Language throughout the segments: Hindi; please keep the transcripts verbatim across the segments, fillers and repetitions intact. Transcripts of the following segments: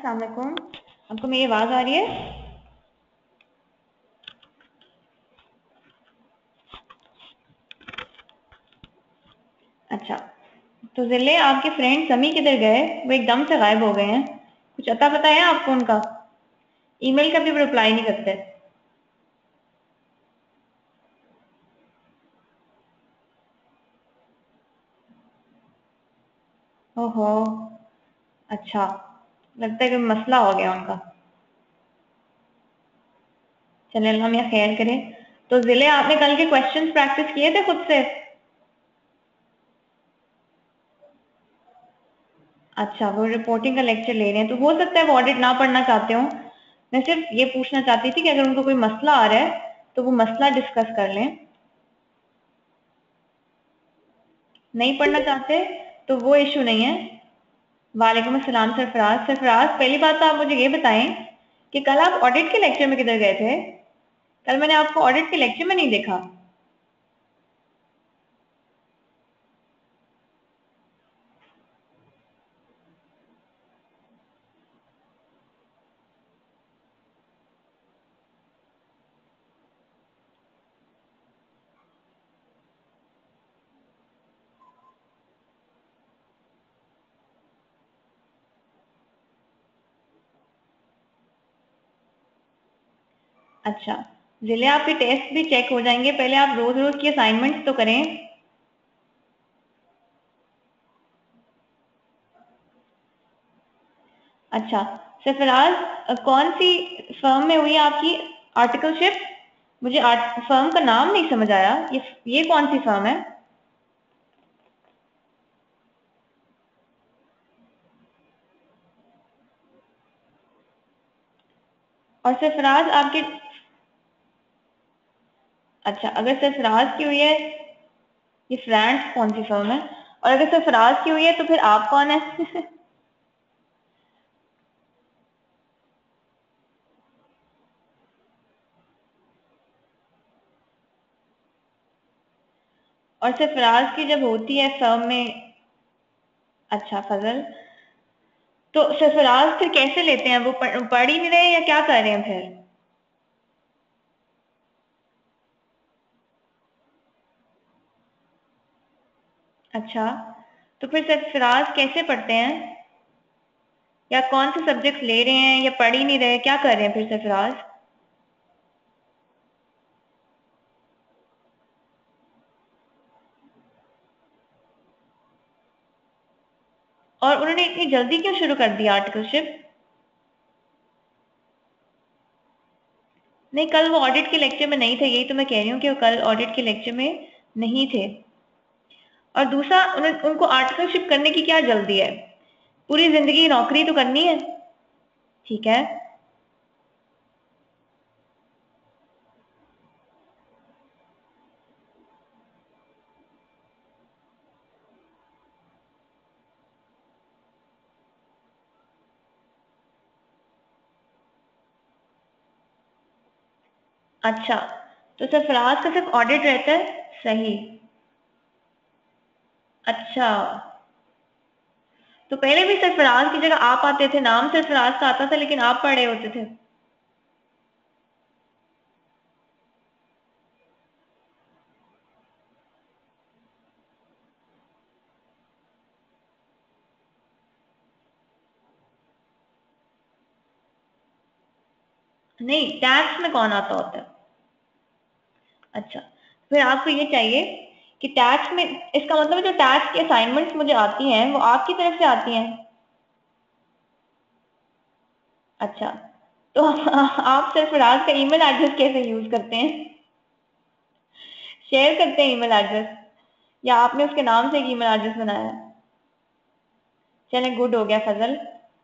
अस्सलाम वालेकुम। आपको मेरी आवाज आ रही है? अच्छा, तो जिले आपके फ्रेंड समी किधर गए? वो एकदम से गायब हो गए हैं। कुछ अता पता है आपको उनका? ईमेल का भी रिप्लाई नहीं करते। ओहो, अच्छा, लगता है कि मसला हो गया उनका। चले अल्लाह मियां खैर करे। तो जिले आपने कल के क्वेश्चंस प्रैक्टिस किए थे खुद से? अच्छा, वो रिपोर्टिंग का लेक्चर ले रहे हैं, तो हो सकता है वो ऑडिट ना पढ़ना चाहते हो। मैं सिर्फ ये पूछना चाहती थी कि अगर उनको कोई मसला आ रहा है तो वो मसला डिस्कस कर लें। नहीं पढ़ना चाहते तो वो इशू नहीं है। वालेकुम अस्सलाम सरफराज। सरफराज, पहली बात तो आप मुझे ये बताएं कि कल आप ऑडिट के लेक्चर में किधर गए थे? कल मैंने आपको ऑडिट के लेक्चर में नहीं देखा। अच्छा, जिले आपके टेस्ट भी चेक हो जाएंगे, पहले आप रोज रोज की असाइनमेंट्स तो करें। अच्छा सरफराज, कौन सी फर्म में हुई है आपकी आर्टिकलशिप? मुझे आर्ट, फर्म का नाम नहीं समझ आया। ये ये कौन सी फर्म है? और सरफराज आपके, अच्छा अगर सरफराज की हुई है, ये फ्रांस कौन सी फर्म है? और अगर सरफराज की हुई है तो फिर आप कौन है? और सरफराज की जब होती है फर्म में, अच्छा फजल, तो सरफराज फिर कैसे लेते हैं? वो पढ़ पढ़ ही नहीं रहे या क्या कर रहे हैं फिर? अच्छा, तो फिर सरफराज कैसे पढ़ते हैं? या कौन से सब्जेक्ट ले रहे हैं या पढ़ ही नहीं रहे, क्या कर रहे हैं फिर सरफराज? और उन्होंने इतनी जल्दी क्यों शुरू कर दिया आर्टिकलशिप? नहीं, कल वो ऑडिट के लेक्चर में नहीं थे, यही तो मैं कह रही हूँ कि वो कल ऑडिट के लेक्चर में नहीं थे। और दूसरा, उन, उनको आर्टिकलशिप करने की क्या जल्दी है? पूरी जिंदगी नौकरी तो करनी है। ठीक है, अच्छा, तो सरफराज का सिर्फ ऑडिट रहता है? सही। अच्छा, तो पहले भी सरफराज की जगह आप आते थे, नाम सरफराज का आता था लेकिन आप पढ़े होते थे। नहीं, टैक्स में कौन आता होता है? अच्छा, फिर आपको ये चाहिए कि टैक्स में, इसका मतलब है जो टैक्स की असाइनमेंट्स मुझे आती हैं वो आपकी तरफ से आती हैं? अच्छा, तो आप सरफराज का ईमेल एड्रेस कैसे यूज करते हैं? शेयर करते हैं ईमेल एड्रेस, या आपने उसके नाम से एक ईमेल एड्रेस बनाया है? चले, गुड हो गया फजल।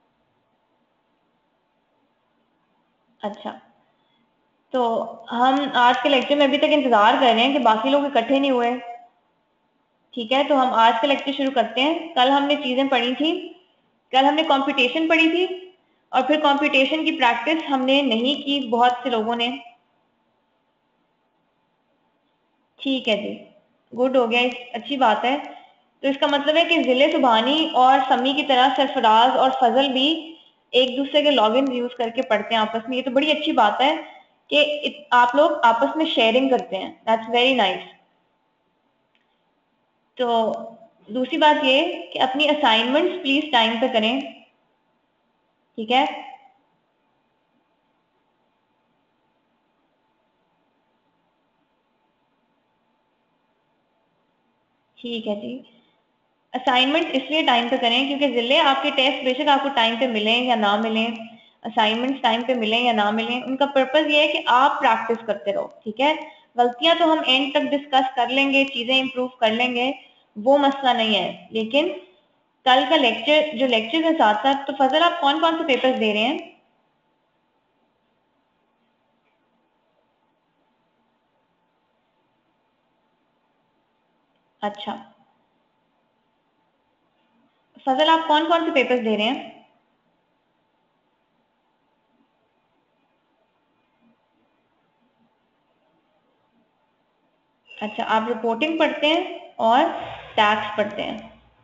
अच्छा, तो हम आज के लेक्चर में अभी तक इंतजार कर रहे हैं कि बाकी लोग इकट्ठे नहीं हुए। ठीक है, तो हम आज का लेक्चर शुरू करते हैं। कल हमने चीजें पढ़ी थी, कल हमने कंप्यूटेशन पढ़ी थी, और फिर कंप्यूटेशन की प्रैक्टिस हमने नहीं की बहुत से लोगों ने। ठीक है जी, गुड हो गया, इस अच्छी बात है। तो इसका मतलब है कि जिले सुबहानी और समी की तरह सरफराज और फजल भी एक दूसरे के लॉगिन यूज करके पढ़ते हैं आपस में। ये तो बड़ी अच्छी बात है कि आप लोग आपस में शेयरिंग करते हैं, दैट्स वेरी नाइस। तो दूसरी बात ये कि अपनी असाइनमेंट्स प्लीज टाइम पे करें, ठीक है। ठीक है जी, असाइनमेंट इसलिए टाइम पे करें क्योंकि जिले आपके टेस्ट बेशक आपको टाइम पे मिलें या ना मिलें, असाइनमेंट्स टाइम पे मिलें या ना मिलें, उनका पर्पज ये है कि आप प्रैक्टिस करते रहो, ठीक है। गलतियां तो हम एंड तक डिस्कस कर लेंगे, चीजें इंप्रूव कर लेंगे, वो मसला नहीं है, लेकिन कल का लेक्चर जो लेक्चर के साथ साथ, तो फजल आप कौन कौन से पेपर्स दे रहे हैं? अच्छा फजल आप कौन कौन से पेपर्स दे रहे हैं? अच्छा आप रिपोर्टिंग पढ़ते हैं और टैक्स पढ़ते हैं,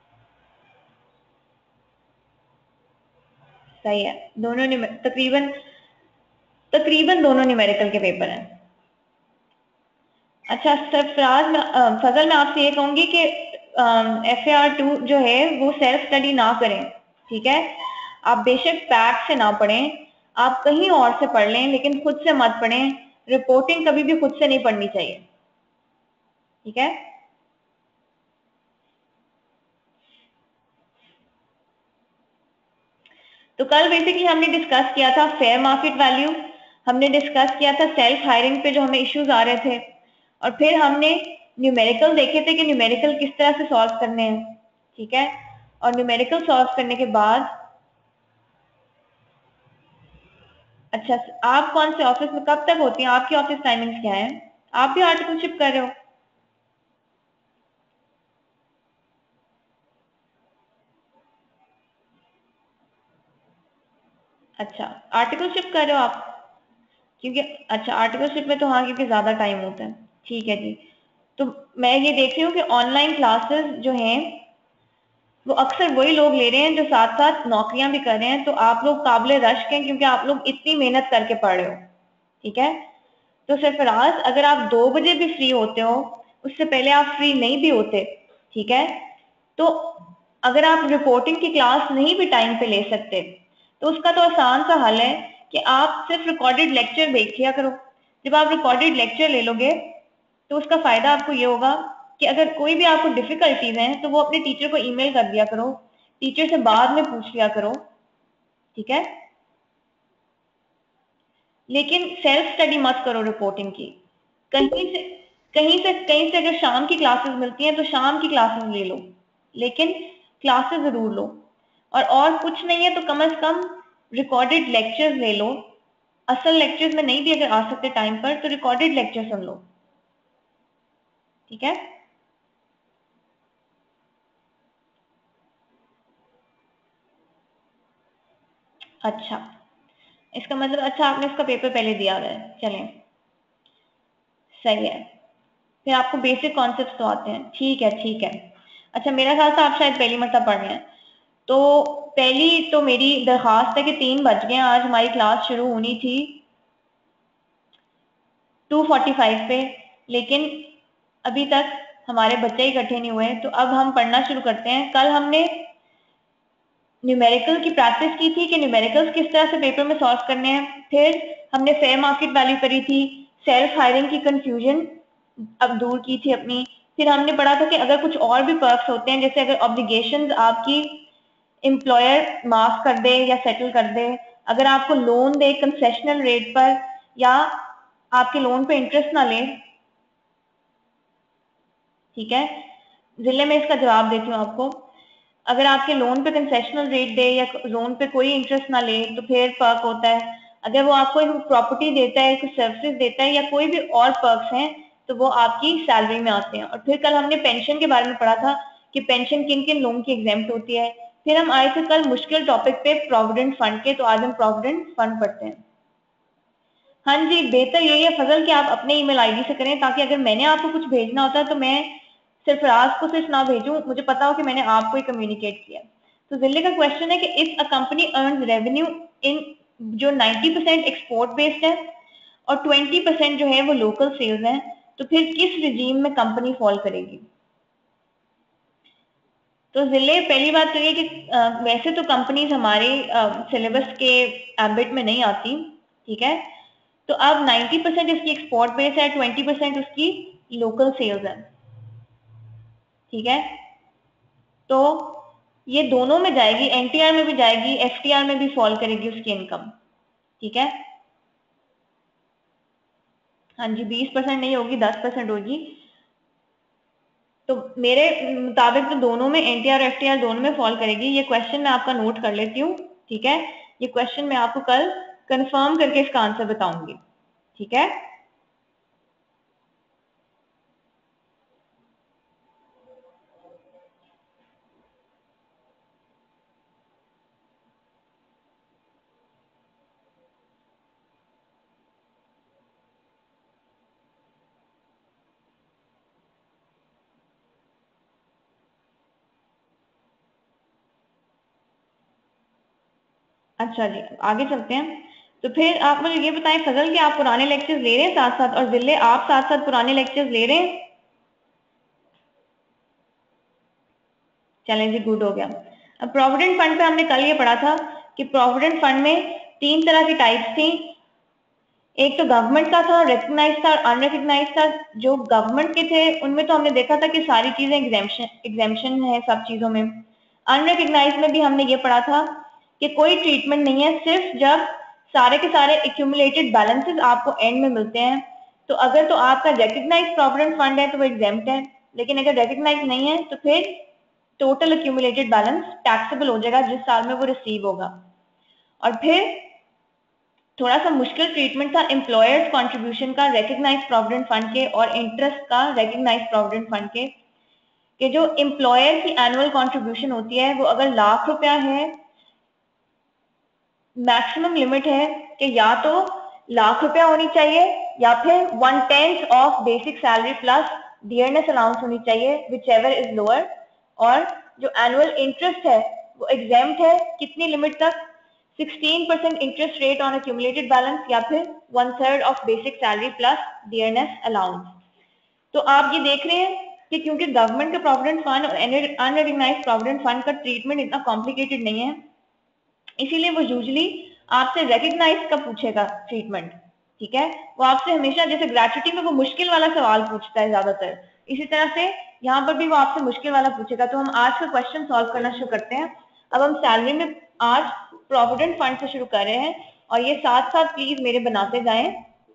सही है। दोनों तकरीबन तकरीबन दोनों न्यूमेरिकल के पेपर हैं। अच्छा सरफराज में फजल मैं आपसे ये कहूंगी कि एफ ए आर टू जो है वो सेल्फ स्टडी ना करें, ठीक है। आप बेशक पैक से ना पढ़ें, आप कहीं और से पढ़ लें, लेकिन खुद से मत पढ़ें। रिपोर्टिंग कभी भी खुद से नहीं पढ़नी चाहिए, ठीक है। तो कल बेसिकली हमने डिस्कस किया था फेयर मार्केट वैल्यू, हमने डिस्कस किया था सेल्फ हायरिंग पे जो हमें इश्यूज आ रहे थे, और फिर हमने न्यूमेरिकल देखे थे कि न्यूमेरिकल किस तरह से सॉल्व करने हैं, ठीक है। और न्यूमेरिकल सॉल्व करने के बाद, अच्छा आप कौन से ऑफिस में कब तक होती हैं, आपकी ऑफिस टाइमिंग्स क्या है? आप भी आर्टिकलशिप कर रहे हो? अच्छा आर्टिकलशिप कर रहे हो आप, क्योंकि अच्छा आर्टिकलशिप में तो हाँ क्योंकि ज्यादा टाइम होता है, ठीक है जी। तो मैं ये देख रही हूँ कि ऑनलाइन क्लासेस जो हैं वो अक्सर वही लोग ले रहे हैं जो साथ साथ नौकरियां भी कर रहे हैं, तो आप लोग काबिले रश्क हैं क्योंकि आप लोग इतनी मेहनत करके पढ़ रहे हो, ठीक है। तो सरफराज अगर आप दो बजे भी फ्री होते हो, उससे पहले आप फ्री नहीं भी होते, ठीक है, तो अगर आप रिपोर्टिंग की क्लास नहीं भी टाइम पे ले सकते, तो उसका तो आसान सा हल है कि आप सिर्फ रिकॉर्डेड लेक्चर देख लिया करो। जब आप रिकॉर्डेड लेक्चर ले लोगे तो उसका फायदा आपको ये होगा कि अगर कोई भी आपको डिफिकल्टीज हैं तो वो अपने टीचर को ईमेल कर दिया करो, टीचर से बाद में पूछ लिया करो, ठीक है। लेकिन सेल्फ स्टडी मत करो रिपोर्टिंग की, कहीं से कहीं से कहीं से अगर शाम की क्लासेस मिलती हैं तो शाम की क्लासेस ले लो, लेकिन क्लासेस जरूर लो। और और कुछ नहीं है तो कम से कम रिकॉर्डेड लेक्चर्स ले लो, असल लेक्चर्स में नहीं भी अगर आ सकते टाइम पर तो रिकॉर्डेड लेक्चर सुन लो, ठीक है। अच्छा इसका मतलब अच्छा आपने इसका पेपर पहले दिया हुआ है, चलें सही है। फिर आपको बेसिक कॉन्सेप्ट्स तो आते हैं, ठीक है ठीक है। अच्छा मेरा ख्याल था आप शायद पहली मरतबा पढ़ रहे हैं, तो पहली तो मेरी दरखास्त है कि तीन बज गए, आज हमारी क्लास शुरू होनी थी टू फोर्टी फाइव पे, लेकिन अभी तक हमारे बच्चे इकट्ठे नहीं हुए, तो अब हम पढ़ना शुरू करते हैं। कल हमने न्यूमेरिकल की प्रैक्टिस की थी कि न्यूमेरिकल्स किस तरह से पेपर में सॉल्व करने हैं, फिर हमने फेयर मार्केट वैल्यू करी थी, सेल्फ हायरिंग की कंफ्यूजन अब दूर की थी अपनी, फिर हमने पढ़ा था कि अगर कुछ और भी पर्क्स होते हैं, जैसे अगर ऑब्लिगेशंस आपकी एम्प्लॉयर माफ कर दे या सेटल कर दे, अगर आपको लोन दे कंसेशनल रेट पर या आपके लोन पे इंटरेस्ट ना ले, ठीक है। जिले में इसका जवाब देती हूँ आपको, अगर आपके लोन पे कंसेशनल रेट दे या लोन पे कोई इंटरेस्ट ना ले तो फिर पर्क होता है। अगर वो आपको प्रॉपर्टी देता है, कुछ सर्विसेज देता है या कोई भी और पर्क्स हैं तो वो आपकी सैलरी में आते हैं। और फिर कल हमने पेंशन के बारे में पढ़ा था कि पेंशन किन किन लोगों की एग्जेम्प्ट होती है। फिर हम आए थे कल मुश्किल टॉपिक पे प्रोविडेंट फंड के, तो आज हम प्रोविडेंट फंड पढ़ते हैं। हाँ जी बेहतर यही है फजल कि आप अपने ईमेल आईडी से करें, ताकि अगर मैंने आपको कुछ भेजना होता है तो मैं सरफराज को सिर्फ ना भेजूं, मुझे पता हो कि मैंने आपको ही कम्युनिकेट किया। तो जिले का क्वेश्चन है कि if a company earns revenue in जो नाइंटी परसेंट एक्सपोर्ट बेस्ड है और ट्वेंटी परसेंट जो है वो लोकल सेल्स है, तो फिर किस रिजीम में कंपनी फॉल करेगी। तो जिले पहली बात तो ये कि आ, वैसे तो कंपनीज हमारे सिलेबस के एम्बिट में नहीं आती, ठीक है। तो अब नाइंटी परसेंट इसकी एक्सपोर्ट बेस है, ट्वेंटी परसेंट उसकी लोकल सेल्स है, ठीक है। तो ये दोनों में जाएगी, एनटीआर में भी जाएगी, एफटीआर में भी फॉल करेगी उसकी इनकम, ठीक है। हाँ जी, बीस परसेंट नहीं होगी, दस परसेंट होगी। तो मेरे मुताबिक तो दोनों में, एनटीआर और एफटीआर दोनों में फॉल करेगी। ये क्वेश्चन मैं आपका नोट कर लेती हूँ, ठीक है। ये क्वेश्चन मैं आपको कल कंफर्म करके इसका आंसर बताऊंगी, ठीक है। अच्छा जी, आगे चलते हैं। तो फिर आप मुझे ये बताएं फजल कि आप पुराने लेक्चर्स ले रहे हैं साथ साथ, और जिले आप साथ साथ पुराने लेक्चर्स ले रहे हैं। चलें जी, गुड हो गया। अब प्रोविडेंट फंड पे हमने कल ये पढ़ा था कि प्रोविडेंट फंड में तीन तरह की टाइप्स थी। एक तो गवर्नमेंट का था, रिकग्नाइज था और अनरिकग्नाइज था। जो गवर्नमेंट के थे उनमें तो हमने देखा था कि सारी चीजें एग्जेम्पशन एग्जेम्पशन है सब चीजों में। अनरिकग्नाइज में भी हमने ये पढ़ा था कि कोई ट्रीटमेंट नहीं है, सिर्फ जब सारे के सारे एक्यूमुलेटेड बैलेंसेस आपको एंड में मिलते हैं। तो अगर तो आपका रिकग्नाइज प्रोविडेंट फंड है तो वो एग्जेम्प्ट है, लेकिन अगर रिकग्नाइज नहीं है तो फिर टोटल एक्यूमुलेटेड बैलेंस टैक्सेबल हो जाएगा जिस साल में वो रिसीव होगा। और फिर थोड़ा सा मुश्किल ट्रीटमेंट था एम्प्लॉयर्स कंट्रीब्यूशन का रिकग्नाइज प्रोविडेंट फंड के और इंटरेस्ट का रिकग्नाइज प्रोविडेंट फंड के, कि जो एम्प्लॉयर की एनुअल कंट्रीब्यूशन होती है वो अगर लाख रुपया है, मैक्सिमम लिमिट है कि या तो लाख रुपया होनी चाहिए या फिर one tenth of basic salary plus dearness allowance होनी चाहिए, विच एवर इज लोअर। और जो एनुअल इंटरेस्ट है वो एग्जेम्प्ट है कितनी लिमिट तक, sixteen percent interest rate on accumulated balance या फिर one third of basic salary plus dearness allowance. तो आप ये देख रहे हैं कि क्योंकि गवर्नमेंट का प्रोविडेंट फंड और अनरिकग्नाइज्ड प्रोविडेंट फंड का ट्रीटमेंट इतना कॉम्प्लिकेटेड नहीं है, इसीलिए वो यूजुअली आपसे रिकग्नाइज का पूछेगा ट्रीटमेंट, ठीक है। वो आपसे हमेशा, जैसे ग्रेचुटी में वो मुश्किल वाला सवाल पूछता है ज्यादातर, इसी तरह से यहाँ पर भी वो आपसे मुश्किल वाला पूछेगा। तो हम आज का क्वेश्चन सॉल्व करना शुरू करते हैं। अब हम सैलरी में आज प्रोविडेंट फंड से शुरू कर रहे हैं और ये साथ साथ प्लीज मेरे बनाते जाएं।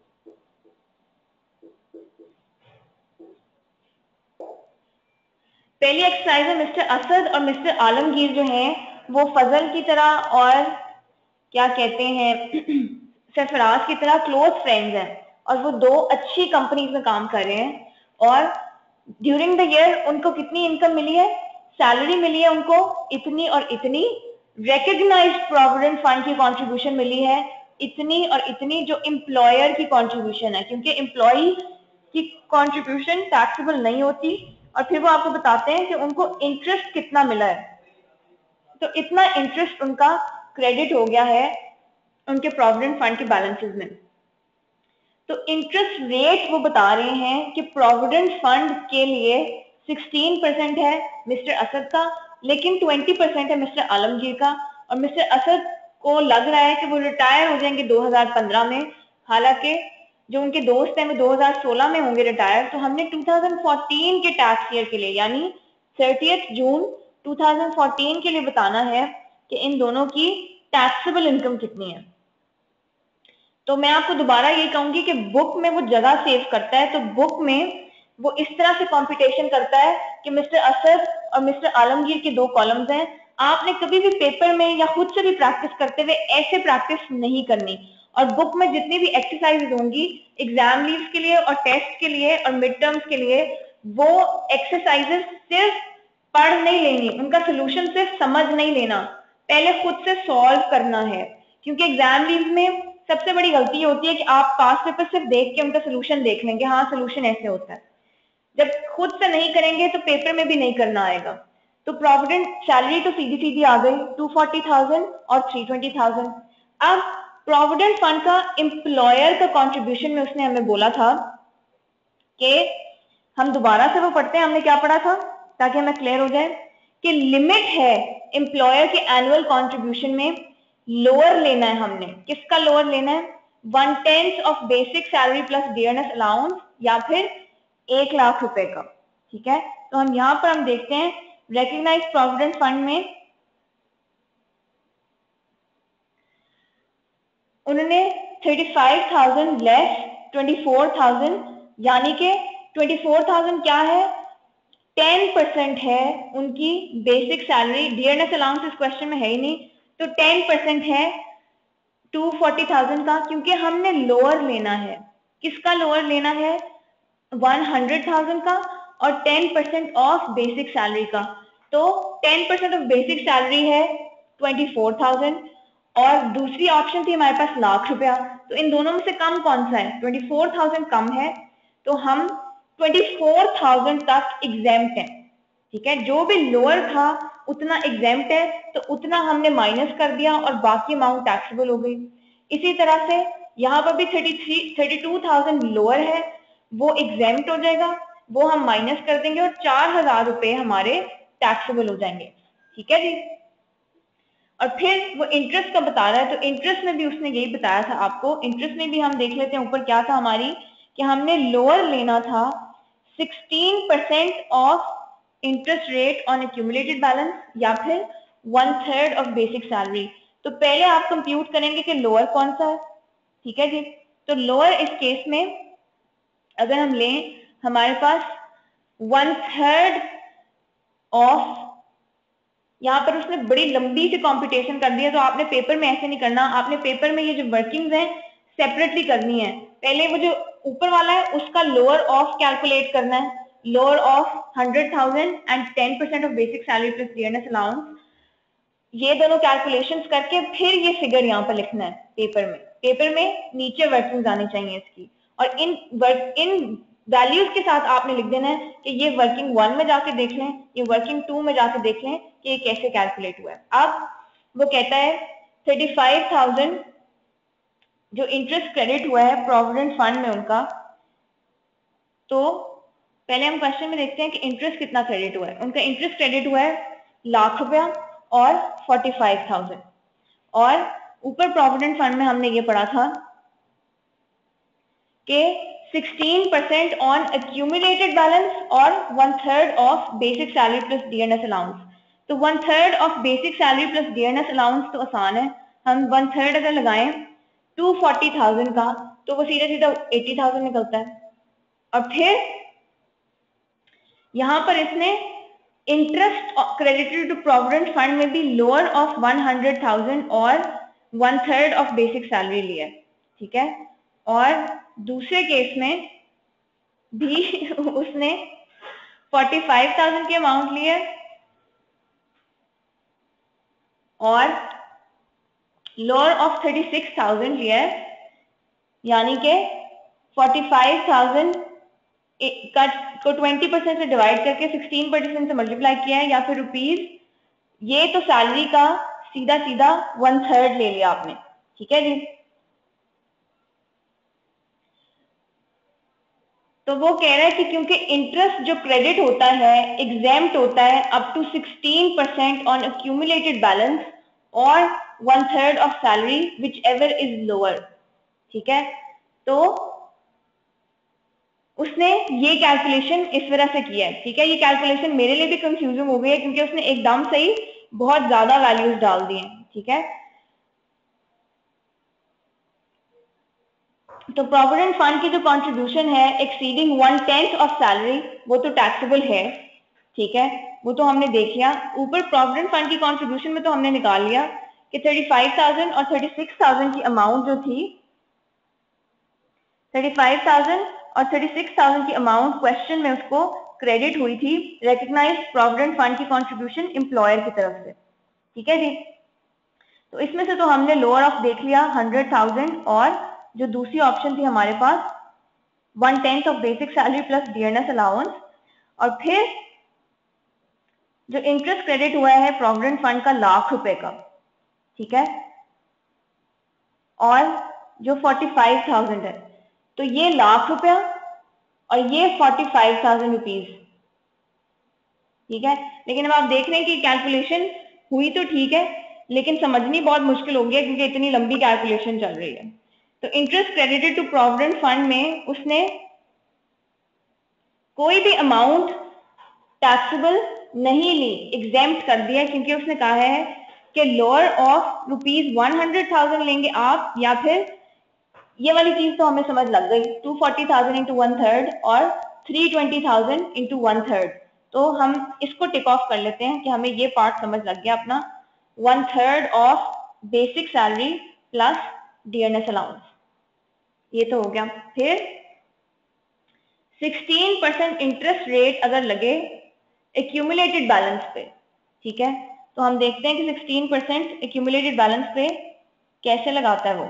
पहली एक्सरसाइज में मिस्टर असद और मिस्टर आलमगीर जो हैं वो फजल की तरह और क्या कहते हैं सरफराज की तरह क्लोज फ्रेंड्स हैं और वो दो अच्छी कंपनीज में काम कर रहे हैं। और ड्यूरिंग द ईयर उनको कितनी इनकम मिली है, सैलरी मिली है उनको इतनी और इतनी, रिकग्नाइज्ड प्रोविडेंट फंड की कंट्रीब्यूशन मिली है इतनी और इतनी, जो एम्प्लॉयर की कंट्रीब्यूशन है, क्योंकि एम्प्लॉय की कंट्रीब्यूशन टैक्सेबल नहीं होती। और फिर वो आपको बताते हैं कि उनको इंटरेस्ट कितना मिला है, तो इतना इंटरेस्ट उनका क्रेडिट हो गया है उनके प्रोविडेंट फंड के बैलेंसेस में। तो इंटरेस्ट रेट वो बता रहे हैं कि प्रोविडेंट फंड के लिए सिक्सटीन परसेंट है मिस्टर असद का, लेकिन ट्वेंटी परसेंट है मिस्टर आलमगीर का। और मिस्टर असद को लग रहा है कि वो रिटायर हो जाएंगे दो हज़ार पंद्रह में, हालांकि जो उनके दोस्त हैं वो दो हज़ार सोलह में होंगे रिटायर। तो हमने दो हज़ार चौदह के टैक्स ईयर के लिए यानी तीसरी जून दो हज़ार चौदह के लिए बताना है कि इन दोनों की टैक्सेबल इनकम कितनी है। तो मैं आपको दोबारा ये कहूंगी कि बुक में वो जगह सेव करता है, तो बुक में वो इस तरह से कंपटीशन करता है कि मिस्टर असद और मिस्टर आलमगीर के दो कॉलम्स हैं। आपने कभी भी पेपर में या खुद से भी प्रैक्टिस करते हुए ऐसे प्रैक्टिस नहीं करनी। और बुक में जितनी भी एक्सरसाइज होंगी एग्जाम लीव्स के लिए और टेस्ट के लिए और मिड टर्म्स के लिए, वो एक्सरसाइजेस सिर्फ पढ़ नहीं लेनी, उनका सोल्यूशन सिर्फ समझ नहीं लेना, पहले खुद से सॉल्व करना है। क्योंकि एग्जाम लीव्स में सबसे बड़ी गलती होती है कि आप पास पेपर सिर्फ देख के उनका सोल्यूशन देख लेंगे, हाँ सोल्यूशन ऐसे होता है, जब खुद से नहीं करेंगे तो पेपर में भी नहीं करना आएगा। तो प्रोविडेंट सैलरी तो सीधी सीधी आ गई टू फोर्टी थाउजेंड और थ्री ट्वेंटी थाउजेंड। अब प्रोविडेंट फंड का एम्प्लॉयर का कंट्रीब्यूशन में उसने हमें बोला था कि हम दोबारा से वो पढ़ते हैं, हमने क्या पढ़ा था ताकि हमें क्लियर हो जाए कि लिमिट है एम्प्लॉयर के एनुअल कंट्रीब्यूशन में लोअर लेना है हमने। किसका लोअर लेना है? One tenth of basic salary plus dearness allowance या फिर एक लाख रुपए का। ठीक है, तो हम यहां पर हम देखते हैं रिकग्नाइज प्रोविडेंट फंड में उन्होंने thirty five thousand less twenty four thousand, यानी कि ट्वेंटी फोर थाउजेंड क्या है? टेन परसेंट है उनकी बेसिक सैलरी। डियरनेस अलाउंस इस क्वेश्चन में है ही नहीं, तो टेन परसेंट है टू फोर्टी थाउजेंड का, क्योंकि हमने लोअर लेना है। किसका लोअर लेना है? वन हंड्रेड थाउजेंड का और ten percent of basic salary का। तो ten percent of basic salary है ट्वेंटी फोर थाउजेंड और दूसरी ऑप्शन थी हमारे पास लाख रुपया। तो इन दोनों में से कम कौन सा है? ट्वेंटी फोर थाउजेंड कम है, तो हम ट्वेंटी फोर थाउजेंड तक एग्जेम्प्ट है। ठीक है, जो भी लोअर था उतना एग्जेम्प्ट है, तो उतना हमने माइनस कर दिया और बाकी अमाउंट टैक्सेबल हो गई। इसी तरह से यहाँ पर भी thirty three thirty two thousand lower है, वो एग्जेम्प्ट हो जाएगा, वो हम माइनस कर देंगे और चार हजार रुपए हमारे टैक्सेबल हो जाएंगे। ठीक है जी। और फिर वो इंटरेस्ट का बता रहा है, तो इंटरेस्ट में भी उसने यही बताया था आपको। इंटरेस्ट में भी हम देख लेते हैं ऊपर क्या था हमारी, कि हमने लोअर लेना था sixteen percent of interest rate on accumulated balance या फिर one third of basic salary. तो पहले आप कंप्यूट करेंगे कि लोअर कौन सा है। ठीक है जी, तो लोअर इस केस में अगर हम लें, हमारे पास वन थर्ड ऑफ, यहाँ पर उसने बड़ी लंबी सी कॉम्पिटिशन कर दी है, तो आपने पेपर में ऐसे नहीं करना, आपने पेपर में ये जो वर्किंग्स हैं सेपरेटली करनी है। पहले वो जो ऊपर वाला है उसका लोअर ऑफ कैलकुलेट करना है, lower of hundred thousand and ten percent of basic salary plus dearness allowance. ये दोनों कैलकुलेशंस करके फिर ये फिगर यहाँ पर लिखना है पेपर में। पेपर में नीचे वर्किंग्स आनी चाहिए इसकी, और इन वर्क इन वैल्यूज के साथ आपने लिख देना है कि ये वर्किंग वन में जाके देख लें, ये वर्किंग टू में जाके देख लें कि ये कैसे कैलकुलेट हुआ है। अब वो कहता है थर्टी फाइव थाउजेंड जो इंटरेस्ट क्रेडिट हुआ है प्रोविडेंट फंड में उनका, तो पहले हम क्वेश्चन में देखते हैं कि इंटरेस्ट कितना क्रेडिट हुआ है। उनका इंटरेस्ट क्रेडिट हुआ है लाख रुपया और फोर्टी फाइव थाउजेंड, और ऊपर प्रोविडेंट फंड में हमने ये पढ़ा था कि sixteen percent on accumulated balance और one third of basic salary plus dearness allowance. तो one third of basic salary plus dearness allowance तो आसान है, हम वन थर्ड अगर लगाएं टू फोर्टी थाउजेंड का, तो वो सीधा सीधा एटी थाउजेंड निकलता है। और फिर यहां पर इसने interest credited to provident fund में भी lower of one hundred thousand और one third of basic salary लिया है। ठीक है, और दूसरे केस में भी उसने फोर्टी फाइव थाउजेंड की अमाउंट ली है और lower of thirty six thousand लिया है, यानी कि फोर्टी फाइव थाउजेंड को ट्वेंटी परसेंट से डिवाइड करके सिक्सटीन परसेंट से मल्टीप्लाई किया है, या फिर रुपीज, ये तो सैलरी का सीधा सीधा वन थर्ड ले लिया आपने। ठीक है जी, तो वो कह रहा है कि क्योंकि इंटरेस्ट जो क्रेडिट होता है एग्जेम्प्ट होता है up to sixteen percent on accumulated balance और one third of salary whichever is lower. ठीक है, तो उसने ये कैलकुलेशन इस तरह से किया है। ठीक है, ये कैलकुलेशन मेरे लिए भी कंफ्यूजिंग हो गई है क्योंकि उसने एकदम से ही बहुत ज्यादा वैल्यूज डाल दिए। ठीक है, तो प्रोविडेंट फंड की जो कंट्रीब्यूशन है exceeding one tenth of salary, वो तो टैक्सेबल है। ठीक है, वो तो हमने देख लिया। ऊपर प्रोविडेंट फंड की कंट्रीब्यूशन में तो हमने निकाल लिया कि थर्टी फाइव थाउजेंड और थर्टी सिक्स थाउजेंड की अमाउंट जो थी, थर्टी फाइव थाउजेंड और थर्टी सिक्स थाउजेंड की अमाउंट क्वेश्चन में उसको क्रेडिट हुई थी रिकग्नाइज प्रोविडेंट फंड की कंट्रीब्यूशन एम्प्लॉयर की तरफ से। ठीक है जी, तो इसमें से तो हमने लोअर ऑफ देख लिया हंड्रेड थाउजेंड, और जो दूसरी ऑप्शन थी हमारे पास one tenth of basic salary plus dearness allowance, और फिर जो इंटरेस्ट क्रेडिट हुआ है प्रोविडेंट फंड का लाख रुपए का, ठीक है, और जो फोर्टी फाइव थाउजेंड है, तो ये लाख रुपया और ये फोर्टी फाइव थाउजेंड रुपीज, ठीक है। लेकिन अब आप देख रहे हैं कि कैलकुलेशन हुई तो ठीक है, लेकिन समझनी बहुत मुश्किल हो गई क्योंकि इतनी लंबी कैलकुलेशन चल रही है। तो interest credited to provident fund में उसने कोई भी अमाउंट टैक्सेबल नहीं ली, एग्जेम्प्ट कर दिया, क्योंकि उसने कहा है कि lower of rupees one hundred thousand लेंगे आप, या फिर ये वाली चीज तो हमें समझ लग गई, two forty thousand into one third और three twenty thousand into one third. तो हम इसको टिक ऑफ कर लेते हैं कि हमें ये पार्ट समझ लग गया अपना, one third of basic salary plus dearness allowance, ये तो हो गया। फिर सिक्सटीन परसेंट इंटरेस्ट रेट अगर लगे एक्यूमुलेटेड बैलेंस पे, ठीक है, तो हम देखते हैं कि सिक्सटीन परसेंट एक्यूमुलेटेड बैलेंस पे कैसे लगाता है वो।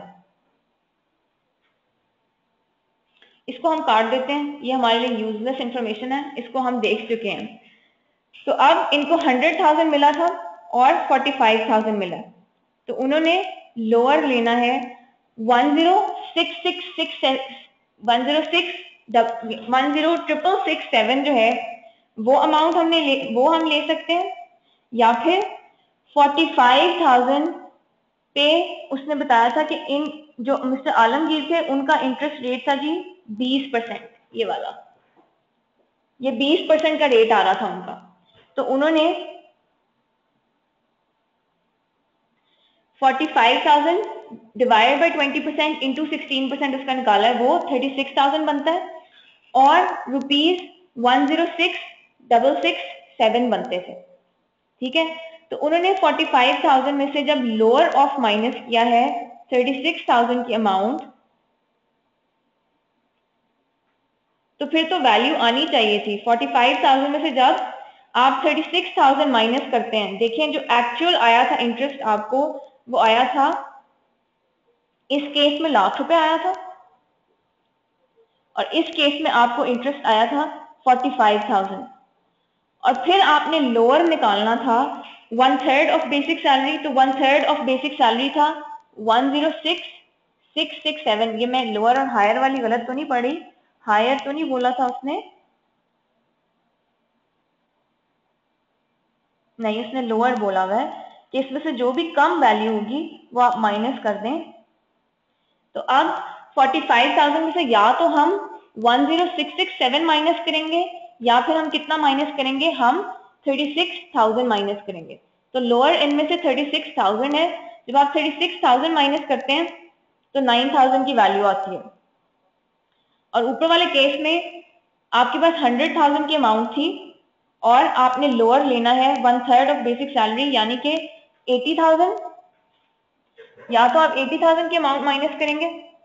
इसको हम काट देते हैं, ये हमारे लिए यूजलेस इंफॉर्मेशन है, इसको हम देख चुके हैं। तो अब इनको हंड्रेड थाउजेंड मिला था और फोर्टी फाइव थाउजेंड मिला, तो उन्होंने लोअर लेना है one zero six six six one zero six one zero triple six seven जो है वो अमाउंट हमने ले, वो हम ले सकते हैं, या फिर फोर्टी फाइव थाउजेंड पे उसने बताया था कि इन जो मिस्टर आलमगीर थे उनका इंटरेस्ट रेट था जी बीस परसेंट, ये वाला, ये बीस परसेंट का रेट आ रहा था उनका, तो उन्होंने forty five thousand divide by twenty percent into sixteen percent उसका निकाला है, वो थर्टी सिक्स थाउजेंड बनता है, और rupees one zero six double six seven बनते थे, ठीक है। तो उन्होंने फोर्टी फाइव थाउजेंड में से जब लोअर ऑफ माइनस किया है थर्टी सिक्स थाउजेंड की अमाउंट, तो फिर तो वैल्यू आनी चाहिए थी। फोर्टी फाइव थाउजेंड में से जब आप थर्टी सिक्स थाउजेंड माइनस करते हैं, देखिए जो एक्चुअल आया था इंटरेस्ट आपको, वो आया था इस केस में लाख रुपए आया था, और इस केस में आपको इंटरेस्ट आया था फोर्टी फाइव थाउजेंड, और फिर आपने लोअर निकालना था one third of basic salary, तो one third of basic salary था one zero six six six seven. ये मैं लोअर और हायर वाली गलत तो नहीं पढ़ी, हायर तो नहीं बोला था उसने, नहीं उसने लोअर बोला हुआ है कि इसमें से जो भी कम वैल्यू होगी वो आप माइनस कर दें। तो अब फोर्टी फाइव थाउजेंड में से या तो हम one zero six six seven minus करेंगे, या फिर हम कितना माइनस करेंगे, हम थर्टी सिक्स थाउजेंड माइनस करेंगे। तो लोअर इनमें से थर्टी सिक्स थाउजेंड है, जब आप थर्टी सिक्स थाउजेंड माइनस करते हैं तो नाइन थाउजेंड की वैल्यू आती है, और ऊपर वाले केस में आपके पास हंड्रेड थाउजेंड की अमाउंट थी और आपने लोअर लेना है one third of basic salary यानी कि एटी थाउजेंड, या तो आप एटी थाउजेंड की अमाउंट माइनस करेंगे,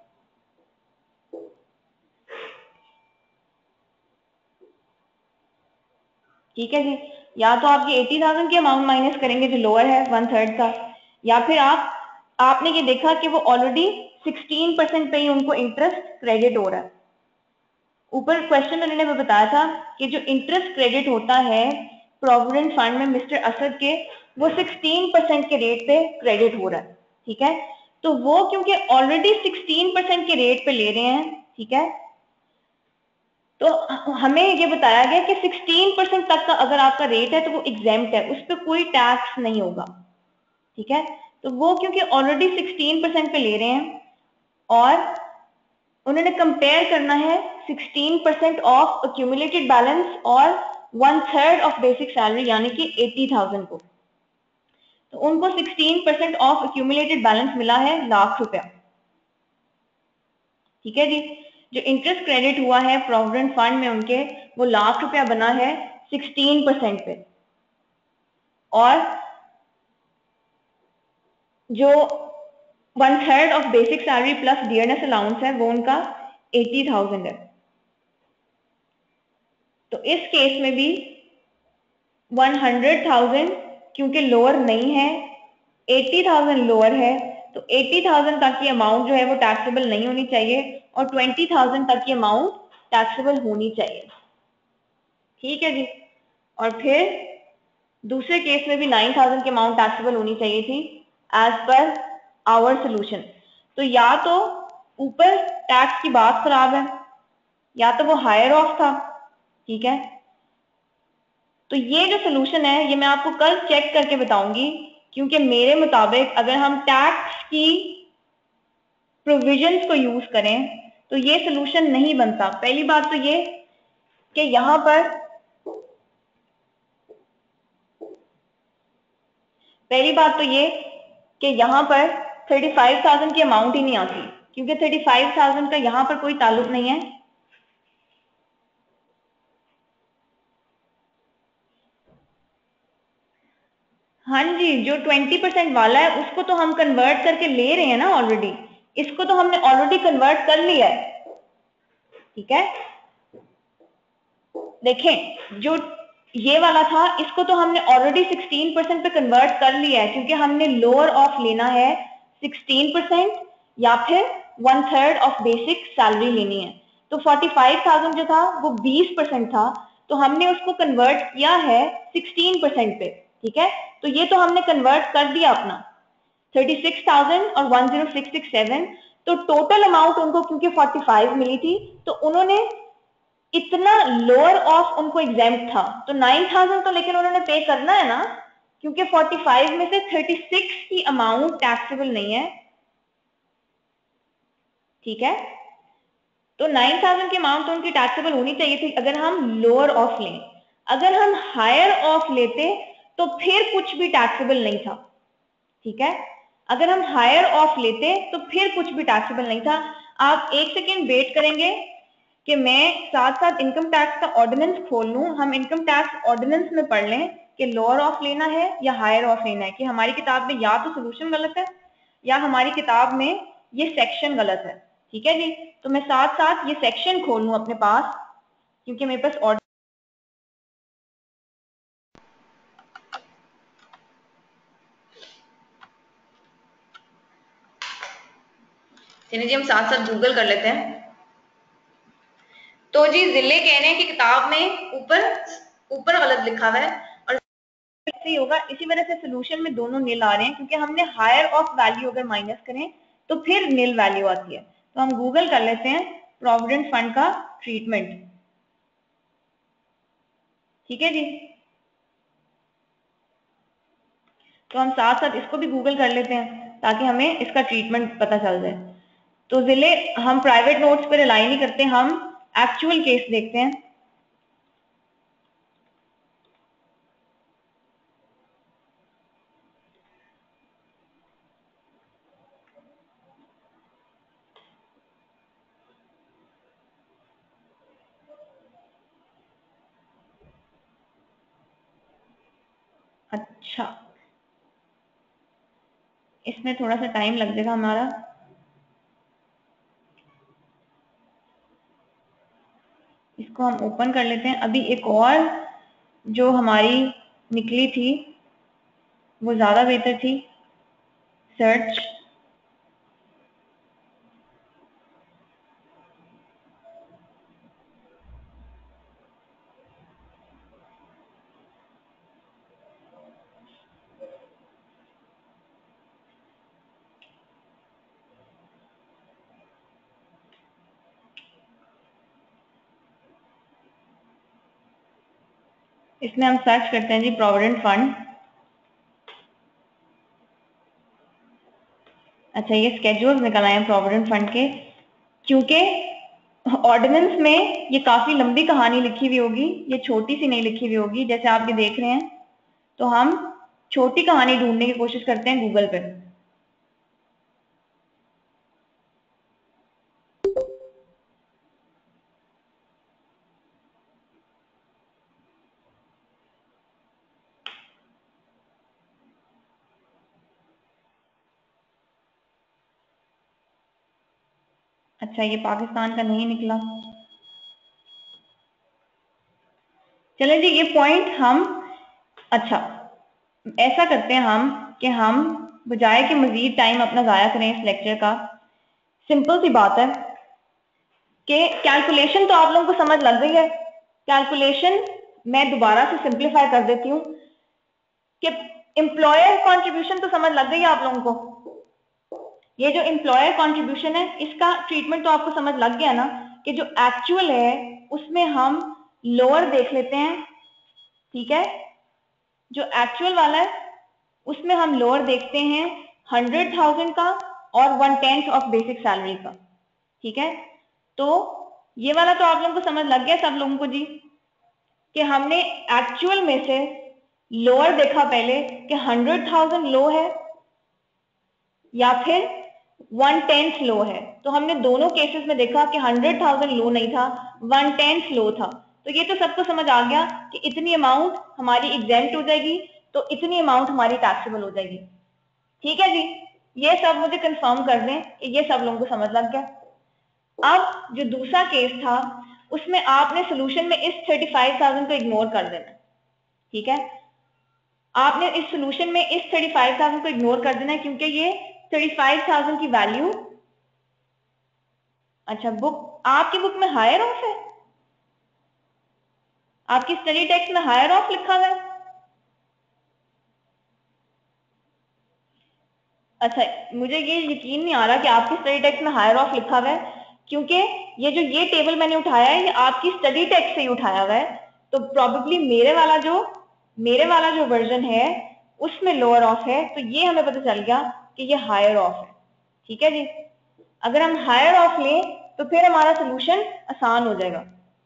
ठीक है जी, या तो आप ये एटी थाउजेंड की अमाउंट माइनस करेंगे जो लोअर है वन थर्ड का, या फिर आप आपने ये देखा कि वो ऑलरेडी सिक्सटीन परसेंट पे ही उनको इंटरेस्ट क्रेडिट हो रहा है। ऊपर क्वेश्चन में उन्होंने बताया था कि जो इंटरेस्ट क्रेडिट होता है प्रोविडेंट फंड में मिस्टर असद के, वो सिक्सटीन परसेंट के रेट पे क्रेडिट हो रहा है, ठीक है। तो वो क्योंकि ऑलरेडी सिक्सटीन परसेंट के रेट पे ले रहे हैं, ठीक है, तो हमें ये बताया गया कि सिक्सटीन परसेंट तक का अगर आपका रेट है तो वो एग्जेम्प्ट है, उस पर कोई टैक्स नहीं होगा, ठीक है। तो वो क्योंकि ऑलरेडी सिक्सटीन परसेंट पे ले रहे हैं और उन्होंने कंपेयर करना है sixteen percent of accumulated balance और one third of basic salary यानी कि एटी थाउजेंड को, तो उनको sixteen percent of accumulated balance मिला है लाख रुपया, ठीक है जी। जो इंटरेस्ट क्रेडिट हुआ है प्रोविडेंट फंड में उनके, वो लाख रुपया बना है सिक्सटीन परसेंट पे, और जो one third of basic salary plus dearness allowance है वो उनका एटी थाउजेंड है। तो इस केस में भी वन हंड्रेड थाउजेंड क्योंकि लोअर नहीं है, एटी थाउजेंड लोअर है, तो एटी थाउजेंड तक की अमाउंट जो है वो टैक्सेबल नहीं होनी चाहिए और ट्वेंटी थाउजेंड तक की अमाउंट टैक्सेबल होनी चाहिए, ठीक है जी। और फिर दूसरे केस में भी नाइन थाउजेंड की अमाउंट टैक्सेबल होनी चाहिए थी एज पर आवर सोल्यूशन। तो या तो ऊपर टैक्स की बात खराब है या तो वो हायर ऑफ था, ठीक है। तो ये जो सोल्यूशन है ये मैं आपको कल चेक करके बताऊंगी, क्योंकि मेरे मुताबिक अगर हम टैक्स की प्रोविजंस को यूज करें तो ये सोल्यूशन नहीं बनता। पहली बात तो ये कि यहां पर पहली बात तो ये कि यहां पर थर्टी फाइव थाउजेंड की अमाउंट ही नहीं आती, क्योंकि थर्टी फाइव थाउजेंड का यहां पर कोई ताल्लुक नहीं है। हाँ जी, जो ट्वेंटी परसेंट वाला है उसको तो हम कन्वर्ट करके ले रहे हैं ना ऑलरेडी, इसको तो हमने ऑलरेडी कन्वर्ट कर लिया है, ठीक है। देखें, जो ये वाला था इसको तो हमने ऑलरेडी सिक्सटीन परसेंट पे कन्वर्ट कर लिया है, क्योंकि हमने लोअर ऑफ लेना है सिक्सटीन परसेंट या फिर one third of basic salary लेनी है। तो फोर्टी फाइव थाउजेंड जो था वो ट्वेंटी परसेंट था, तो हमने उसको कन्वर्ट किया है सिक्सटीन परसेंट पे, ठीक है। तो ये तो हमने कन्वर्ट कर दिया अपना थर्टी सिक्स थाउजेंड और one zero six six seven. तो टोटल अमाउंट उनको क्योंकि फोर्टी फाइव मिली थी तो उन्होंने इतना लोअर ऑफ उनको एग्जाम्प्ट था, तो नाइन थाउजेंड तो लेकिन उन्होंने पे करना है ना, क्योंकि फोर्टी फाइव में से थर्टी सिक्स की अमाउंट टैक्सेबल नहीं है, ठीक है। तो नाइन थाउजेंड की अमाउंट तो उनकी टैक्सेबल होनी चाहिए थी अगर हम लोअर ऑफ लें। अगर हम हायर ऑफ लेते तो फिर कुछ भी टैक्सेबल नहीं था, ठीक है। अगर हम हायर ऑफ लेते तो फिर कुछ भी टैक्सेबल नहीं था। आप एक सेकेंड वेट करेंगे कि मैं साथ साथ इनकम टैक्स का ऑर्डिनेंस खोल लूं, हम इनकम टैक्स ऑर्डिनेंस में पढ़ लें कि लोअर ऑफ लेना है या हायर ऑफ लेना है, कि हमारी किताब में या तो सोल्यूशन गलत है या हमारी किताब में ये सेक्शन गलत है, ठीक है जी। तो मैं साथ साथ ये सेक्शन खोल लूं अपने पास, क्योंकि मेरे पास ऑर्डर चलिए जी हम साथ साथ गूगल कर लेते हैं। तो जी जिले कह रहे हैं कि किताब में ऊपर ऊपर गलत लिखा हुआ है और ऐसे ही होगा, इसी वजह से सोल्यूशन में दोनों नील आ रहे हैं, क्योंकि हमने हायर ऑफ वैल्यू अगर माइनस करें तो फिर नील वैल्यू आती है। तो हम गूगल कर लेते हैं प्रोविडेंट फंड का ट्रीटमेंट, ठीक है जी। तो हम साथ साथ इसको भी गूगल कर लेते हैं ताकि हमें इसका ट्रीटमेंट पता चल जाए। तो जिले हम प्राइवेट नोट्स पर रिलाई नहीं करते, हम एक्चुअल केस देखते हैं। अच्छा, इसमें थोड़ा सा टाइम लग जाएगा हमारा। इसको हम ओपन कर लेते हैं। अभी एक और जो हमारी निकली थी वो ज्यादा बेहतर थी, सर्च। इसमें हम सर्च करते हैं जी प्रोविडेंट फंड। अच्छा, ये स्केड्यूल्स निकल आए हैं प्रोविडेंट फंड के, क्योंकि ऑर्डिनेंस में ये काफी लंबी कहानी लिखी हुई होगी, ये छोटी सी नहीं लिखी हुई होगी जैसे आप ये देख रहे हैं। तो हम छोटी कहानी ढूंढने की कोशिश करते हैं गूगल पे। अच्छा, ये पाकिस्तान का नहीं निकला। चले जी, ये पॉइंट हम अच्छा ऐसा करते हैं हम कि हम बजाय कि मजीद टाइम अपना जाया करें इस लेक्चर का, सिंपल सी बात है कि कैलकुलेशन तो आप लोगों को समझ लग गई है। कैलकुलेशन मैं दोबारा से सिंप्लीफाई कर देती हूँ। कि एम्प्लॉयर कंट्रीब्यूशन तो समझ लग गई है आप लोगों को। ये जो एम्प्लॉयर कंट्रीब्यूशन है इसका ट्रीटमेंट तो आपको समझ लग गया ना, कि जो एक्चुअल है उसमें हम लोअर देख लेते हैं, ठीक है। जो एक्चुअल वाला है उसमें हम लोअर देखते हैं हंड्रेड थाउजेंड का और one tenth of basic salary का, ठीक है। तो ये वाला तो आप लोगों को समझ लग गया सब लोगों को जी, कि हमने एक्चुअल में से लोअर देखा पहले कि हंड्रेड थाउजेंड लो है या फिर वन टेंथ लो है। तो हमने दोनों केसेस में देखा कि हंड्रेड थाउजेंड लो नहीं था, वन टेंथ लो था। तो ये तो सबको समझ आ गया कि इतनी अमाउंट हमारी एग्जेम्प्ट हो जाएगी, तो इतनी अमाउंट हमारी टैक्सेबल हो जाएगी, ठीक है जी। ये सब मुझे कंफर्म कर दें कि ये सब लोगों को समझ लग गया। अब जो दूसरा केस था उसमें आपने सोल्यूशन में इस थर्टी फाइव थाउजेंड को इग्नोर कर देना, ठीक है। आपने इस सोल्यूशन में इस थर्टी फाइव थाउजेंड को इग्नोर कर देना है, क्योंकि ये थर्टी फाइव थाउजेंड की वैल्यू, अच्छा बुक, आपकी बुक में हायर ऑफ है, आपकी स्टडी टेक्स्ट में हायर ऑफ लिखा हुआ है। अच्छा, मुझे ये यकीन नहीं आ रहा कि आपकी स्टडी टेक्स्ट में हायर ऑफ लिखा हुआ है, क्योंकि ये जो ये टेबल मैंने उठाया है ये आपकी स्टडी टेक्स्ट से ही उठाया हुआ है। तो प्रॉबेबली मेरे वाला जो मेरे वाला जो वर्जन है उसमें लोअर ऑफ है, तो ये हमें पता चल गया कि ये हायर ऑफ है, ठीक है जी। अगर हम हायर ऑफ लें तो फिर हमारा सोल्यूशन आसान हो जाएगा।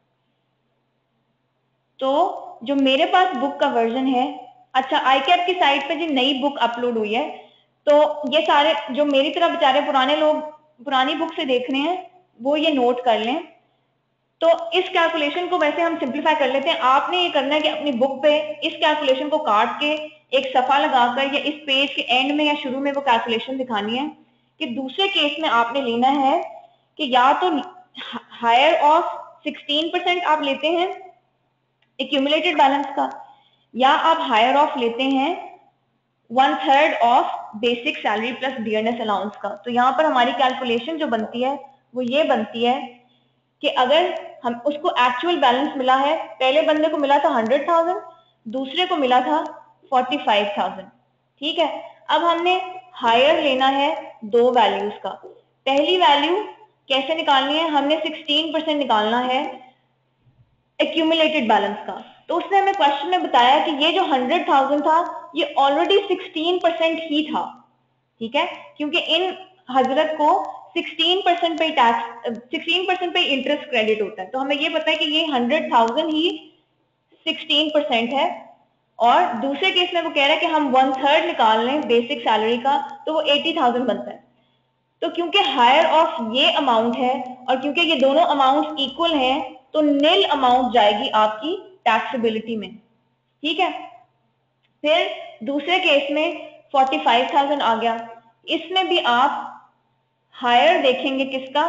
तो जो मेरे पास बुक का वर्जन है, अच्छा आई कैप की साइट पे जी नई बुक अपलोड हुई है, तो ये सारे जो मेरी तरह बेचारे पुराने लोग पुरानी बुक से देख रहे हैं वो ये नोट कर लें। तो इस कैलकुलेशन को वैसे हम सिंप्लीफाई कर लेते हैं। आपने ये करना है कि अपनी बुक पे इस कैलकुलेशन को काट के एक सफा लगाकर या इस पेज के एंड में या शुरू में वो कैलकुलेशन दिखानी है कि दूसरे केस में आपने लेना है कि या तो हायर ऑफ सिक्सटीन परसेंट आप लेते हैं एक्यूमुलेटेड बैलेंस का, या आप हायर ऑफ लेते हैं one third of basic salary plus dearness allowance का। तो यहाँ पर हमारी कैलकुलेशन जो बनती है वो ये बनती है कि अगर हम उसको एक्चुअल बैलेंस मिला है, पहले बंदे को मिला था हंड्रेड थाउजेंड, दूसरे को मिला था फोर्टी फाइव थाउजेंड, ठीक है। अब हमने हायर लेना है दो वैल्यूज का। पहली वैल्यू कैसे निकालनी है, हमने सिक्सटीन परसेंट निकालना है एक्यूमुलेटेड बैलेंस का। तो उसने हमें क्वेश्चन में बताया कि ये जो हंड्रेड थाउजेंड था ये ऑलरेडी सिक्सटीन परसेंट ही था, ठीक है, क्योंकि इन हजरत को सिक्सटीन परसेंट पे टैक्स सिक्सटीन परसेंट पे इंटरेस्ट क्रेडिट होता है। तो हमें ये पता है कि ये हंड्रेड थाउजेंड ही सिक्सटीन परसेंट है। और दूसरे केस में वो कह रहा है कि हम वन थर्ड निकाल लें बेसिक सैलरी का, तो वो एटी थाउजेंड बनता है। तो क्योंकि हायर ऑफ ये अमाउंट है और क्योंकि ये दोनों अमाउंट इक्वल हैं, तो नील अमाउंट जाएगी आपकी टैक्सेबिलिटी में, ठीक है। फिर दूसरे केस में फोर्टी फाइव थाउजेंड आ गया, इसमें भी आप हायर देखेंगे किसका,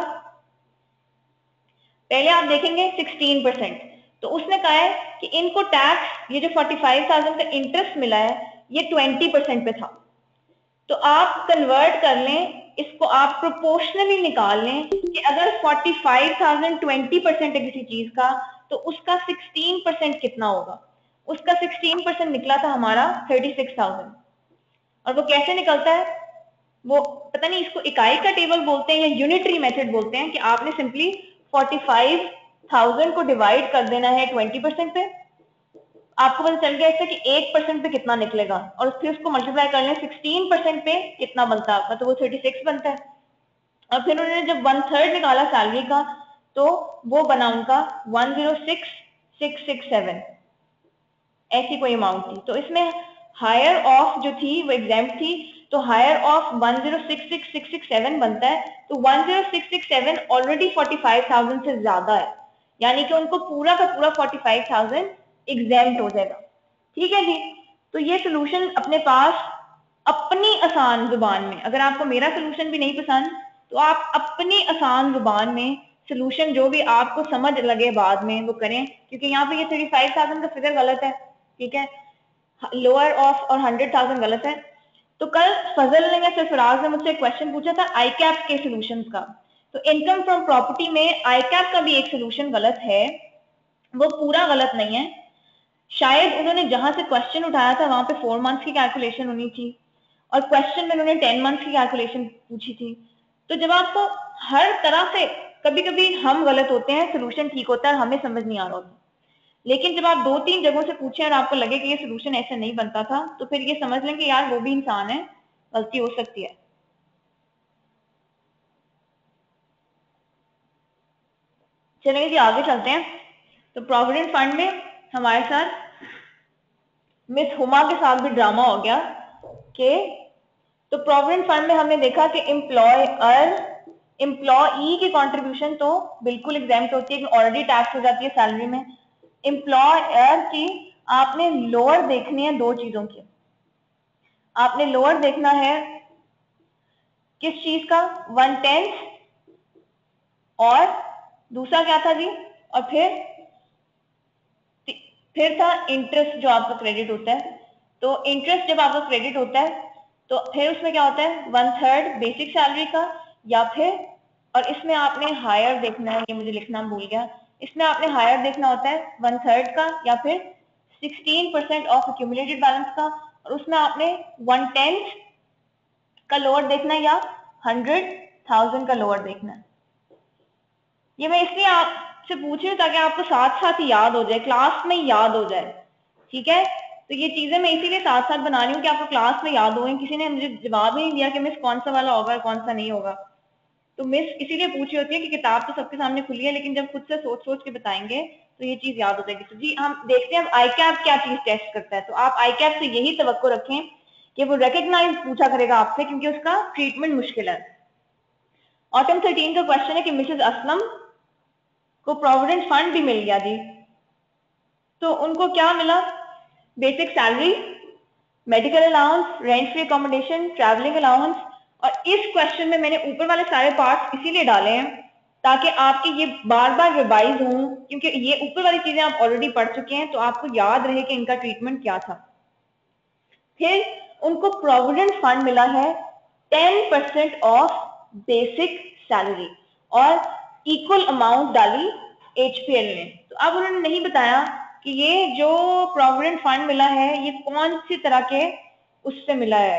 पहले आप देखेंगे सिक्सटीन परसेंट। तो उसने कहा है कि इनको टैक्स, ये जो फोर्टी फाइव थाउजेंड का इंटरेस्ट मिला है ये ट्वेंटी परसेंट पे था। तो आप कन्वर्ट कर लें इसको, आप प्रोपोर्शनली निकाल लें कि अगर forty five thousand twenty percent है किसी चीज का तो उसका सिक्सटीन परसेंट कितना होगा। उसका सिक्सटीन परसेंट निकला था हमारा थर्टी सिक्स थाउजेंड। और वो कैसे निकलता है, वो पता नहीं इसको इकाई का टेबल बोलते हैं या यूनिटरी मेथड बोलते हैं, कि आपने सिंपली फोर्टी फाइव थाउजेंड को डिवाइड कर देना है ट्वेंटी परसेंट पे, आपको पता चल गया इससे कि एक परसेंट पे कितना निकलेगा, और फिर उसको मल्टीप्लाई कर लें सिक्सटीन परसेंट पे कितना बनता है आपका, तो वो थर्टी सिक्स बनता है। और फिर उन्होंने जब वन थर्ड निकाला सैलरी का तो वो बना उनका one zero six six six seven, ऐसी कोई अमाउंट थी। तो इसमें हायर ऑफ जो थी वो एग्जाम्प्ट थी, तो higher of one zero six six six six seven बनता है। तो one zero six six seven already forty five thousand से ज्यादा है, यानी कि उनको पूरा का पूरा फोर्टी फाइव थाउजेंड एग्जाम्प्ट हो जाएगा, ठीक है जी। तो ये सोल्यूशन अपने पास अपनी आसान जुबान में, अगर आपको मेरा सोल्यूशन भी नहीं पसंद तो आप अपनी आसान जुबान में सोल्यूशन जो भी आपको समझ लगे बाद में वो करें, क्योंकि यहाँ पे ये थर्टी फाइव थाउजेंड का फिगर गलत है, ठीक है, लोअर ऑफ और हंड्रेड थाउजेंड गलत है। तो कल फजल ने या सरफराज ने मुझसे क्वेश्चन पूछा था आई कैप के सोल्यूशन का, तो इनकम फ्रॉम प्रॉपर्टी में आई कैप का भी एक सोल्यूशन गलत है, वो पूरा गलत नहीं है। शायद उन्होंने जहां से क्वेश्चन उठाया था वहां पे फोर मंथ्स की कैलकुलेशन होनी थी और क्वेश्चन में उन्होंने टेन मंथ्स की कैलकुलेशन पूछी थी। तो जब आपको हर तरह से, कभी कभी हम गलत होते हैं, सोल्यूशन ठीक होता है, हमें समझ नहीं आ रहा होता, लेकिन जब आप दो तीन जगहों से पूछें और आपको लगे कि ये सोल्यूशन ऐसे नहीं बनता था, तो फिर ये समझ लें कि यार वो भी इंसान है, गलती हो सकती है। चलेंगे जी, आगे चलते हैं। तो प्रोविडेंट फंड में हमारे साथ मिस हुमा के साथ भी ड्रामा हो गया कि तो प्रोविडेंट फंड में हमने देखा कि एम्प्लॉयर एम्प्लॉई की कंट्रीब्यूशन तो बिल्कुल एग्जाम्प्ट होती है कि ऑलरेडी टैक्स हो जाती है सैलरी में। एम्प्लॉयर की आपने लोअर देखनी है दो चीजों की। आपने लोअर देखना है किस चीज का, वन टेंथ, और दूसरा क्या था जी, और फिर फिर था इंटरेस्ट जो आपका क्रेडिट होता है। तो इंटरेस्ट जब आपका क्रेडिट होता है तो फिर उसमें क्या होता है, वन थर्ड बेसिक सैलरी का, या फिर, और इसमें आपने हायर देखना है, ये मुझे लिखना भूल गया, इसमें आपने हायर देखना होता है वन थर्ड का, या फिर sixteen percent of accumulated balance का, और उसमें आपने वन टेंथ का लोअर देखना है या हंड्रेड थाउजेंड का लोअर देखना है। ये मैं इसलिए आपसे पूछ रही हूँ ताकि आपको साथ साथ ही याद हो जाए, क्लास में याद हो जाए, ठीक है। तो ये चीजें मैं इसीलिए साथ साथ बना रही हूँ कि आपको क्लास में याद हो। किसी ने मुझे जवाब ही नहीं दिया कि मिस कौन सा वाला होगा कौन सा नहीं होगा। तो मिस इसीलिए पूछ रही होती है कि किताब तो सबके सामने खुली है, लेकिन जब खुद से सोच सोच के बताएंगे तो ये चीज याद हो जाएगी। तो जी हम देखते हैं अब आई कैप क्या चीज टेस्ट करता है। तो आप आई कैप से यही तवक्को रखें कि वो रिकग्नाइज पूछा करेगा आपसे, क्योंकि उसका ट्रीटमेंट मुश्किल है। ऑटम थर्टीन का क्वेश्चन है कि मिसेस असलम को प्रोविडेंट फंड भी मिल गया जी। तो उनको क्या मिला, basic salary, medical allowance, rent free accommodation, travelling allowance. और इस क्वेश्चन में मैंने ऊपर वाले सारे पार्ट्स इसीलिए डाले हैं ताकि आपके ये बार बार रिवाइज हों, क्योंकि ये ऊपर वाली चीजें आप ऑलरेडी पढ़ चुके हैं, तो आपको याद रहे कि इनका ट्रीटमेंट क्या था। फिर उनको प्रोविडेंट फंड मिला है ten percent of basic salary और इक्वल अमाउंट डाली एचपीएल ने। तो अब उन्होंने नहीं बताया कि ये जो प्रोविडेंट फंड मिला है ये कौन सी तरह के उससे मिला है,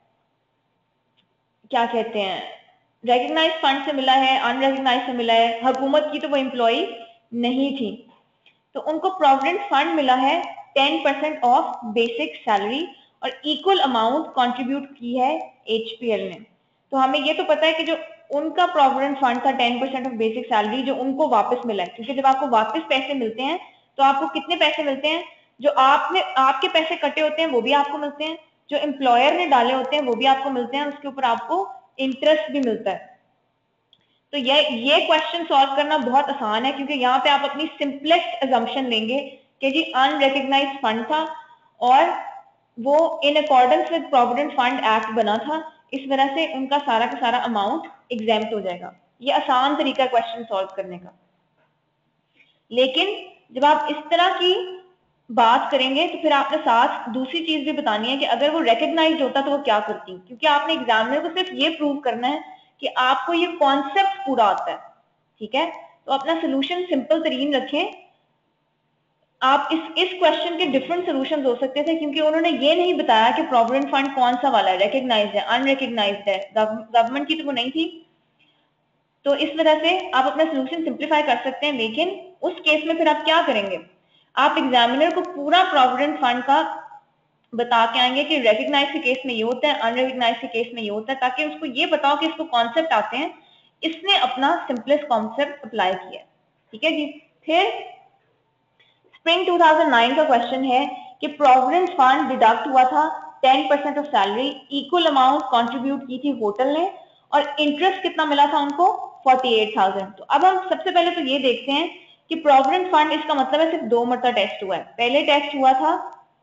क्या कहते हैं, रेकग्नाइज फंड से मिला है, अनरेकग्नाइज से मिला है, हुकूमत की तो वो एम्प्लॉई नहीं थी। तो उनको प्रोविडेंट फंड मिला है ten percent of basic salary और इक्वल अमाउंट कंट्रीब्यूट की है एचपीएल ने। तो हमें ये तो पता है कि जो उनका प्रोविडेंट फंड था ten percent of basic salary जो उनको वापस मिला है, क्योंकि जब आपको वापस पैसे मिलते हैं तो आपको कितने पैसे मिलते हैं, जो आपने आपके पैसे कटे होते हैं वो भी आपको मिलते हैं, जो एम्प्लॉयर ने डाले होते हैं वो भी आपको मिलते हैं, उसके ऊपर आपको इंटरेस्ट भी मिलता है। तो ये ये क्वेश्चन सॉल्व करना बहुत आसान है, क्योंकि यहाँ पे आप अपनी सिंपलेस्ट अजम्पशन लेंगे कि जी अनरिकग्नाइज्ड फंड था और वो in accordance with provident fund act बना था, इस वजह से उनका सारा का सारा अमाउंट एग्जेम्प्ट हो जाएगा। ये आसान तरीका क्वेश्चन सॉल्व करने का। लेकिन जब आप इस तरह की बात करेंगे तो फिर आपने साथ दूसरी चीज भी बतानी है कि अगर वो रिकग्नाइज होता तो वो क्या करती, क्योंकि आपने एग्जामिनर को सिर्फ ये प्रूव करना है कि आपको ये कॉन्सेप्ट पूरा आता है, ठीक है। तो अपना सोल्यूशन सिंपल तरीन रखें। आप इस इस क्वेश्चन के डिफरेंट सोल्यूशन हो सकते थे, क्योंकि उन्होंने ये नहीं बताया कि प्रोविडेंट फंड कौन सा वाला है, रिकग्नाइज्ड है, अनरिकग्नाइज्ड है, गवर्नमेंट की तो वो नहीं थी। तो इस वजह से आप अपना सोल्यूशन सिंप्लीफाई कर सकते हैं। लेकिन उस केस में फिर आप क्या करेंगे, आप एग्जामिनर को पूरा प्रोविडेंट फंड का बता के आएंगे कि रिकग्नाइज के केस में ये होता है, अनरिकग्नाइज के केस में ये होता है, ताकि उसको ये बताओ कि इसको कॉन्सेप्ट आते हैं, इसने अपना सिंपलेस्ट कॉन्सेप्ट अप्लाई किया, ठीक है जी। फिर स्प्रिंग टू थाउजेंड नाइन का क्वेश्चन है कि प्रोविडेंट फंड डिडक्ट हुआ था ten percent of salary, equal amount contribute की थी होटल ने और इंटरेस्ट कितना मिला था उनको, फोर्टी एट थाउजेंड। तो अब हम सबसे पहले तो ये देखते हैं कि प्रोविडेंट फंड, इसका मतलब है सिर्फ दो मरतबा टेस्ट हुआ है। पहले टेस्ट हुआ था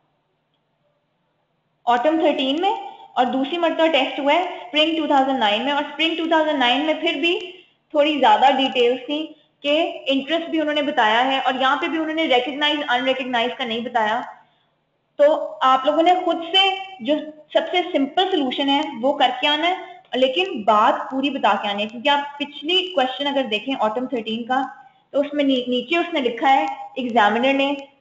ऑटम थर्टीन में और दूसरी मरतबा टेस्ट हुआ है स्प्रिंग टू थाउजेंड नाइन में। और स्प्रिंग टू थाउजेंड नाइन में फिर भी थोड़ी ज्यादा डिटेल्स थी कि इंटरेस्ट भी उन्होंने बताया है और यहाँ पे भी उन्होंने रिकग्नाइज अनरिकग्नाइज का नहीं बताया। तो आप लोगों ने खुद से जो सबसे सिंपल सोल्यूशन है वो करके आना है, लेकिन बात पूरी बता के आनी है। क्योंकि आप पिछली क्वेश्चन अगर देखें ऑटम थर्टीन का, तो उसमें नी, नीचे उसने लिखा है एग्जामिनर ने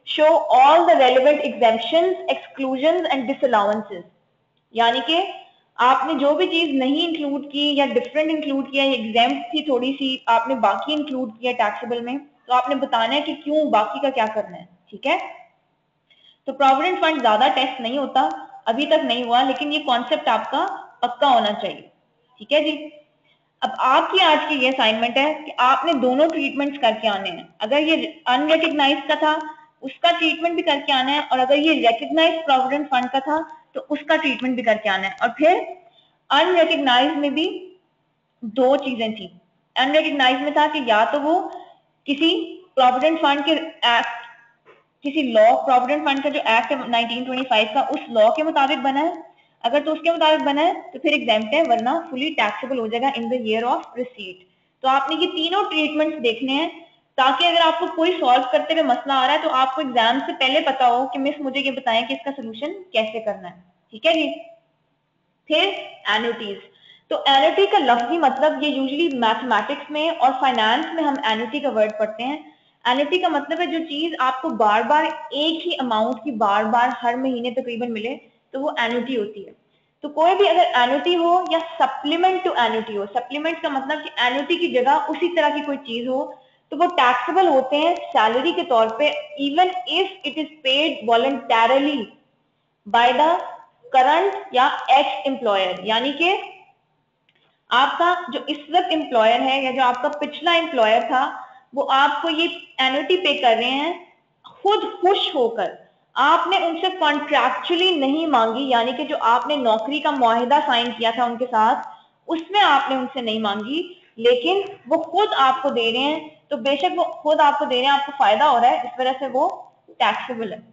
show all the relevant exemptions, exclusions and disallowances. यानी कि आपने जो भी चीज नहीं इंक्लूड की या डिफरेंट इंक्लूड किया, एग्जेम्प्ट थी थोड़ी सी, आपने बाकी इंक्लूड किया टैक्सेबल में, तो आपने बताना है कि क्यों, बाकी का क्या करना है। ठीक है, तो प्रोविडेंट फंड ज्यादा टेस्ट नहीं होता, अभी तक नहीं हुआ, लेकिन ये कॉन्सेप्ट आपका पक्का होना चाहिए। ठीक है जी। अब आपकी आज की ये असाइनमेंट है कि आपने दोनों ट्रीटमेंट्स करके आने हैं। अगर ये अनरिकग्नाइज्ड का था उसका ट्रीटमेंट भी करके आना है, और अगर ये रिकग्नाइज्ड प्रोविडेंट फंड का था तो उसका ट्रीटमेंट भी करके आना है। और फिर अनरिकग्नाइज्ड में भी दो चीजें थी। अनरिकग्नाइज्ड में था कि या तो वो किसी प्रोविडेंट फंड के एक्ट, किसी लॉ, प्रोविडेंट फंड का जो एक्ट है नाइनटीन ट्वेंटी फाइव का, उस लॉ के मुताबिक बना है, अगर तो उसके मुताबिक बना है तो फिर एग्जेम्प्ट है, वरना फुली टैक्सेबल हो जाएगा in the year of receipt. तो आपने ये तीनों ट्रीटमेंट्स देखने हैं, ताकि अगर आपको कोई सॉल्व करते हुए मसला आ रहा है तो आपको एग्जाम से पहले पता हो कि मिस मुझे ये बताएं कि इसका सोल्यूशन कैसे करना है। ठीक है जी। फिर एन्युटीज। तो एन्युटी का लफ्जी मतलब, ये यूजुअली मैथमेटिक्स में और फाइनेंस में हम एन्युटी का वर्ड पढ़ते हैं। एन्युटी का मतलब है जो चीज आपको बार बार एक ही अमाउंट की बार बार हर महीने तकरीबन मिले, तो वो एन्युटी होती है। तो कोई भी अगर एन्युटी हो या सप्लीमेंट टू एन्युटी हो, सप्लीमेंट का मतलब कि एन्युटी की जगह उसी तरह की कोई चीज हो, तो वो टैक्सेबल होते हैं सैलरी के तौर पे, even if it is paid voluntarily by the current or ex employer. यानी कि आपका जो इस वक्त एम्प्लॉयर है या जो आपका पिछला एम्प्लॉयर था, वो आपको ये एन्युटी पे कर रहे हैं खुद खुश होकर। आपने उनसे कॉन्ट्रैक्चुअली नहीं मांगी, यानी कि जो आपने नौकरी का मुआहिदा साइन किया था उनके साथ, उसमें आपने उनसे नहीं मांगी, लेकिन वो खुद आपको दे रहे हैं। तो बेशक वो खुद आपको दे रहे हैं, आपको फायदा हो रहा है, इस वजह से वो टैक्सेबल है।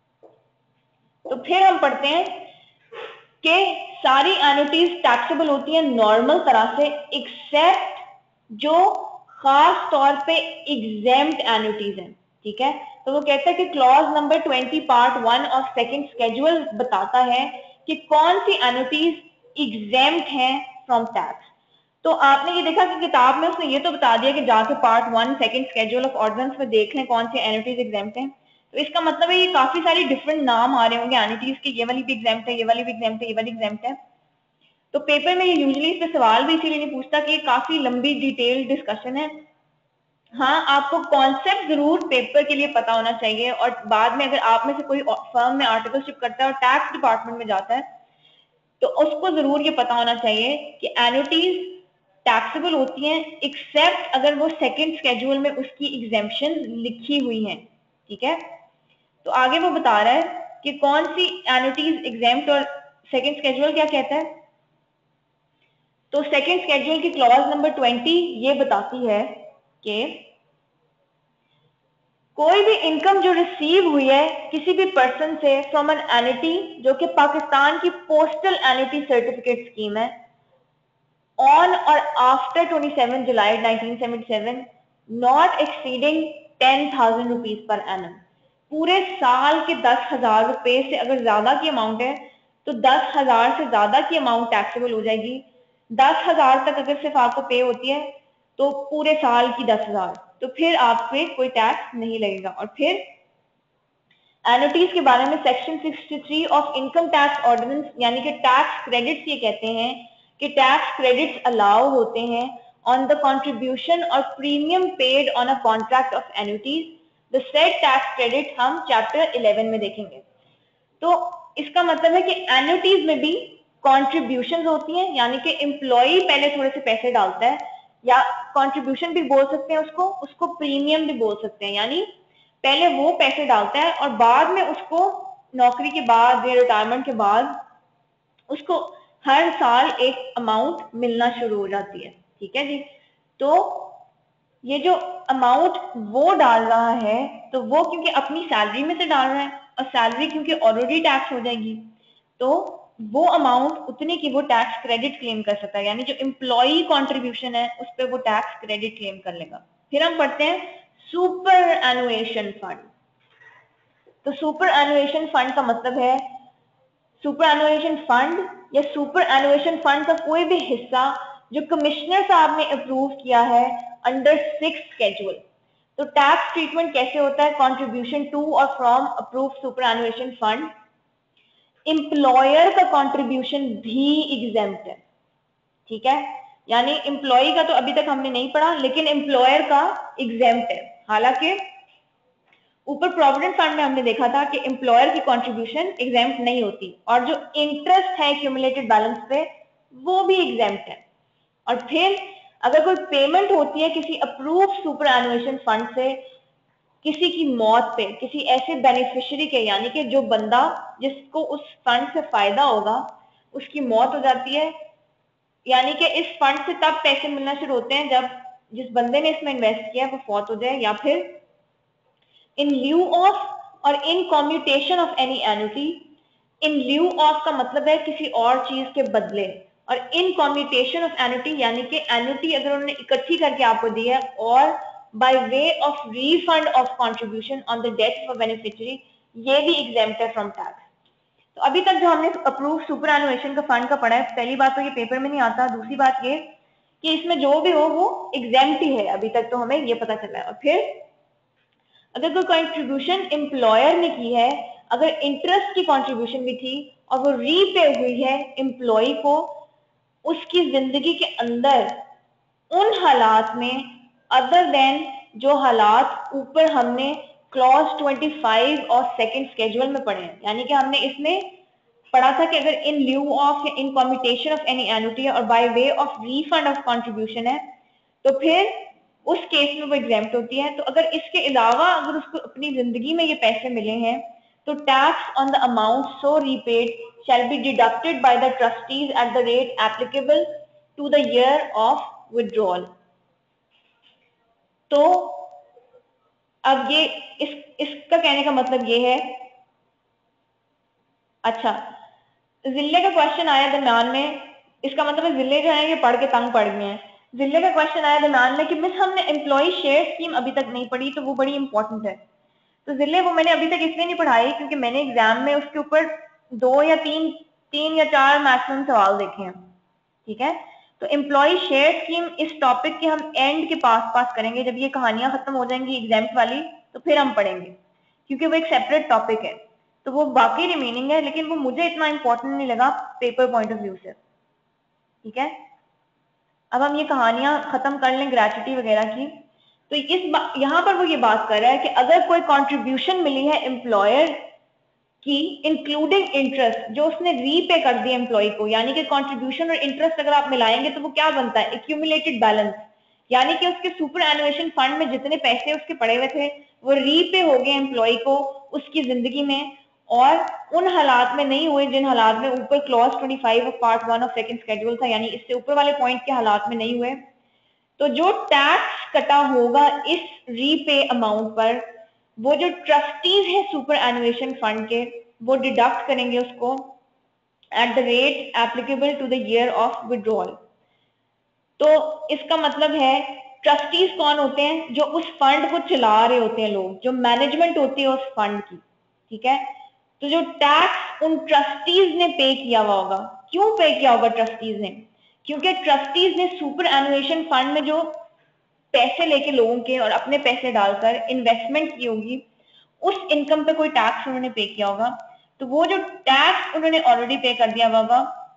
तो फिर हम पढ़ते हैं कि सारी एन्युटीज टैक्सेबल होती हैं नॉर्मल तरह से, एक्सेप्ट जो खास तौर पे एग्जेम्प्ट एन्युटीज हैं। ठीक है, तो वो कहता है कि clause number twenty part one और सेकंड स्केड्यूल बताता है कि कौन सी एन्युटीज एग्जेम्प्ट हैं फ्रॉम टैक्स। तो आपने ये देखा कि किताब में उसने ये तो बता दिया कि जाके part one second schedule of ordinance में देख लें कौन सी एन्युटीज एग्जेम्प्ट हैं। तो इसका मतलब है ये काफी सारी डिफरेंट नाम आ रहे होंगे एन्युटीज के, ये वाली भी एग्जेम्प्ट है, ये वाली भी एग्जेम्प्ट है, ये वाली एग्जेम्प्ट है। तो पेपर में ये यूजुअली इस पे सवाल भी इसीलिए नहीं पूछता कि ये काफी लंबी डिटेल डिस्कशन है। हाँ, आपको कॉन्सेप्ट जरूर पेपर के लिए पता होना चाहिए, और बाद में अगर आप में से कोई फर्म में आर्टिकलशिप करता है और टैक्स डिपार्टमेंट में जाता है तो उसको जरूर ये पता होना चाहिए कि एन्युटीज टैक्सेबल होती हैं एक्सेप्ट अगर वो सेकंड स्केड्यूल में उसकी एग्जेम्पशन लिखी हुई हैं। ठीक है, तो आगे वो बता रहा है कि कौन सी एन्युटीज एग्जेम्प्ट, और सेकंड स्केड्यूल क्या कहता है। तो सेकंड स्केड्यूल की क्लॉज नंबर ट्वेंटी ये बताती है कि कोई भी इनकम जो रिसीव हुई है किसी भी पर्सन से फ्रॉम एन एन्युटी, जो कि पाकिस्तान की पोस्टल एन्युटी सर्टिफिकेट स्कीम है, ऑन और after twenty seven July nineteen seventy seven, not exceeding ten thousand rupees पर एनम। पूरे साल के दस हजार रुपए से अगर ज्यादा की अमाउंट है तो दस हजार से ज्यादा की अमाउंट टैक्सेबल हो जाएगी। दस हजार तक अगर सिर्फ आपको पे होती है तो पूरे साल की दस हजार, तो फिर आप पे कोई टैक्स नहीं लगेगा। और फिर एन्युटीज के बारे में section sixty three of income tax ordinance, यानी कि टैक्स क्रेडिट्स ये कहते हैं कि टैक्स क्रेडिट्स अलाउ होते हैं ऑन द कंट्रीब्यूशन और premium paid on a contract of annuities. The said tax credit हम चैप्टर इलेवन में देखेंगे। तो इसका मतलब है कि एन्युटीज में भी कॉन्ट्रीब्यूशन होती हैं, यानी कि एम्प्लॉय पहले थोड़े से पैसे डालता है, या कॉन्ट्रीब्यूशन भी बोल सकते हैं उसको, उसको प्रीमियम भी बोल सकते हैं। यानी पहले वो पैसे डालता है और बाद में उसको नौकरी के बाद या रिटायरमेंट के बाद उसको हर साल एक अमाउंट मिलना शुरू हो जाती है। ठीक है जी, तो ये जो अमाउंट वो डाल रहा है तो वो क्योंकि अपनी सैलरी में से डाल रहा है, और सैलरी क्योंकि ऑलरेडी टैक्स हो जाएगी, तो वो अमाउंट उतने की वो टैक्स क्रेडिट क्लेम कर सकता है। यानी जो एम्प्लॉई कंट्रीब्यूशन है उस पर वो टैक्स क्रेडिट क्लेम कर लेगा। फिर हम पढ़ते हैं सुपर एनुएशन फंड। तो सुपर एनुएशन फंड का मतलब है सुपर एनुएशन फंड या सुपर एनुएशन फंड का कोई भी हिस्सा जो कमिश्नर साहब ने अप्रूव किया है अंडर सिक्स स्केड्यूल। तो टैक्स ट्रीटमेंट कैसे होता है कंट्रीब्यूशन टू और from approved superannuation fund. Employer का कंट्रीब्यूशन भी एग्जेम्प्ट है, ठीक है, यानी एम्प्लॉय का तो अभी तक हमने नहीं पढ़ा, लेकिन एम्प्लॉयर का एग्जेम्प्ट है। हालांकि ऊपर प्रोविडेंट फंड में हमने देखा था कि एम्प्लॉयर की कंट्रीब्यूशन एग्जेम्प्ट नहीं होती, और जो इंटरेस्ट है एक्यूमुलेटेड बैलेंस पे वो भी एग्जेम्प्ट है। और फिर अगर कोई पेमेंट होती है किसी अप्रूव्ड सुपरएनुएशन फंड से किसी की मौत पे, किसी ऐसे बेनिफिशियरी के, यानी कि जो बंदा जिसको उस फंड से फायदा होगा उसकी मौत हो जाती है, यानी कि इस फंड से तब पैसे मिलना शुरू होते हैं जब जिस बंदे ने इसमें इन्वेस्ट किया वो फौत हो जाए, या फिर इन ल्यू ऑफ और in commutation of any annuity. In lieu of का मतलब है किसी और चीज के बदले, और इन कॉम्यूटेशन ऑफ एन्युटी यानी कि एन्युटी अगर उन्होंने इकट्ठी करके आपको दी है, और by way of refund of contribution on the death of beneficiary, ये भी एग्जेम्प्ट है फ्रॉम टैक्स। तो अभी तक जो हमने अप्रूव सुपरएनुएशन का फंड का पढ़ा है, पहली बात तो ये पेपर में नहीं आता, दूसरी बात ये कि इसमें जो भी हो वो एग्जेम्प्ट ही है, अभी तक तो हमें ये पता चला है। और फिर अगर कोई कंट्रीब्यूशन एम्प्लॉयर ने की है, अगर इंटरेस्ट की कंट्रीब्यूशन भी थी और वो रीपे हुई है एम्प्लॉय को उसकी जिंदगी के अंदर उन हालात में, अदर देन जो हालात ऊपर हमने क्लॉज पच्चीस और सेकंड स्केड्यूल में पढ़े हैं, यानी कि हमने इसमें पढ़ा था कि अगर इन ल्यू ऑफ या in commutation of any annuity और by way of refund of contribution है, तो फिर उस केस में वो एग्जेम्प्ट होती है। तो अगर इसके अलावा अगर उसको अपनी जिंदगी में ये पैसे मिले हैं, तो tax on the amount so repaid shall be deducted by the trustees at the rate applicable to the year of withdrawal. तो अब ये इस इसका कहने का मतलब ये है, अच्छा जिले का क्वेश्चन आया दरम्यान में, इसका मतलब है जिले जो है ये पढ़ के तंग पड़ गए हैं। जिले का क्वेश्चन आया दरम्यान में कि मिस हमने एम्प्लॉय शेयर स्कीम अभी तक नहीं पढ़ी, तो वो बड़ी इंपॉर्टेंट है। तो जिले वो मैंने अभी तक इसलिए नहीं पढ़ाई क्योंकि मैंने एग्जाम में उसके ऊपर दो या तीन तीन या चार मैक्सिमम सवाल देखे हैं, ठीक है। तो एम्प्लॉय शेयर स्कीम इस टॉपिक के हम एंड के पास पास करेंगे, जब ये कहानियां खत्म हो जाएंगी एग्जाम वाली तो फिर हम पढ़ेंगे, क्योंकि वो एक सेपरेट टॉपिक है, तो वो बाकी रिमेनिंग है, लेकिन वो मुझे इतना इंपॉर्टेंट नहीं लगा पेपर पॉइंट ऑफ व्यू से, ठीक है। अब हम ये कहानियां खत्म कर लें ग्रेचुटी वगैरह की। तो इस यहाँ पर वो ये बात कर रहा है कि अगर कोई कंट्रीब्यूशन मिली है एम्प्लॉयर की इंक्लूडिंग इंटरेस्ट जो उसने रीपे कर दिया एम्प्लॉय को, यानी कि कंट्रीब्यूशन और इंटरेस्ट अगर आप मिलाएंगे तो वो क्या बनता है, एक्यूमुलेटेड बैलेंस, यानी कि उसके सुपरएनुएशन फंड में जितने पैसे उसके पड़े हुए थे वो रीपे हो गए एम्प्लॉय को उसकी जिंदगी में, और उन हालात में नहीं हुए जिन हालात में ऊपर क्लॉज पच्चीस of part one of second schedule था, यानी इससे ऊपर वाले पॉइंट के हालात में नहीं हुए। तो जो टैक्स कटा होगा इस रीपे अमाउंट पर, वो जो ट्रस्टीज है सुपरएनुएशन फंड के वो डिडक्ट करेंगे उसको at the rate applicable to the year of withdrawal. तो इसका मतलब है ट्रस्टीज कौन होते हैं, जो उस फंड को चला रहे होते हैं लोग, जो मैनेजमेंट होती है उस फंड की, ठीक है। तो जो टैक्स उन ट्रस्टीज ने पे किया हुआ होगा, क्यों पे किया होगा ट्रस्टीज ने, क्योंकि ट्रस्टीज ने सुपरएनुएशन फंड में जो पैसे लेके लोगों के और अपने पैसे डालकर इन्वेस्टमेंट की होगी उस इनकम पे कोई टैक्स उन्होंने पे किया होगा, तो वो जो टैक्स उन्होंने ऑलरेडी पे कर दिया होगा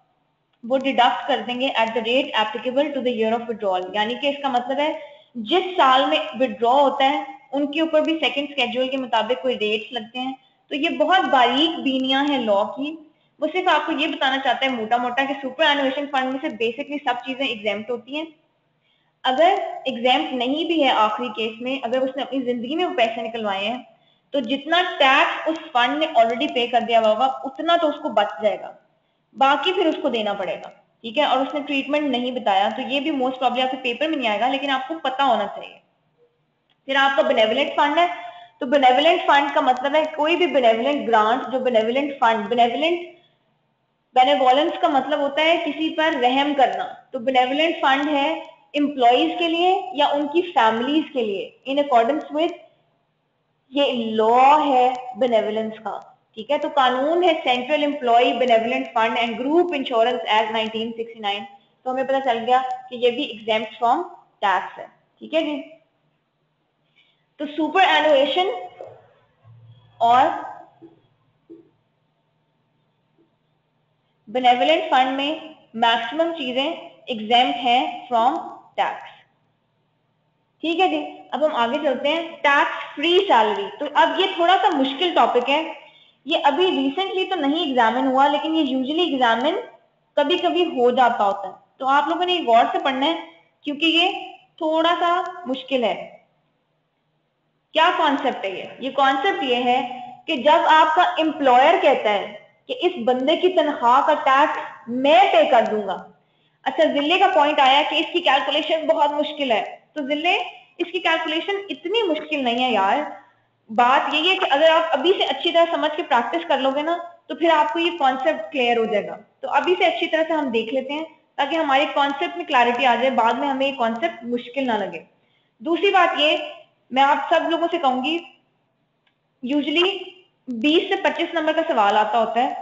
वो डिडक्ट कर देंगे at the rate applicable to the year of withdrawal. यानी कि इसका मतलब है जिस साल में विड्रॉ होता है उनके ऊपर भी सेकंड स्केड्यूल के मुताबिक कोई रेट्स लगते हैं। तो ये बहुत बारीक बीनियां है लॉ की, वो सिर्फ आपको ये बताना चाहता है मोटा मोटा कि सुपरएनुएशन फंड में से बेसिकली सब चीजें एग्जेम्प्ट होती हैं। अगर एग्जेम्प्ट नहीं भी है आखिरी केस में, अगर उसने अपनी जिंदगी में वो पैसे निकलवाए हैं तो जितना टैक्स उस फंड ने ऑलरेडी पे कर दिया होगा उतना तो उसको बच जाएगा, बाकी फिर उसको देना पड़ेगा, ठीक है। और उसने ट्रीटमेंट नहीं बताया तो ये भी मोस्ट प्रॉब्लम आपके पेपर में नहीं आएगा, लेकिन आपको पता होना चाहिए। फिर आपका बेनेवोलेंट फंड है, तो बेनेवोलेंट फंड का मतलब है कोई भी बेनेवोलेंट ग्रांट जो बेनेवोलेंट फंड, बेनेवोलेंट बेनेवोलेंस का मतलब होता है किसी पर रहम करना, तो बेनेवोलेंट फंड है एम्प्लॉइज के लिए या उनकी फैमिलीज के लिए इन अकॉर्डेंस विद ये लॉ है बेनेवोलेंस का, ठीक है। तो कानून है central employ benevolent fund and group insurance act nineteen sixty nine. तो हमें पता चल गया कि ये भी एग्जेम्प्ट फ्रॉम टैक्स है, ठीक है जी। तो सुपर एनुएशन और बेनेवोलेंट फंड में मैक्सिमम चीजें एग्जेम्प्ट हैं फ्रॉम टैक्स। ठीक है जी, अब हम आगे चलते हैं। टैक्स फ्री सैलरी, तो अब ये थोड़ा सा मुश्किल टॉपिक है। ये अभी रिसेंटली तो नहीं एग्जामिन हुआ, लेकिन ये यूजुअली एग्जामिन कभी कभी हो जाता होता है, तो आप लोगों ने गौर से पढ़ना है क्योंकि ये थोड़ा सा मुश्किल है। क्या कॉन्सेप्ट है ये ये कॉन्सेप्ट ये है कि जब आपका एम्प्लॉयर कहता है कि इस बंदे की तनख्वाह का टैक्स मैं पे कर दूंगा। अच्छा, जिले का पॉइंट आया कि इसकी कैलकुलेशन बहुत मुश्किल है, तो जिले इसकी कैलकुलेशन इतनी मुश्किल नहीं है यार। बात यही है कि अगर आप अभी से अच्छी तरह समझ के प्रैक्टिस कर लोगे ना, तो फिर आपको ये कॉन्सेप्ट क्लियर हो जाएगा। तो अभी से अच्छी तरह से हम देख लेते हैं ताकि हमारे कॉन्सेप्ट में क्लैरिटी आ जाए, बाद में हमें ये कॉन्सेप्ट मुश्किल ना लगे। दूसरी बात ये, मैं आप सब लोगों से कहूंगी, यूजुअली बीस से पच्चीस नंबर का सवाल आता होता है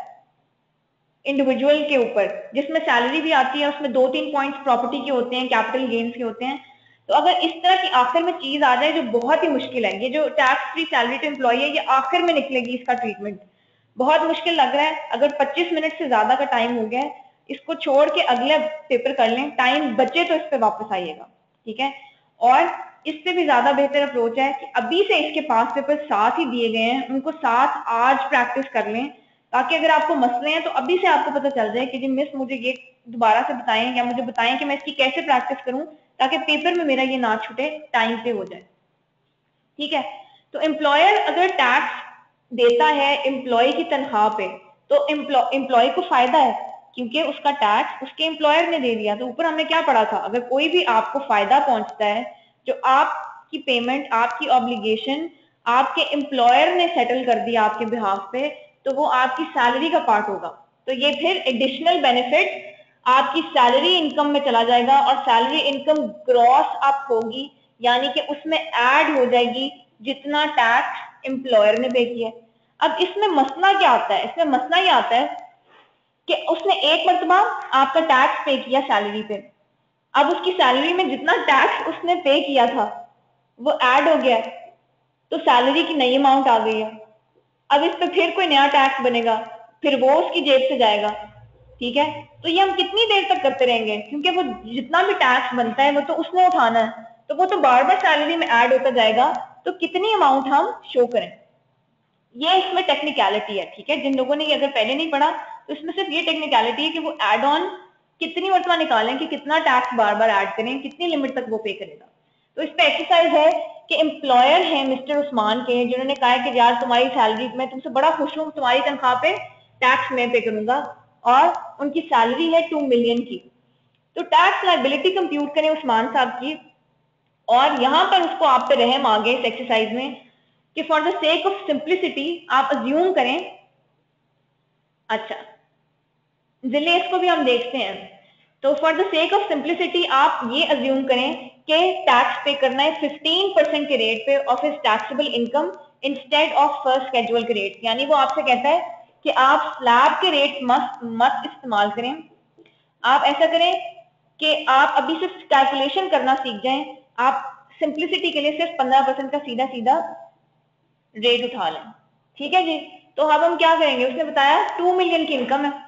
इंडिविजुअल के ऊपर, जिसमें सैलरी भी आती है, उसमें दो तीन पॉइंट्स प्रॉपर्टी के होते हैं, कैपिटल गेन्स के होते हैं। तो अगर इस तरह की आखिर में चीज आ जाए जो बहुत ही मुश्किल है, ये जो tax free salary to employ है, ये आखिर में निकलेगी, इसका ट्रीटमेंट बहुत मुश्किल लग रहा है। अगर पच्चीस मिनट से ज्यादा का टाइम हो गया है, इसको छोड़ के अगले पेपर कर लें, टाइम बचे तो इस पे वापस आइएगा, ठीक है। और इससे भी ज्यादा बेहतर अप्रोच है कि अभी से इसके पास पेपर साथ ही दिए गए हैं, उनको साथ आज प्रैक्टिस कर लें, ताकि अगर आपको मसले हैं तो अभी से आपको पता चल जाए कि जी मिस मुझे ये दोबारा से बताएं, या मुझे बताएं कि मैं इसकी कैसे प्रैक्टिस करूं ताकि पेपर में मेरा ये ना छूटे, टाइम पे हो जाए, ठीक है। तो एम्प्लॉयर अगर टैक्स देता है एम्प्लॉय की तनख्वाह पे, तो एम्प्लॉय को फायदा है क्योंकि उसका टैक्स उसके एम्प्लॉयर ने दे दिया। तो ऊपर हमने क्या पढ़ा था, अगर कोई भी आपको फायदा पहुंचता है, जो आपकी पेमेंट, आपकी ऑब्लिगेशन आपके एम्प्लॉयर ने सेटल कर दिया आपके बिहाफ पे, तो वो आपकी सैलरी का पार्ट होगा। तो ये फिर एडिशनल बेनिफिट आपकी सैलरी इनकम में चला जाएगा, और सैलरी इनकम ग्रॉस अप होगी, यानी कि उसमें ऐड हो जाएगी जितना टैक्स एम्प्लॉयर ने पे किया। अब इसमें मसला क्या आता है, इसमें मसला ये आता है कि उसने एक मरतबा आपका टैक्स पे किया सैलरी पे, अब उसकी सैलरी में जितना टैक्स उसने पे किया था वो ऐड हो गया, तो सैलरी की नई अमाउंट आ गई है। अब इस पे फिर कोई नया टैक्स बनेगा, फिर वो उसकी जेब से जाएगा, ठीक है। तो ये हम कितनी देर तक करते रहेंगे, क्योंकि वो जितना भी टैक्स बनता है वो तो उसने उठाना है, तो वो तो बार बार सैलरी में ऐड होता जाएगा, तो कितनी अमाउंट हम शो करें, ये इसमें टेक्निकलिटी है, ठीक है। जिन लोगों ने ये अगर पहले नहीं पढ़ा तो इसमें सिर्फ ये टेक्निकलिटी है कि वो एड ऑन कितनी मरतबा निकालें, कि कितना टैक्स बार बार ऐड करें, कितनी लिमिट तक वो पे करेगा। तो इस पे एक्सरसाइज है कि एम्प्लॉयर है मिस्टर उस्मान के, जिन्होंने कहा है कि यार तुम्हारी सैलरी, मैं तुमसे बड़ा खुश हूँ, तुम्हारी तनख्वाह पे टैक्स मैं पे करूंगा, और उनकी सैलरी है टू मिलियन की। तो टैक्स लाइबिलिटी कंप्यूट करें उस्मान साहब की, और यहां पर उसको आप पे रहम आ गए इस एक्सरसाइज में कि for the sake of simplicity आप अज्यूम करें, अच्छा जिले इसको भी हम देखते हैं, तो for the sake of simplicity आप ये अज्यूम करें कि टैक्स पे करना है फिफ्टीन परसेंट के रेट पे of his taxable income instead of first schedule के रेट। यानी वो आपसे कहता है कि आप स्लैब के रेट मत मत इस्तेमाल करें, आप ऐसा करें कि आप अभी से कैलकुलेशन करना सीख जाएं, आप सिंप्लिसिटी के लिए सिर्फ पंद्रह परसेंट का सीधा सीधा रेट उठा लें, ठीक है जी। तो अब हम क्या करेंगे, उसने बताया टू मिलियन की इनकम है,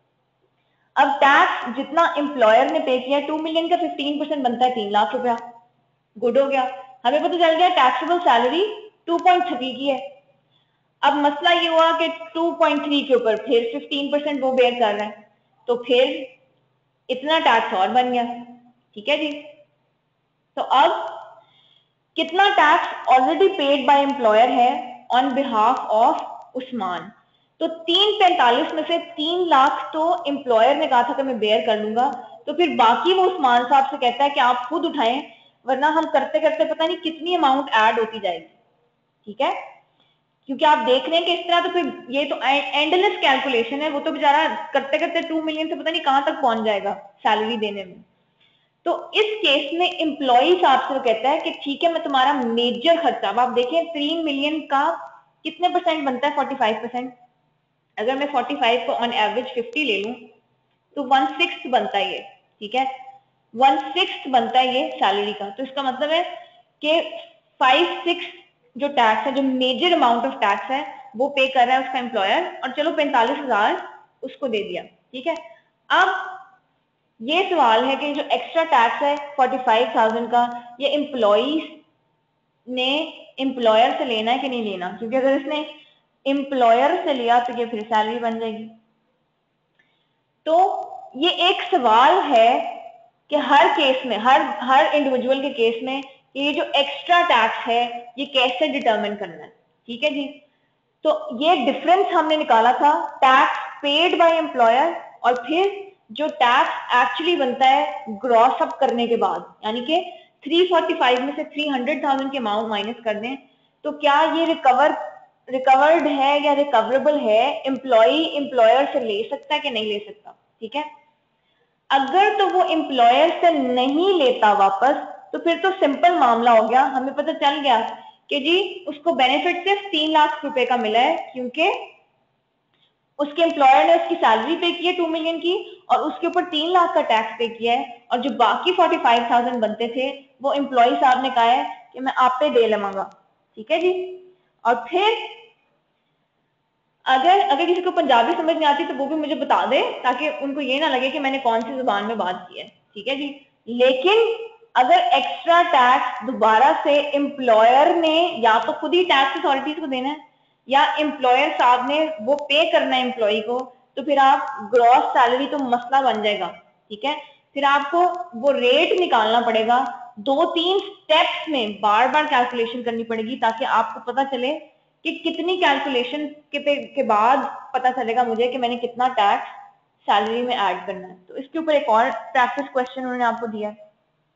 अब टैक्स जितना एम्प्लॉयर ने पे किया टू मिलियन का फिफ्टीन परसेंट बनता है तीन लाख रुपया, गुड हो गया। हमें पता चल गया taxable salary two point three की है। अब मसला ये हुआ कि टू पॉइंट थ्री के ऊपर फिर फिफ्टीन परसेंट वो बेयर कर रहे हैं, तो फिर इतना टैक्स और बन गया, ठीक है जी। तो अब कितना tax already paid by employer है ऑन बिहाफ ऑफ उस्मान, तो तीन पैंतालीस में से तीन लाख तो एम्प्लॉयर ने कहा था कि मैं बेयर कर लूंगा, तो फिर बाकी वो उस्मान साहब से कहता है कि आप खुद उठाएं, वरना हम करते करते पता नहीं कितनी अमाउंट ऐड होती जाएगी, ठीक है। क्योंकि आप देख रहे हैं कि इस तरह तो फिर ये तो एंडलेस कैलकुलेशन है, वो तो बेचारा करते करते टू मिलियन से पता नहीं कहां तक पहुंच जाएगा सैलरी देने में। तो इस केस में एम्प्लॉई साहब से वो कहता है कि ठीक है मैं तुम्हारा मेजर खर्चा, अब आप देखें तीन मिलियन का कितने परसेंट बनता है, फोर्टी फाइव परसेंट। अगर मैं फोर्टी फाइव को ऑन एवरेज फिफ्टी ले लूं तो वन सिक्स बनता है ये, ठीक है, वन सिक्स बनता है ये सैलरी का। तो इसका मतलब है कि फाइव सिक्स जो टैक्स है, जो मेजर अमाउंट ऑफ टैक्स है वो पे कर रहा है उसका एम्प्लॉयर, और चलो पैंतालीस हजार उसको दे दिया, ठीक है। अब ये सवाल है कि जो एक्स्ट्रा टैक्स है फोर्टी फाइव थाउजेंड का, ये एम्प्लॉइज ने एम्प्लॉयर से लेना है कि नहीं लेना, क्योंकि अगर इसने एम्प्लॉयर से लिया तो ये फिर सैलरी बन जाएगी। तो ये एक सवाल है कि हर केस में, हर हर इंडिविजुअल के केस में, कि ये जो एक्स्ट्रा टैक्स है ये कैसे डिटरमिन करना है, ठीक है जी। तो ये डिफरेंस हमने निकाला था टैक्स पेड बाय एम्प्लॉयर और फिर जो टैक्स एक्चुअली बनता है ग्रॉस अप करने के बाद, यानी कि थ्री फोर्टी फाइव में से थ्री हंड्रेड थाउजेंड के अमाउंट माइनस कर दें तो क्या ये रिकवर रिकवर्ड है या रिकवरेबल है, एम्प्लॉई एम्प्लॉयर से ले सकता है कि नहीं ले सकता, ठीक है। अगर तो वो एम्प्लॉयर से नहीं लेता वापस तो फिर तो सिंपल मामला हो गया, हमें पता चल गया कि जी उसको बेनिफिट सिर्फ तीन लाख रुपए का मिला है, क्योंकि उसके एम्प्लॉयर ने उसकी सैलरी पे की है टू मिलियन की और उसके ऊपर तीन लाख का टैक्स पे किया है, और जो बाकी फोर्टी फाइव थाउजेंड बनते थे वो एम्प्लॉय साहब ने कहा है कि मैं आप पे दे लूंगा, ठीक है जी। और फिर अगर अगर किसी को पंजाबी समझ नहीं आती तो वो भी मुझे बता दे, ताकि उनको ये ना लगे कि मैंने कौन सी जुबान में बात की है, ठीक है जी। लेकिन अगर एक्स्ट्रा टैक्स दोबारा से एम्प्लॉयर ने या तो खुद ही टैक्स अथॉरिटीज को देना है या एम्प्लॉयर साहब ने वो पे करना है एम्प्लॉय को, तो फिर आप ग्रॉस सैलरी तो मसला बन जाएगा, ठीक है। फिर आपको वो रेट निकालना पड़ेगा, दो तीन स्टेप्स में बार बार कैलकुलेशन करनी पड़ेगी ताकि आपको पता चले कि कितनी कैलकुलेशन के, के बाद पता चलेगा मुझे कि मैंने कितना टैक्स सैलरी में ऐड करना है। तो इसके ऊपर एक और प्रैक्टिस क्वेश्चन उन्होंने आपको दिया है।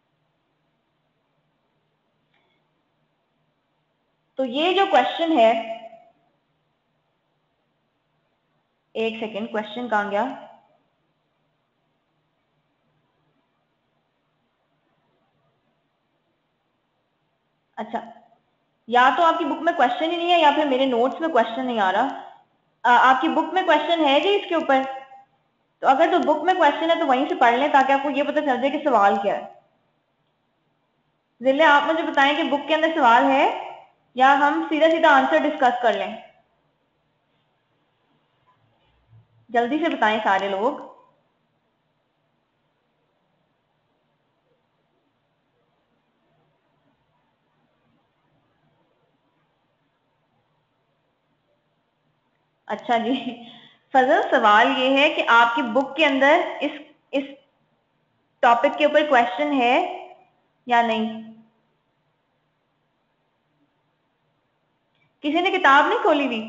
तो ये जो क्वेश्चन है, एक सेकेंड, क्वेश्चन कहां गया, अच्छा, या तो आपकी बुक में क्वेश्चन ही नहीं है या फिर मेरे नोट्स में क्वेश्चन नहीं आ रहा। आ, आपकी बुक में क्वेश्चन है जी इसके ऊपर? तो अगर तो बुक में क्वेश्चन है तो वहीं से पढ़ लें ताकि आपको ये पता चल जाए कि सवाल क्या है। जिले आप मुझे बताएं कि बुक के अंदर सवाल है या हम सीधा सीधा आंसर डिस्कस कर लें। जल्दी से बताएं सारे लोग। अच्छा जी, फजल सवाल ये है कि आपकी बुक के अंदर इस इस टॉपिक के ऊपर क्वेश्चन है या नहीं? किसी ने किताब नहीं खोली हुई?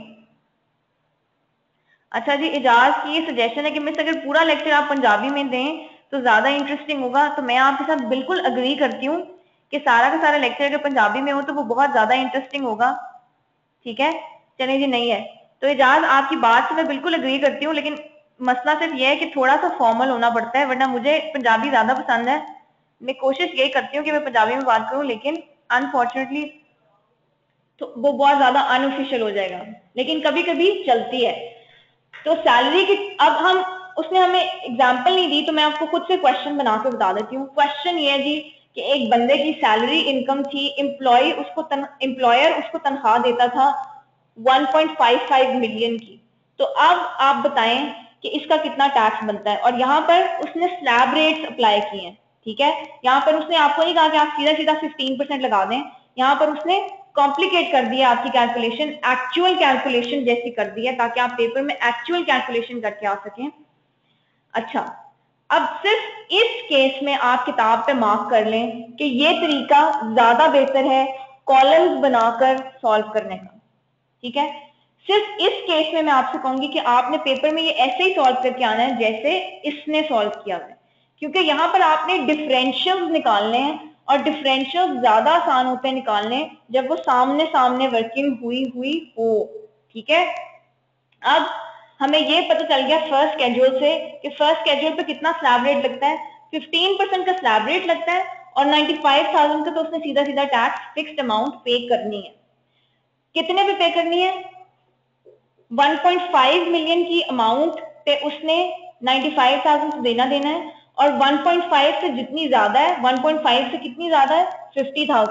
अच्छा जी, इजाज की ये सजेशन है कि मिस अगर पूरा लेक्चर आप पंजाबी में दें तो ज्यादा इंटरेस्टिंग होगा। तो मैं आपके साथ बिल्कुल अग्री करती हूँ कि सारा का सारा लेक्चर अगर पंजाबी में हो तो वो बहुत ज्यादा इंटरेस्टिंग होगा, ठीक है। चलिए जी, नहीं है तो इजाज आपकी बात से मैं बिल्कुल अग्री करती हूँ, लेकिन मसला सिर्फ ये है कि थोड़ा सा फॉर्मल होना पड़ता है, वरना मुझे पंजाबी ज्यादा पसंद है। मैं कोशिश यही करती हूँ कि मैं पंजाबी में बात करूँ, लेकिन अनफॉर्चुनेटली तो वो बहुत ज्यादा अनऑफिशियल हो जाएगा, लेकिन कभी कभी चलती है। तो सैलरी की अब हम, उसने हमें एग्जाम्पल नहीं दी तो मैं आपको खुद से क्वेश्चन बना के बता देती हूँ। क्वेश्चन ये है जी कि एक बंदे की सैलरी इनकम थी, एम्प्लॉय उसको तन एम्प्लॉयर उसको तनख्वाह देता था one point five five million की। तो अब आप बताएं कि इसका कितना टैक्स बनता है, और यहाँ पर उसने स्लैब रेट्स अप्लाई किए हैं, ठीक है। यहाँ पर उसने आपको नहीं कहा कि आप सीधा सीधा फिफ्टीन परसेंट लगा दें, यहाँ पर उसने कॉम्प्लिकेट कर दिया आपकी कैलकुलेशन, एक्चुअल कैलकुलेशन जैसी कर दी है ताकि आप पेपर में एक्चुअल कैलकुलेशन करके आ सकें। अच्छा, अब सिर्फ इस केस में आप किताब पे मार्क कर लें कि ये तरीका ज्यादा बेहतर है कॉलम्स बनाकर सॉल्व करने का, ठीक है। सिर्फ इस केस में मैं आपसे कहूंगी कि आपने पेपर में ये ऐसे ही सॉल्व करके आना है जैसे इसने सॉल्व किया है, क्योंकि यहाँ पर आपने डिफरेंशियल्स निकालने हैं और डिफरेंशियल ज्यादा आसान होते हैं निकालने जब वो सामने सामने वर्किंग हुई हुई हो, ठीक है। अब हमें ये पता चल गया फर्स्ट स्केड्यूल से कि फर्स्ट स्केड्यूल पे कितना स्लैब रेट लगता है, फिफ्टीन परसेंट का स्लैब रेट लगता है और नाइन्टी फाइव थाउजेंड का तो उसने सीधा सीधा टैक्स फिक्स्ड अमाउंट पे करनी है। कितने पे पे करनी है? वन पॉइंट फाइव मिलियन की अमाउंट पे उसने नाइन्टी फाइव थाउजेंड देना देना है, और वन पॉइंट फाइव से जितनी ज्यादा है, वन पॉइंट फाइव से कितनी ज्यादा है, फिफ्टी थाउजेंड,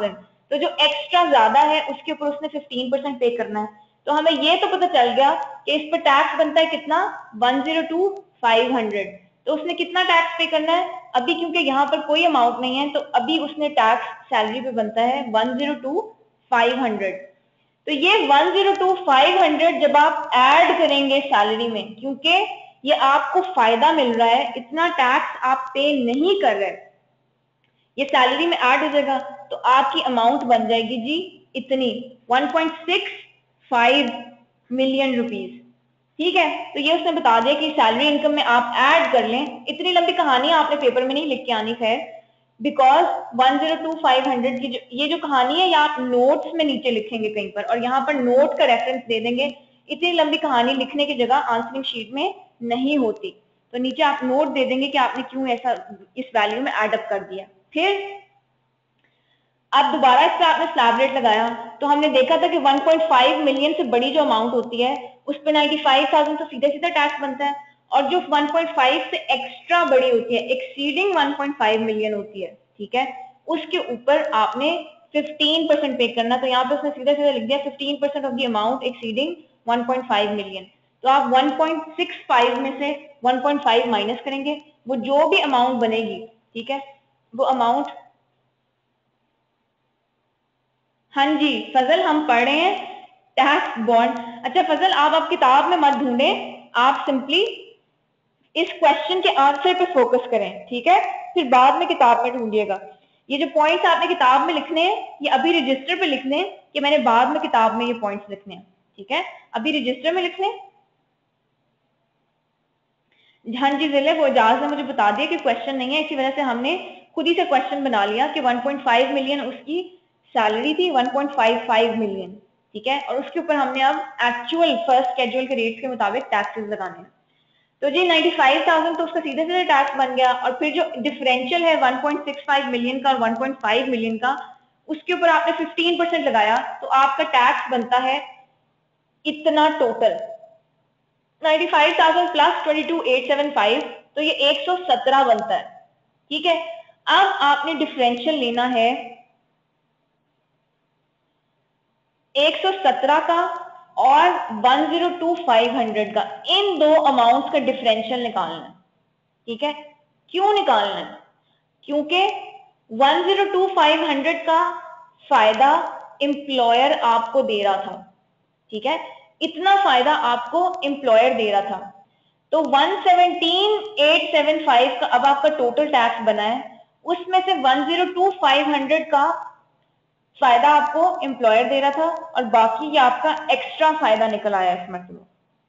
तो जो एक्स्ट्रा ज्यादा है उसके ऊपर उसने फिफ्टीन परसेंट पे करना है। तो हमें ये तो पता चल गया कि इस पर टैक्स बनता है कितना, one zero two five hundred. तो उसने कितना टैक्स पे करना है अभी, क्योंकि यहाँ पर कोई अमाउंट नहीं है, तो अभी उसने टैक्स सैलरी पे बनता है one zero two five hundred. तो ये one zero two five hundred जब आप ऐड करेंगे सैलरी में, क्योंकि ये आपको फायदा मिल रहा है, इतना टैक्स आप पे नहीं कर रहे, ये सैलरी में ऐड हो जाएगा, तो आपकी अमाउंट बन जाएगी जी इतनी, one point six five million rupees. ठीक है, तो ये उसने बता दिया कि सैलरी इनकम में आप ऐड कर लें। इतनी लंबी कहानी आपने पेपर में नहीं लिख के आनी, खैर, because one zero two five hundred की जो ये जो कहानी है ये आप नोट्स में नीचे लिखेंगे कहीं पर, और यहाँ पर नोट का रेफरेंस दे देंगे। इतनी लंबी कहानी लिखने की जगह आंसरिंग शीट में नहीं होती, तो नीचे आप नोट दे देंगे कि आपने क्यों ऐसा इस वैल्यू में एड अप कर दिया। फिर अब दोबारा इस पर आपने स्लैब रेट लगाया, तो हमने देखा था कि वन पॉइंट फाइव मिलियन से बड़ी जो अमाउंट होती है उस पर नाइन्टी फाइव थाउजेंड तो सीधा सीधा टैक्स बनता है, और जो वन पॉइंट फाइव से एक्स्ट्रा बड़ी होती है, exceeding one point five million होती है, ठीक है, उसके ऊपर आपने फिफ्टीन परसेंट पे करना। तो यहाँ पे उसने सीधा सीधा लिख दिया fifteen percent of the amount exceeding one point five million. तो आप वन पॉइंट सिक्स फाइव में से वन पॉइंट फाइव माइनस करेंगे, वो जो भी अमाउंट बनेगी, ठीक है, वो अमाउंट, हाँ जी फजल हम पढ़ रहे हैं टैक्स बॉन्ड। अच्छा फजल आप आप किताब में मत ढूंढें, आप सिंपली इस क्वेश्चन के आंसर पे फोकस करें, ठीक है, फिर बाद में किताब में ढूंढिएगा। ये जो पॉइंट्स आपने किताब में लिखने हैं ये अभी रजिस्टर पे लिखने हैं कि मैंने बाद में किताब में ये पॉइंट्स लिखने हैं, ठीक है, अभी रजिस्टर में लिखने। हाँ जी जिले वो इजाज ने मुझे बता दिया कि क्वेश्चन नहीं है, इसी वजह से हमने खुद ही से क्वेश्चन बना लिया कि वन पॉइंट फाइव मिलियन उसकी सैलरी थी, one point five five million, ठीक है, और उसके ऊपर हमने अब एक्चुअल फर्स्ट स्केड्यूल के रेट्स के मुताबिक टैक्सेस लगाने हैं। तो जी नाइन्टी फाइव थाउजेंड तो उसका सीधे सीधे टैक्स बन गया, और फिर जो डिफरेंशियल है one point six five million का और वन पॉइंट फाइव मिलियन का, उसके ऊपर आपने फिफ्टीन परसेंट लगाया, तो आपका टैक्स बनता है इतना total ninety five thousand plus twenty two eight seven five, तो ये एक सौ सत्रह बनता है, ठीक है। अब आपने डिफरेंशियल लेना है एक सौ सत्रह का और one zero two five hundred का, इन दो अमाउंट्स का डिफरेंशियल निकालना है, ठीक है। क्यों निकालना है? क्योंकि one zero two five hundred का फायदा एम्प्लॉयर आपको दे रहा था, ठीक है, इतना फायदा आपको एम्प्लॉयर दे रहा था, तो one seventeen eight seven five का अब आपका टोटल टैक्स बना है, उसमें से one zero two five hundred का फायदा आपको एम्प्लॉयर दे रहा था और बाकी ये आपका एक्स्ट्रा फायदा निकल आया इस मसले,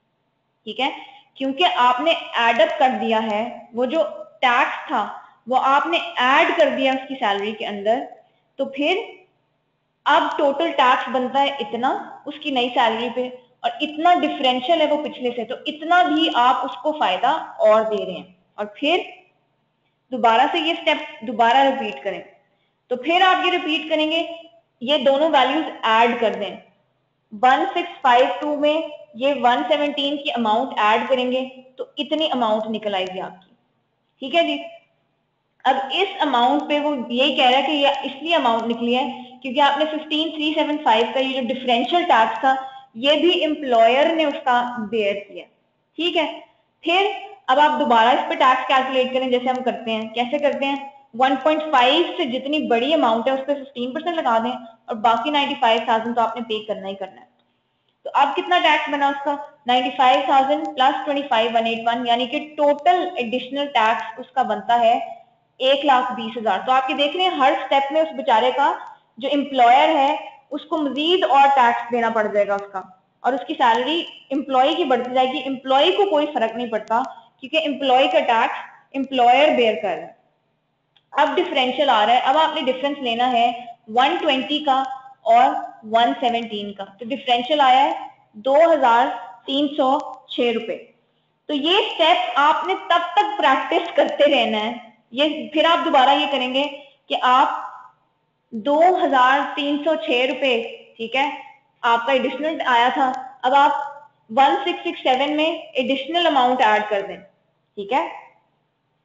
ठीक है, क्योंकि आपने एडअप कर दिया है, वो जो टैक्स था वो आपने ऐड कर दिया उसकी सैलरी के अंदर, तो फिर अब टोटल टैक्स बनता है इतना उसकी नई सैलरी पे, और इतना डिफरेंशियल है वो पिछले से, तो इतना भी आप उसको फायदा और दे रहे हैं। और फिर दोबारा से ये स्टेप दोबारा रिपीट करें, तो फिर आप ये रिपीट करेंगे, ये दोनों वैल्यूज ऐड कर दें, वन सिक्स फाइव टू में ये वन सेवनटीन की अमाउंट ऐड करेंगे तो इतनी अमाउंट निकल आएगी आपकी, ठीक है जी। अब इस अमाउंट पे वो यही कह रहा है कि ये इसलिए अमाउंट निकली है क्योंकि आपने फिफ्टीन थ्री सेवन फाइव का ये जो डिफरेंशियल टैक्स था ये भी एम्प्लॉयर ने उसका बेयर किया, ठीक है। फिर अब आप दोबारा इस पे टैक्स कैलकुलेट करें जैसे हम करते हैं, कैसे करते हैं, वन पॉइंट फाइव से जितनी बड़ी अमाउंट है उस पर फिफ्टीन परसेंट लगा दें और बाकी नाइन्टी फाइव थाउजेंड तो आपने पे करना ही करना है। तो अब कितना टैक्स बना उसका, ninety five thousand plus twenty five one eight one, यानी कि टोटल एडिशनल टैक्स उसका बनता है एक लाख बीस हजार। तो आपके देख रहे हैं हर स्टेप में उस बेचारे का जो एम्प्लॉयर है उसको मजीद और टैक्स देना पड़ जाएगा उसका, और उसकी सैलरी एम्प्लॉय की बढ़ती जाएगी, एम्प्लॉय को कोई फर्क नहीं पड़ता क्योंकि एम्प्लॉय का टैक्स एम्प्लॉयर बेयर कर रहा है। अब डिफरेंशियल आ रहा है, अब आपने डिफरेंस लेना है वन ट्वेंटी का और वन सेवनटीन का, तो डिफरेंशियल आया है दो हजार तीन सौ छह रुपए। तो ये स्टेप आपने तब तक प्रैक्टिस करते रहना है, ये फिर आप दोबारा ये करेंगे कि आप दो हजार तीन सौ छह रुपए, ठीक है, आपका एडिशनल आया था, अब आप वन सिक्स सिक्स सेवन में एडिशनल अमाउंट ऐड कर दें, ठीक है।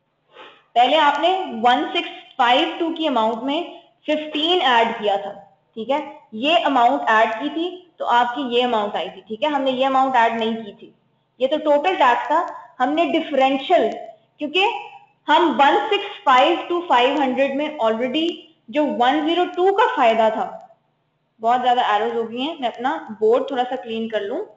पहले आपने वन सिक्स फाइव टू की अमाउंट में फिफ्टीन ऐड किया था, ठीक है, ये अमाउंट ऐड की थी तो आपकी ये अमाउंट आई थी, ठीक है, हमने ये अमाउंट ऐड नहीं की थी, ये तो टोटल टैक्स था, हमने डिफरेंशियल, क्योंकि हम one six five two five hundred में ऑलरेडी जो वन ज़ीरो टू का फायदा था, बहुत ज्यादा एरोज हो गई हैं, मैं अपना बोर्ड थोड़ा सा क्लीन कर लूं।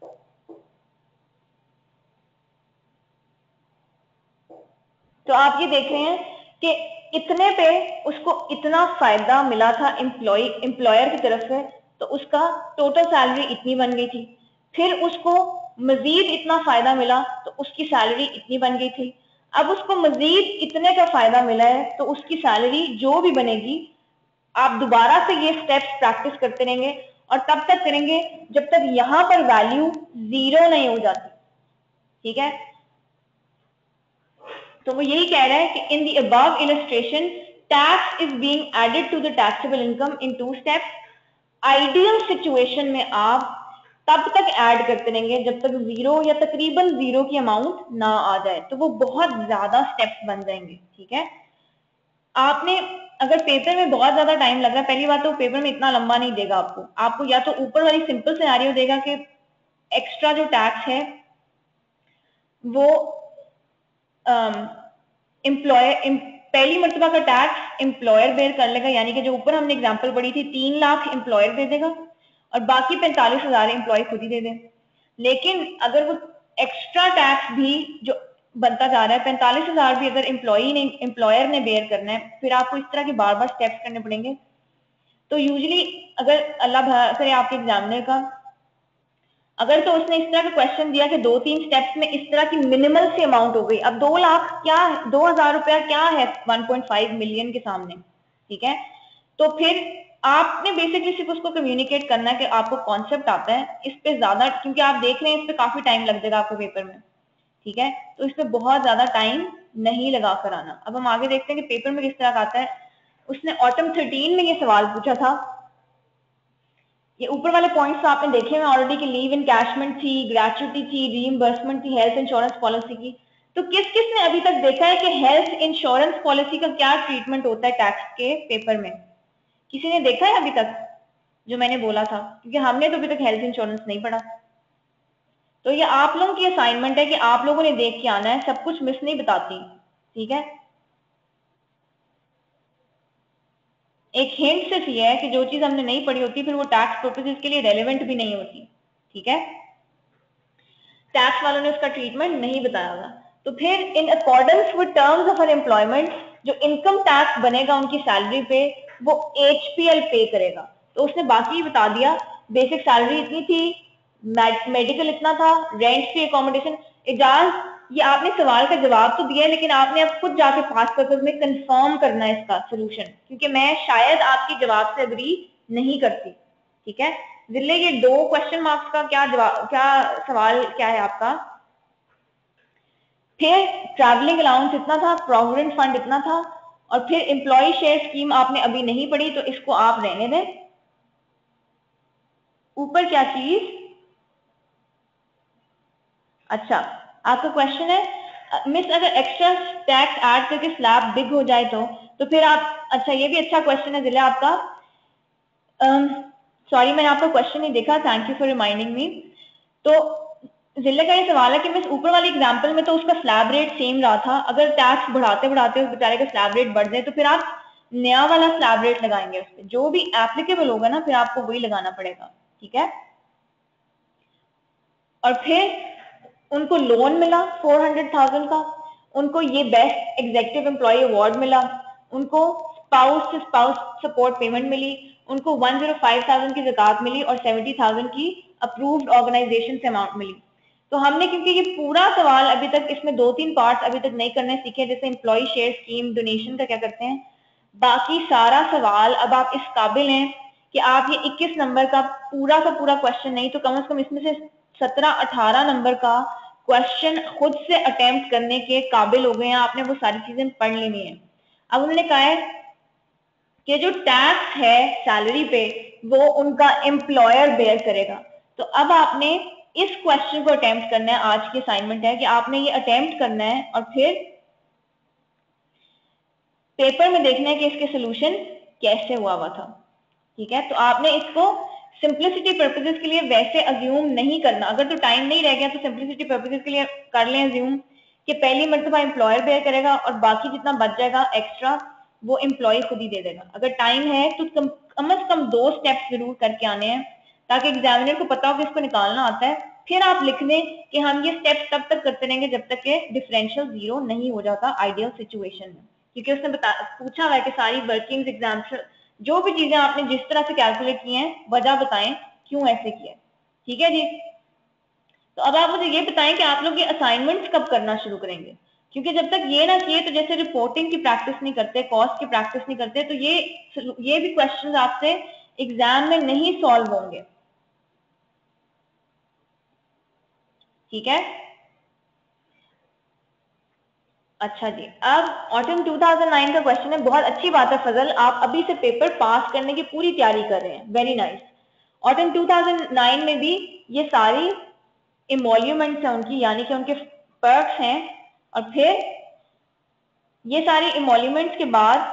तो आप ये देख रहे हैं कि इतने पे उसको इतना फायदा मिला था एम्प्लॉय एम्प्लॉयर की तरफ से, तो उसका टोटल सैलरी इतनी बन गई थी, फिर उसको मजीद इतना फायदा मिला तो उसकी सैलरी इतनी बन गई थी, अब उसको मजीद इतने का फायदा मिला है तो उसकी सैलरी जो भी बनेगी, आप दोबारा से ये स्टेप्स प्रैक्टिस करते रहेंगे और तब तक करेंगे जब तक यहां पर वैल्यू जीरो नहीं हो जाती, ठीक है। तो वो यही कह रहा है कि in the above illustration tax is being added to the taxable income in two steps. Ideal situation में आप तब तक ऐड करते रहेंगे जब तक जीरो या तकरीबन जीरो की अमाउंट ना आ जाए, तो वो बहुत ज्यादा स्टेप्स बन जाएंगे, ठीक है। आपने अगर पेपर में बहुत ज्यादा टाइम लग रहा है, पहली बात तो पेपर में इतना लंबा नहीं देगा आपको, आपको या तो ऊपर वाली सिंपल सिनेरियो देगा कि एक्स्ट्रा जो टैक्स है वो एम्प्लॉयर पहली मर्तबा का टैक्स एम्प्लॉयर बेयर कर लेगा, यानी कि जो ऊपर हमने एग्जांपल पढ़ी थी तीन लाख एम्प्लॉयर दे देगा और बाकी पैंतालीस हजार एम्प्लॉय खुद ही दे दे। लेकिन अगर वो एक्स्ट्रा टैक्स भी जो बनता जा रहा है, पैंतालीस हजार भी अगर एम्प्लॉय ने एम्प्लॉयर ने बेयर करना है, फिर आपको इस तरह के बार बार स्टेप्स करने पड़ेंगे। तो यूजली अगर अल्लाह करे आपके एग्जामिनर का, अगर तो उसने इस तरह का क्वेश्चन दिया कि दो तीन स्टेप्स में इस तरह की मिनिमल सी अमाउंट हो गई, अब दो लाख क्या है, दो हजार रुपया क्या है वन पॉइंट फाइव मिलियन के सामने, ठीक है। तो फिर आपने बेसिकली सिर्फ उसको कम्युनिकेट करना है कि आपको कॉन्सेप्ट आता है, इस पे ज्यादा, क्योंकि आप देख रहे हैं इस पे काफी टाइम लग जाएगा आपको पेपर में, ठीक है, तो इस पे बहुत ज्यादा टाइम नहीं लगा कर आना। अब हम आगे देखते हैं कि पेपर में किस तरह का आता है। उसने ऑटम थर्टीन में ये सवाल पूछा था, ये ऊपर वाले पॉइंट्स तो आपने देखे हैं ऑलरेडी कि लीव इनकैशमेंट थी, ग्रेचुटी थी, रीइंबर्समेंट थी, हेल्थ इंश्योरेंस पॉलिसी की। तो किस किस ने अभी तक देखा है कि हेल्थ इंश्योरेंस पॉलिसी का क्या ट्रीटमेंट होता है टैक्स के पेपर में? किसी ने देखा है अभी तक जो मैंने बोला था? क्योंकि हमने तो अभी तक हेल्थ इंश्योरेंस नहीं पढ़ा। तो ये आप लोगों की असाइनमेंट है कि आप लोगों ने देख के आना है, सब कुछ मिस नहीं बताती, ठीक है। एक हिंट सिर्फ ये है कि जो चीज हमने नहीं पढ़ी होती फिर वो टैक्स पर्पसेस के लिए रेलेवेंट भी नहीं होती, ठीक है। टैक्स वालों ने उसका ट्रीटमेंट नहीं बताया होगा। तो फिर in accordance with terms of an employment जो इनकम टैक्स बनेगा उनकी सैलरी पे वो एचपीएल पे करेगा। तो उसने बाकी बता दिया, बेसिक सैलरी इतनी थी, मेडिकल इतना था, रेंट फ्री अकोमोडेशन। एजाज, ये आपने सवाल का जवाब तो दिया है लेकिन आपने अब खुद जाके पास पर्पज में कंफर्म करना है इसका सोल्यूशन, क्योंकि मैं शायद आपके जवाब से अग्री नहीं करती, ठीक है। जिले ये दो क्वेश्चन मार्क्स का क्या जवाब, क्या सवाल क्या है आपका? फिर ट्रैवलिंग अलाउंस इतना था, प्रोविडेंट फंड इतना था, और फिर एम्प्लॉय शेयर स्कीम आपने अभी नहीं पढ़ी तो इसको आप रहने दें। ऊपर क्या चीज? अच्छा, आपका क्वेश्चन है मिस अगर एक्स्ट्रा टैक्स ऐड करके स्लैब बिग हो जाए तो तो फिर आप, अच्छा ये भी अच्छा क्वेश्चन है जिले आपका। सॉरी um, मैंने आपका क्वेश्चन नहीं देखा, thank you for reminding me. तो जिले का ये सवाल है कि मिस ऊपर वाली एग्जांपल में तो उसका स्लैब रेट सेम रहा था, अगर टैक्स बढ़ाते बढ़ाते उस बेचारे का स्लैब रेट बढ़ जाए तो फिर आप नया वाला स्लैब रेट लगाएंगे, उस पर जो भी एप्लीकेबल होगा ना फिर आपको वही लगाना पड़ेगा, ठीक है। और फिर उनको लोन मिला फोर हंड्रेड थाउजेंड का, उनको ये बेस्ट एग्जीक्यूटिव एम्प्लॉय अवार्ड मिला, उनको स्पाउस से स्पाउस सपोर्ट पेमेंट मिली, उनको वन जीरो फाइव थाउजेंड की ज़कात मिली और सेवेंटी थाउजेंड की अप्रूव्ड ऑर्गेनाइजेशन से अमाउंट मिली। तो हमने, क्योंकि ये पूरा सवाल अभी तक, इसमें दो तीन पार्ट्स अभी तक नहीं करने सीखे, जैसे एम्प्लॉय शेयर स्कीम, डोनेशन का क्या करते हैं, बाकी सारा सवाल अब आप इस काबिल हैं कि आप ये इक्कीस नंबर का पूरा का पूरा क्वेश्चन नहीं तो कम से कम इसमें से सत्रह अठारह नंबर का क्वेश्चन खुद से अटेम्प्ट करने के काबिल हो गए हैं, आपने वो सारी चीजें पढ़ लेनी है। अब उन्होंने कहा है कि जो टैक्स है सैलरी पे वो उनका एम्प्लॉयर बेयर करेगा। तो अब आपने इस क्वेश्चन को अटेम्प्ट करना है, आज की असाइनमेंट है कि आपने ये अटेम्प्ट करना है और फिर पेपर में देखना है कि इसके सोल्यूशन कैसे हुआ हुआ था। ठीक है, तो आपने इसको सिंप्लिसिटी पर्पसेस के लिए वैसे अज्यूम नहीं करना। अगर तो टाइम नहीं रह गया तो सिंप्लिसिटी पर्पसेस के लिए कर लें अज्यूम कि पहली मर्तबा एम्प्लॉयर बेयर करेगा और बाकी जितना बच जाएगा एक्स्ट्रा वो एम्प्लॉय खुद ही दे देगा। अगर टाइम है तो कम कम से कम दो स्टेप्स जरूर करके आने हैं ताकि एग्जामिनर को पता हो कि इसको निकालना आता है। फिर आप लिख दें कि हम ये स्टेप्स तब तक करते रहेंगे जब तक कि डिफरेंशियल जीरो नहीं हो जाता आइडियल सिचुएशन में, क्योंकि उसने बता पूछा हुआ है कि सारी वर्किंग एग्जाम्पल जो भी चीजें आपने जिस तरह से कैलकुलेट की हैं वजह बताएं क्यों ऐसे किया। ठीक है जी, तो अब आप मुझे ये बताएं कि आप लोग ये असाइनमेंट्स कब करना शुरू करेंगे, क्योंकि जब तक ये ना किए तो जैसे रिपोर्टिंग की प्रैक्टिस नहीं करते, कॉस्ट की प्रैक्टिस नहीं करते, तो ये ये भी क्वेश्चंस आपसे एग्जाम में नहीं सॉल्व होंगे। ठीक है, अच्छा जी, अब ऑटम टू थाउजेंड नाइन का क्वेश्चन है। बहुत अच्छी बात है फजल, आप अभी से पेपर पास करने की पूरी तैयारी कर रहे हैं, very nice. Autumn two thousand nine में भी ये सारी इमोल्यूमेंट्स हैं उनकी, यानी कि उनके पर्क्स हैं, और फिर ये सारी इमोल्यूमेंट्स के बाद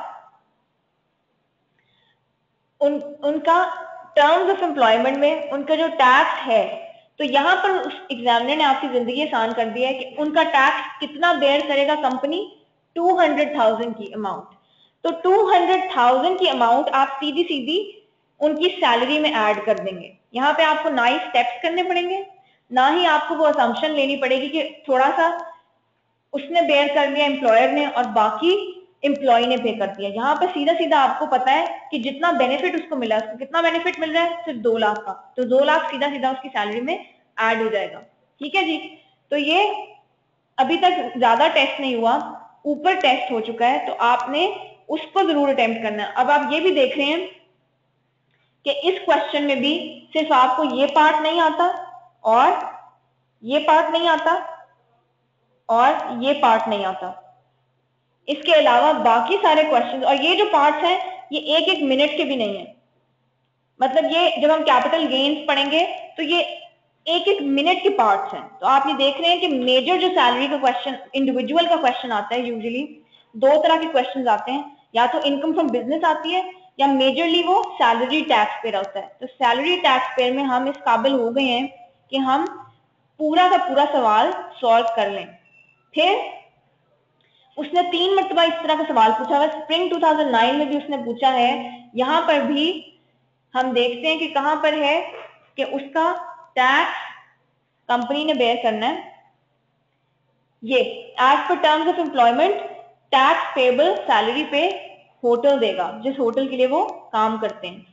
उन उनका टर्म्स ऑफ एम्प्लॉयमेंट में उनका जो टैक्स है, तो यहाँ पर उस एग्जामिनर ने आपकी जिंदगी आसान कर दी है कि उनका टैक्स कितना बेयर करेगा कंपनी, टू हंड्रेड थाउजेंड की अमाउंट। तो टू हंड्रेड थाउजेंड की अमाउंट आप सीधी सीधी उनकी सैलरी में ऐड कर देंगे। यहाँ पे आपको ना ही स्टेप्स करने पड़ेंगे, ना ही आपको वो असम्पशन लेनी पड़ेगी कि थोड़ा सा उसने बेयर कर दिया एम्प्लॉयर ने और बाकी एम्प्लॉय ने पे कर दिया। यहाँ पे सीधा सीधा आपको पता है कि जितना बेनिफिट उसको मिला, उसको कितना बेनिफिट मिल रहा है, सिर्फ दो लाख का, तो दो लाख सीधा सीधा उसकी सैलरी में ऐड हो जाएगा। ठीक है जी, तो ये अभी तक ज्यादा टेस्ट नहीं हुआ, ऊपर टेस्ट हो चुका है, तो आपने उसको जरूर अटेम्प्ट करना है। अब आप ये भी देख रहे हैं कि इस क्वेश्चन में भी सिर्फ आपको ये पार्ट नहीं आता और ये पार्ट नहीं आता और ये पार्ट नहीं आता, इसके अलावा बाकी सारे क्वेश्चंस, और ये जो पार्ट्स हैं ये एक एक मिनट के भी नहीं है। मतलब ये जब हम कैपिटल गेन्स पढ़ेंगे तो ये एक एक मिनट के पार्ट्स हैं। तो आप ये देख रहे हैं कि मेजर जो सैलरी का क्वेश्चन, इंडिविजुअल का क्वेश्चन आता है, यूजुअली दो तरह के क्वेश्चन आते हैं, या तो इनकम फ्रॉम बिजनेस आती है या मेजरली वो सैलरी टैक्स पेयर होता है। तो सैलरी टैक्स पेयर में हम इस काबिल हो गए हैं कि हम पूरा का पूरा सवाल सॉल्व कर लें। फिर उसने तीन मरतबा इस तरह का सवाल पूछा हुआ, स्प्रिंग टू थाउजेंड नाइन में भी उसने पूछा है। यहां पर भी हम देखते हैं कि कहां पर है कि उसका टैक्स कंपनी ने बेयर करना है। ये as per terms of employment tax payable salary पे होटल देगा, जिस होटल के लिए वो काम करते हैं।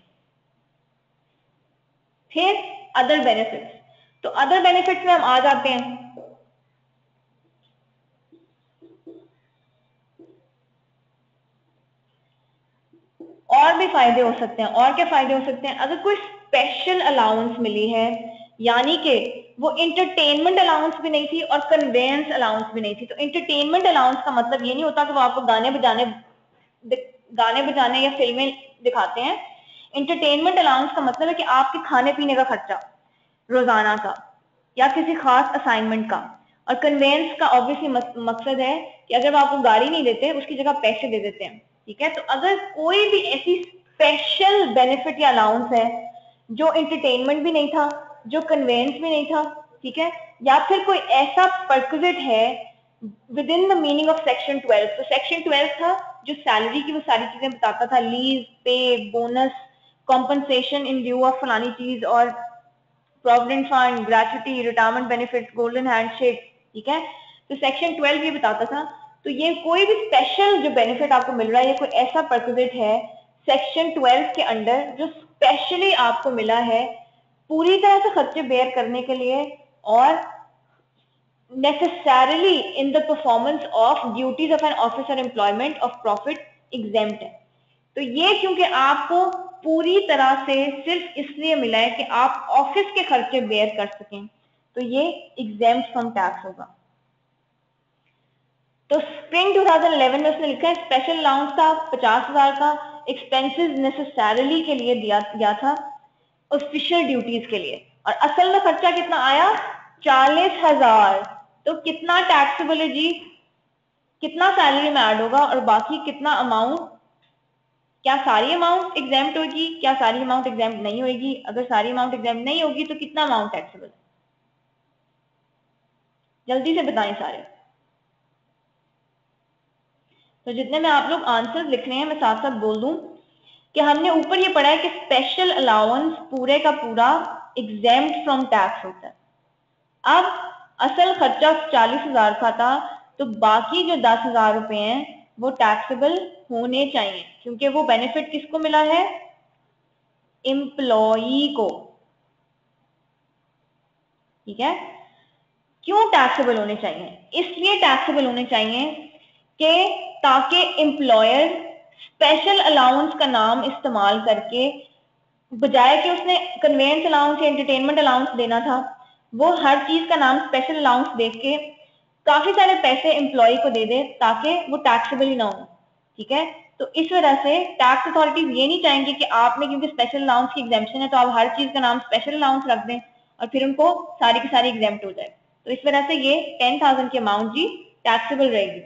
फिर अदर बेनिफिट्स, तो अदर बेनिफिट्स में हम आ जाते हैं। और भी फायदे हो सकते हैं, और क्या फायदे हो सकते हैं, अगर कोई स्पेशल अलाउंस मिली है, यानी कि वो इंटरटेनमेंट अलाउंस भी नहीं थी और कन्वेंस अलाउंस भी नहीं थी। तो इंटरटेनमेंट अलाउंस का मतलब ये नहीं होता कि वो आपको गाने बजाने गाने बजाने या फिल्में दिखाते हैं। इंटरटेनमेंट अलाउंस का मतलब है कि आपके खाने पीने का खर्चा रोजाना का या किसी खास असाइनमेंट का। और कन्वेंस का ऑब्वियसली मकसद है कि अगर वो आपको गाड़ी नहीं देते, उसकी जगह पैसे दे देते हैं। ठीक है, तो अगर कोई भी ऐसी स्पेशल बेनिफिट या अलाउंस है जो इंटरटेनमेंट भी नहीं था, जो कन्वेंस भी नहीं था, ठीक है, या फिर कोई ऐसा परक्विजिट है within the meaning of section twelve. तो सेक्शन ट्वेल्व था जो सैलरी की वो सारी चीजें बताता था, leave, pay, bonus, compensation in due of फलानी चीज, और provident fund, gratuity, retirement benefit, golden handshake. ठीक है, तो सेक्शन ट्वेल्व ये बताता था। तो ये कोई भी स्पेशल जो बेनिफिट आपको मिल रहा है, ये कोई ऐसा परक्विजिट है सेक्शन ट्वेल्व के अंडर जो स्पेशली आपको मिला है पूरी तरह से खर्चे बेयर करने के लिए और necessarily in the performance of duties of an officer employment of profit exempt है। तो ये क्योंकि आपको पूरी तरह से सिर्फ इसलिए मिला है कि आप ऑफिस के खर्चे बेयर कर सकें, तो ये exempt from टैक्स होगा। तो स्प्रिंग टू थाउजेंड इलेवन में उसने लिखा है स्पेशल अलाउंस था पचास हजार का, एक्सपेंसेस नेसेसरली के लिए दिया गया था ऑफिशियल ड्यूटीज के लिए, और असल में खर्चा कितना आया, चालीस हजार। तो कितना टैक्सेबल है जी, कितना सैलरी में ऐड होगा और बाकी कितना अमाउंट क्या सारी अमाउंट एग्जाम्प्ट होगी, क्या सारी अमाउंट एग्जाम्प्ट नहीं होगी? अगर सारी अमाउंट एग्जाम्प्ट नहीं होगी तो कितना अमाउंट टैक्सेबल? जल्दी से बताएं सारे। तो जितने में आप लोग आंसर लिख रहे हैं मैं साथ साथ बोल दूं कि हमने ऊपर ये पढ़ा है कि स्पेशल अलाउंस पूरे का पूरा एग्जेम्प्ट फ्रॉम टैक्स होता है। अब असल खर्चा चालीस हजार का था, तो बाकी जो दस हजार रुपए हैं वो टैक्सेबल होने चाहिए, क्योंकि वो बेनिफिट किसको मिला है? एम्प्लॉई को। ठीक है, क्यों टैक्सेबल होने चाहिए? इसलिए टैक्सेबल होने चाहिए कि ताकि एम्प्लॉयर स्पेशल अलाउंस का नाम इस्तेमाल करके, बजाय कि उसने कन्वेंस अलाउंस या एंटरटेनमेंट अलाउंस देना था, वो हर चीज का नाम स्पेशल अलाउंस देख के काफी सारे पैसे एम्प्लॉय को दे दे ताकि वो टैक्सेबल ही ना हो। ठीक है, तो इस वजह से टैक्स अथॉरिटीज ये नहीं चाहेंगे कि आपने, क्योंकि स्पेशल अलाउंस की एग्जाम्पशन है तो आप हर चीज का नाम स्पेशल अलाउंस रख दें और फिर उनको सारी की सारी एग्जाम्प्ट हो जाए। तो इस वजह से ये टेन थाउजेंड की अमाउंट जी टैक्सेबल रहेगी।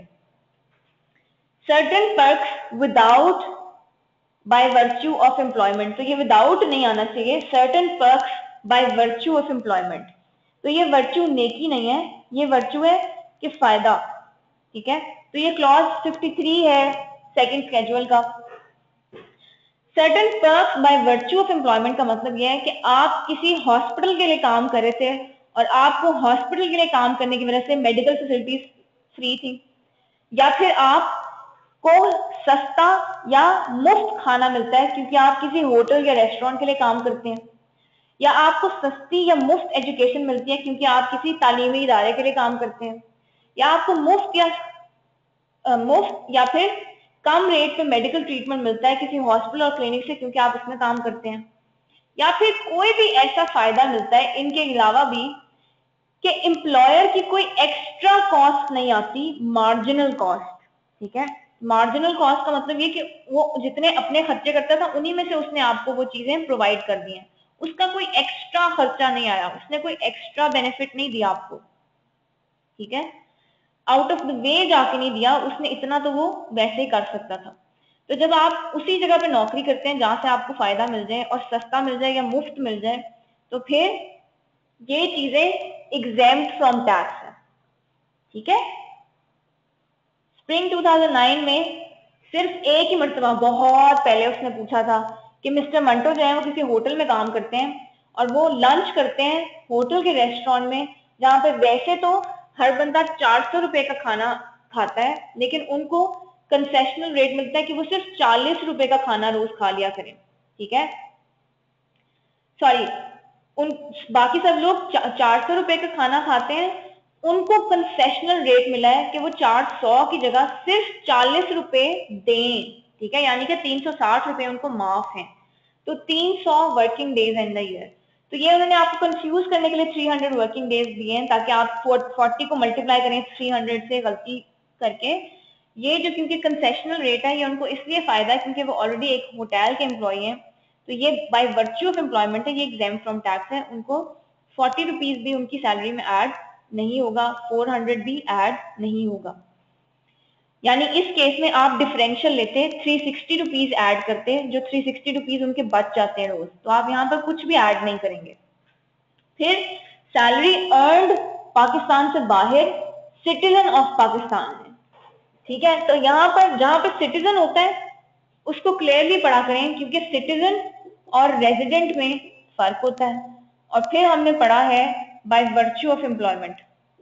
Certain perks without by virtue of employment, तो ये विदाउट नहीं आना चाहिए, certain perks by virtue of employment. तो ये वर्च्यू नेकी नहीं है, ये वर्च्यू है कि फायदा। ठीक है, तो ये क्लॉज फिफ्टी थ्री है सेकंड स्केड्यूल का। Certain perks by virtue of employment का मतलब यह है कि आप किसी हॉस्पिटल के लिए काम कर रहे थे और आपको हॉस्पिटल के लिए काम करने की वजह से मेडिकल फैसिलिटीज फ्री थी, या फिर आपको सस्ता या मुफ्त खाना मिलता है क्योंकि आप किसी होटल या रेस्टोरेंट के लिए काम करते हैं, या आपको सस्ती या मुफ्त एजुकेशन मिलती है क्योंकि आप किसी तालीमी इदारे के लिए काम करते हैं, या आपको मुफ्त या मुफ्त या फिर कम रेट पे मेडिकल ट्रीटमेंट मिलता है किसी हॉस्पिटल और क्लिनिक से क्योंकि आप उसमें काम करते हैं, या फिर कोई भी ऐसा फायदा मिलता है इनके अलावा भी कि एम्प्लॉयर की कोई एक्स्ट्रा कॉस्ट नहीं आती, मार्जिनल कॉस्ट। ठीक है, मार्जिनल कॉस्ट का मतलब ये कि वो जितने अपने खर्चे करता था उन्हीं में से उसने आपको वो चीजें प्रोवाइड कर दी हैं, उसका कोई एक्स्ट्रा खर्चा नहीं आया, उसने कोई एक्स्ट्रा बेनिफिट नहीं दिया आपको। ठीक है, आउट ऑफ द वे जाके नहीं दिया, उसने इतना तो वो वैसे ही कर सकता था। तो जब आप उसी जगह पे नौकरी करते हैं जहां से आपको फायदा मिल जाए और सस्ता मिल जाए या मुफ्त मिल जाए, तो फिर ये चीजें एग्जेम्प्ट फ्रॉम टैक्स है। ठीक है, स्प्रिंग टू थाउजेंड नाइन में सिर्फ एक ही मरतबा, बहुत पहले उसने पूछा था कि मिस्टर मंटो जो है वो किसी होटल में काम करते हैं और वो लंच करते हैं होटल के रेस्टोरेंट में, जहां पे वैसे तो हर बंदा चार सौ रुपए का खाना खाता है, लेकिन उनको कंसेशनल रेट मिलता है कि वो सिर्फ चालीस रुपए का खाना रोज खा लिया करें। ठीक है, सॉरी, उन बाकी सब लोग चार सौ रुपए का खाना खाते हैं, उनको कंसेशनल रेट मिला है कि वो चार सौ की जगह सिर्फ चालीस रुपए दें। ठीक है, यानी कि तीन सौ साठ रुपए उनको माफ हैं। तो तीन सौ working days in the year. तो ये उन्होंने आपको कंफ्यूज करने के लिए तीन सौ वर्किंग डेज दिए हैं ताकि आप चालीस को मल्टीप्लाई करें तीन सौ से गलती करके। ये जो क्योंकि कंसेशनल रेट है ये उनको इसलिए फायदा है क्योंकि वो ऑलरेडी एक होटल के एम्प्लॉय हैं, तो ये बाय वर्च्यू ऑफ एम्प्लॉयमेंट है, ये एग्जाम फ्रॉम टैक्स है, उनको फोर्टी रुपीज भी उनकी सैलरी में ऐड नहीं होगा, फोर हंड्रेड भी ऐड नहीं होगा। यानी इस केस में आप डिफरेंशियल लेते थ्री सिक्सटी रुपीज ऐड करते, जो थ्री सिक्सटी रुपीज उनके बच जाते हैं रोज, तो आप यहाँ पर कुछ भी ऐड नहीं करेंगे। फिर सैलरी अर्नड पाकिस्तान से बाहर, सिटीजन ऑफ पाकिस्तान में। ठीक है, तो यहाँ पर जहां पर सिटीजन होता है उसको क्लियरली पढ़ा करें क्योंकि सिटीजन और रेजिडेंट में फर्क होता है। और फिर हमने पढ़ा है बाय वर्च्यू ऑफ एम्प्लॉयमेंट।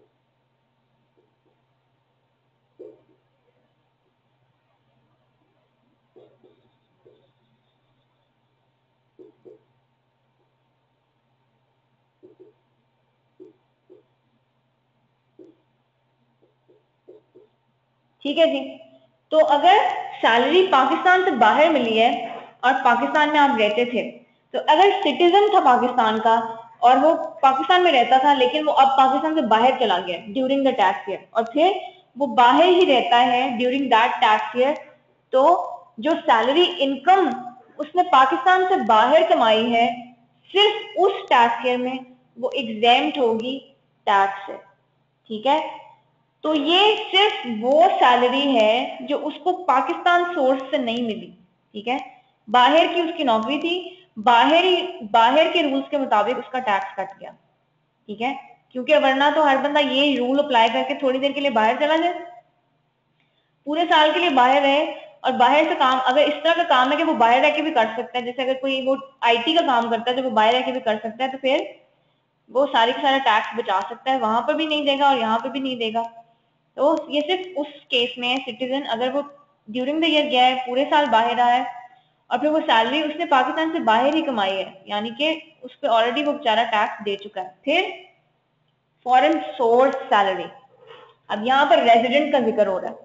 ठीक है जी, तो अगर सैलरी पाकिस्तान से बाहर मिली है और पाकिस्तान में आप रहते थे, तो अगर सिटीजन था पाकिस्तान का और वो पाकिस्तान में रहता था लेकिन वो अब पाकिस्तान से बाहर चला गया ड्यूरिंग द टैक्स ईयर और फिर वो बाहर ही रहता है ड्यूरिंग दैट टैक्स ईयर, तो जो सैलरी इनकम उसने पाकिस्तान से बाहर कमाई है सिर्फ उस टैक्स ईयर में वो एग्जेम्प्ट होगी टैक्स से। ठीक है, तो ये सिर्फ वो सैलरी है जो उसको पाकिस्तान सोर्स से नहीं मिली। ठीक है, बाहर की उसकी नौकरी थी, बाहर ही बाहर के रूल्स के मुताबिक उसका टैक्स कट गया, ठीक है, क्योंकि वरना तो हर बंदा ये रूल अप्लाई करके थोड़ी देर के लिए बाहर चला जाए, पूरे साल के लिए बाहर रहे और बाहर से काम, अगर इस तरह का काम है कि वो बाहर रह के भी कर सकता है, जैसे अगर कोई वो आईटी का काम करता है तो वो बाहर रह के भी कर सकता है, तो फिर वो सारी का सारा टैक्स बचा सकता है, वहां पर भी नहीं देगा और यहाँ पर भी नहीं देगा। तो ये सिर्फ उस केस में सिटीजन अगर वो ड्यूरिंग द ईयर गया है, पूरे साल बाहर रहा है और फिर वो सैलरी उसने पाकिस्तान से बाहर ही कमाई है, यानी कि उस पर ऑलरेडी वो बेचारा टैक्स दे चुका है। फिर फॉरेन सोर्स सैलरी, अब यहाँ पर रेजिडेंट का जिक्र हो रहा है।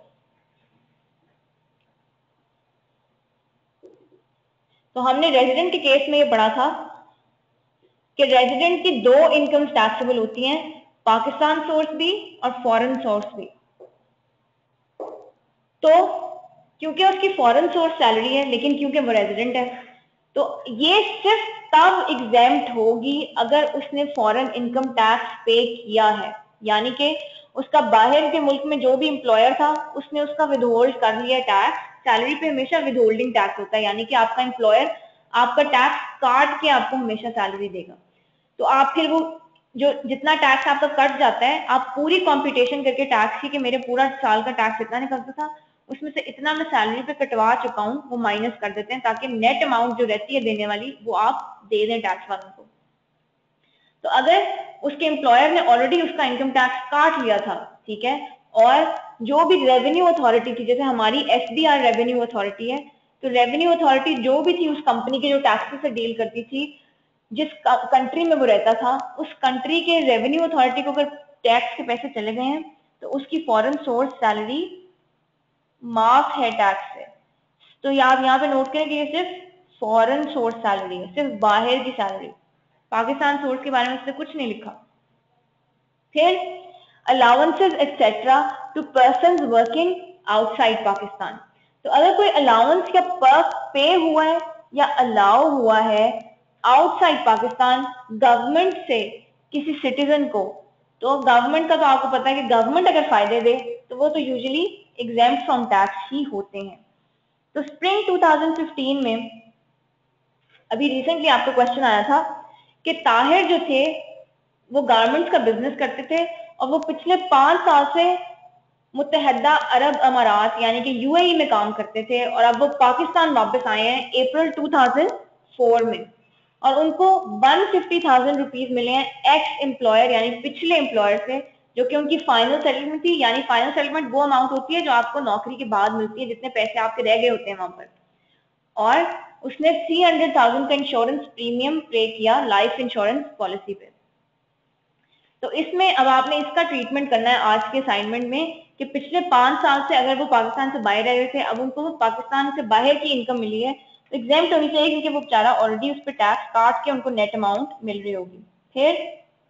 तो हमने रेजिडेंट के केस में ये पढ़ा था कि रेजिडेंट की दो इनकम टैक्सेबल होती हैं, पाकिस्तान सोर्स भी और फॉरेन सोर्स भी। तो क्योंकि उसकी फॉरेन सोर्स सैलरी है लेकिन क्योंकि वो रेजिडेंट है, तो ये सिर्फ तब एग्जेम्प्ट होगी अगर उसने फॉरेन इनकम टैक्स पे किया है, यानी कि उसका बाहर के मुल्क में जो भी एम्प्लॉयर था उसने उसका विदहोल्ड कर लिया टैक्स। सैलरी पे हमेशा विदहोल्डिंग टैक्स होता है, यानी कि आपका एम्प्लॉयर आपका टैक्स काट के आपको हमेशा सैलरी देगा। तो आप फिर वो जो जितना टैक्स आपका कट जाता है, आप पूरी कॉम्पिटिशन करके टैक्स की कि मेरे पूरा साल का टैक्स इतना निकलता था, उसमें से इतना मैं सैलरी पे कटवा चुका हूँ, वो माइनस कर देते हैं ताकि नेट अमाउंट जो रहती है देने वाली वो आप दे दें टैक्स वालों को। तो अगर उसके एम्प्लॉयर ने ऑलरेडी उसका इनकम टैक्स काट लिया था, ठीक है, और जो भी रेवेन्यू अथॉरिटी थी, जैसे हमारी एसबीआर रेवेन्यू अथॉरिटी है, तो रेवेन्यू अथॉरिटी जो भी थी उस कंपनी के जो टैक्सेस से डील करती थी, जिस कंट्री में वो रहता था, उस कंट्री के रेवेन्यू अथॉरिटी को अगर टैक्स के पैसे चले गए हैं तो उसकी फॉरेन सोर्स सैलरी माफ है टैक्स से। तो आप यहाँ पे नोट करें कि ये सिर्फ फॉरेन सोर्स सैलरी है, सिर्फ बाहर की सैलरी, पाकिस्तान सोर्स के बारे में इसमें कुछ नहीं लिखा। फिर allowances etcetera to persons working outside Pakistan, तो अगर कोई अलाउंस या पर्क पे हुआ है या अलाउ हुआ है आउटसाइड पाकिस्तान गवर्नमेंट से किसी सिटीजन को, तो गवर्नमेंट का तो आपको पता है कि गवर्नमेंट अगर फायदे दे तो वो तो यूजुअली एग्जेम्प्ट फ्रॉम टैक्स ही होते हैं। तो स्प्रिंग टू थाउजेंड फिफ्टीन में अभी रिसेंटली आपको क्वेश्चन आया था कि ताहिर जो थे वो गारमेंट्स का बिजनेस करते थे और वो पिछले पांच साल से मुत्तहदा अरब अमारात यानी कि यूएई में काम करते थे और अब वो पाकिस्तान वापस आए हैं अप्रैल टू थाउजेंड फोर में, और उनको वन फिफ्टी थाउजेंड रुपीज मिले हैं एक्स एम्प्लॉयर यानी पिछले एम्प्लॉयर से, जो कि उनकी फाइनल सेटलमेंट थी। यानी फाइनल सेटलमेंट वो अमाउंट होती है जो आपको नौकरी के बाद मिलती है, जितने पैसे आपके रह गए होते हैं वहां पर। और उसने थ्री हंड्रेड थाउजेंड का इंश्योरेंस प्रीमियम पे किया लाइफ इंश्योरेंस पॉलिसी पे। तो इसमें अब आपने इसका ट्रीटमेंट करना है आज के असाइनमेंट में कि पिछले पांच साल से अगर वो पाकिस्तान से बाहर रह रहे थे, अब उनको पाकिस्तान से बाहर की इनकम मिली है तो एग्जाम्प्ट होनी चाहिए क्योंकि वो बेचारा ऑलरेडी उस पर टैक्स काट के उनको नेट अमाउंट मिल रही होगी। फिर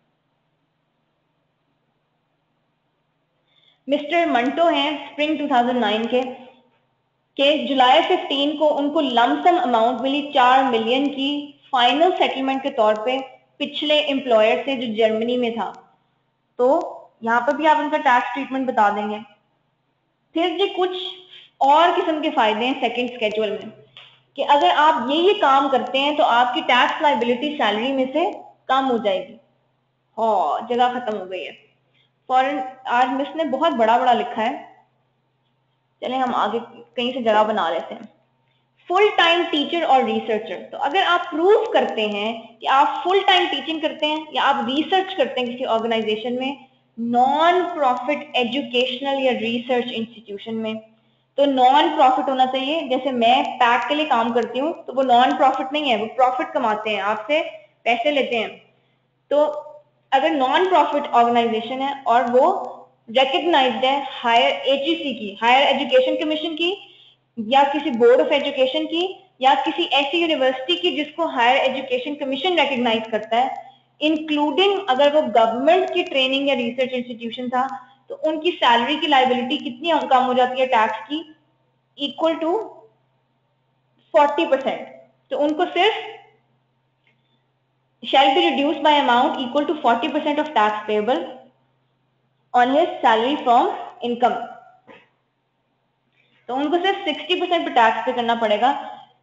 मिस्टर मंटो हैं स्प्रिंग टू थाउजेंड नाइन के के जुलाई फिफ्टीन को उनको लमसम अमाउंट मिली चार मिलियन की फाइनल सेटलमेंट के तौर पे पिछले एम्प्लॉयर से जो जर्मनी में था। तो यहाँ पर भी आप उनका टैक्स ट्रीटमेंट बता देंगे। फिर जी कुछ और किस्म के फायदे हैं सेकंड स्केड्यूल में कि अगर आप ये ये काम करते हैं तो आपकी टैक्स लाइबिलिटी सैलरी में से कम हो जाएगी। हाँ, जगह खत्म हो गई है। फॉरेन आज मिस ने बहुत बड़ा बड़ा लिखा है, चले हम आगे कहीं से जगह बना लेते हैं। फुल टाइम टीचर और रिसर्चर, तो अगर आप प्रूव करते हैं कि आप फुल टाइम टीचिंग करते हैं या आप रिसर्च करते हैं किसी ऑर्गेनाइजेशन में नॉन प्रॉफिट एजुकेशनल या रिसर्च इंस्टीट्यूशन में, तो नॉन प्रॉफिट होना चाहिए। जैसे मैं पैक के लिए काम करती हूँ तो वो नॉन प्रॉफिट नहीं है, वो प्रॉफिट कमाते हैं, आपसे पैसे लेते हैं। तो अगर नॉन प्रॉफिट ऑर्गेनाइजेशन है और वो रिकग्नाइज्ड है हायर एचईसी की, हायर एजुकेशन कमीशन की, या किसी बोर्ड ऑफ एजुकेशन की, या किसी ऐसी यूनिवर्सिटी की जिसको हायर एजुकेशन कमीशन रिकग्नाइज करता है, इंक्लूडिंग अगर वो गवर्नमेंट की ट्रेनिंग या रिसर्च इंस्टीट्यूशन था, तो उनकी सैलरी की लाइबिलिटी कितनी कम हो जाती है टैक्स की, इक्वल टू फोर्टी परसेंट। तो उनको सिर्फ shall be reduced by amount equal to forty percent of tax payable on his salary from income। तो उनको सिर्फ सिक्सटी परसेंट पे टैक्स पे करना पड़ेगा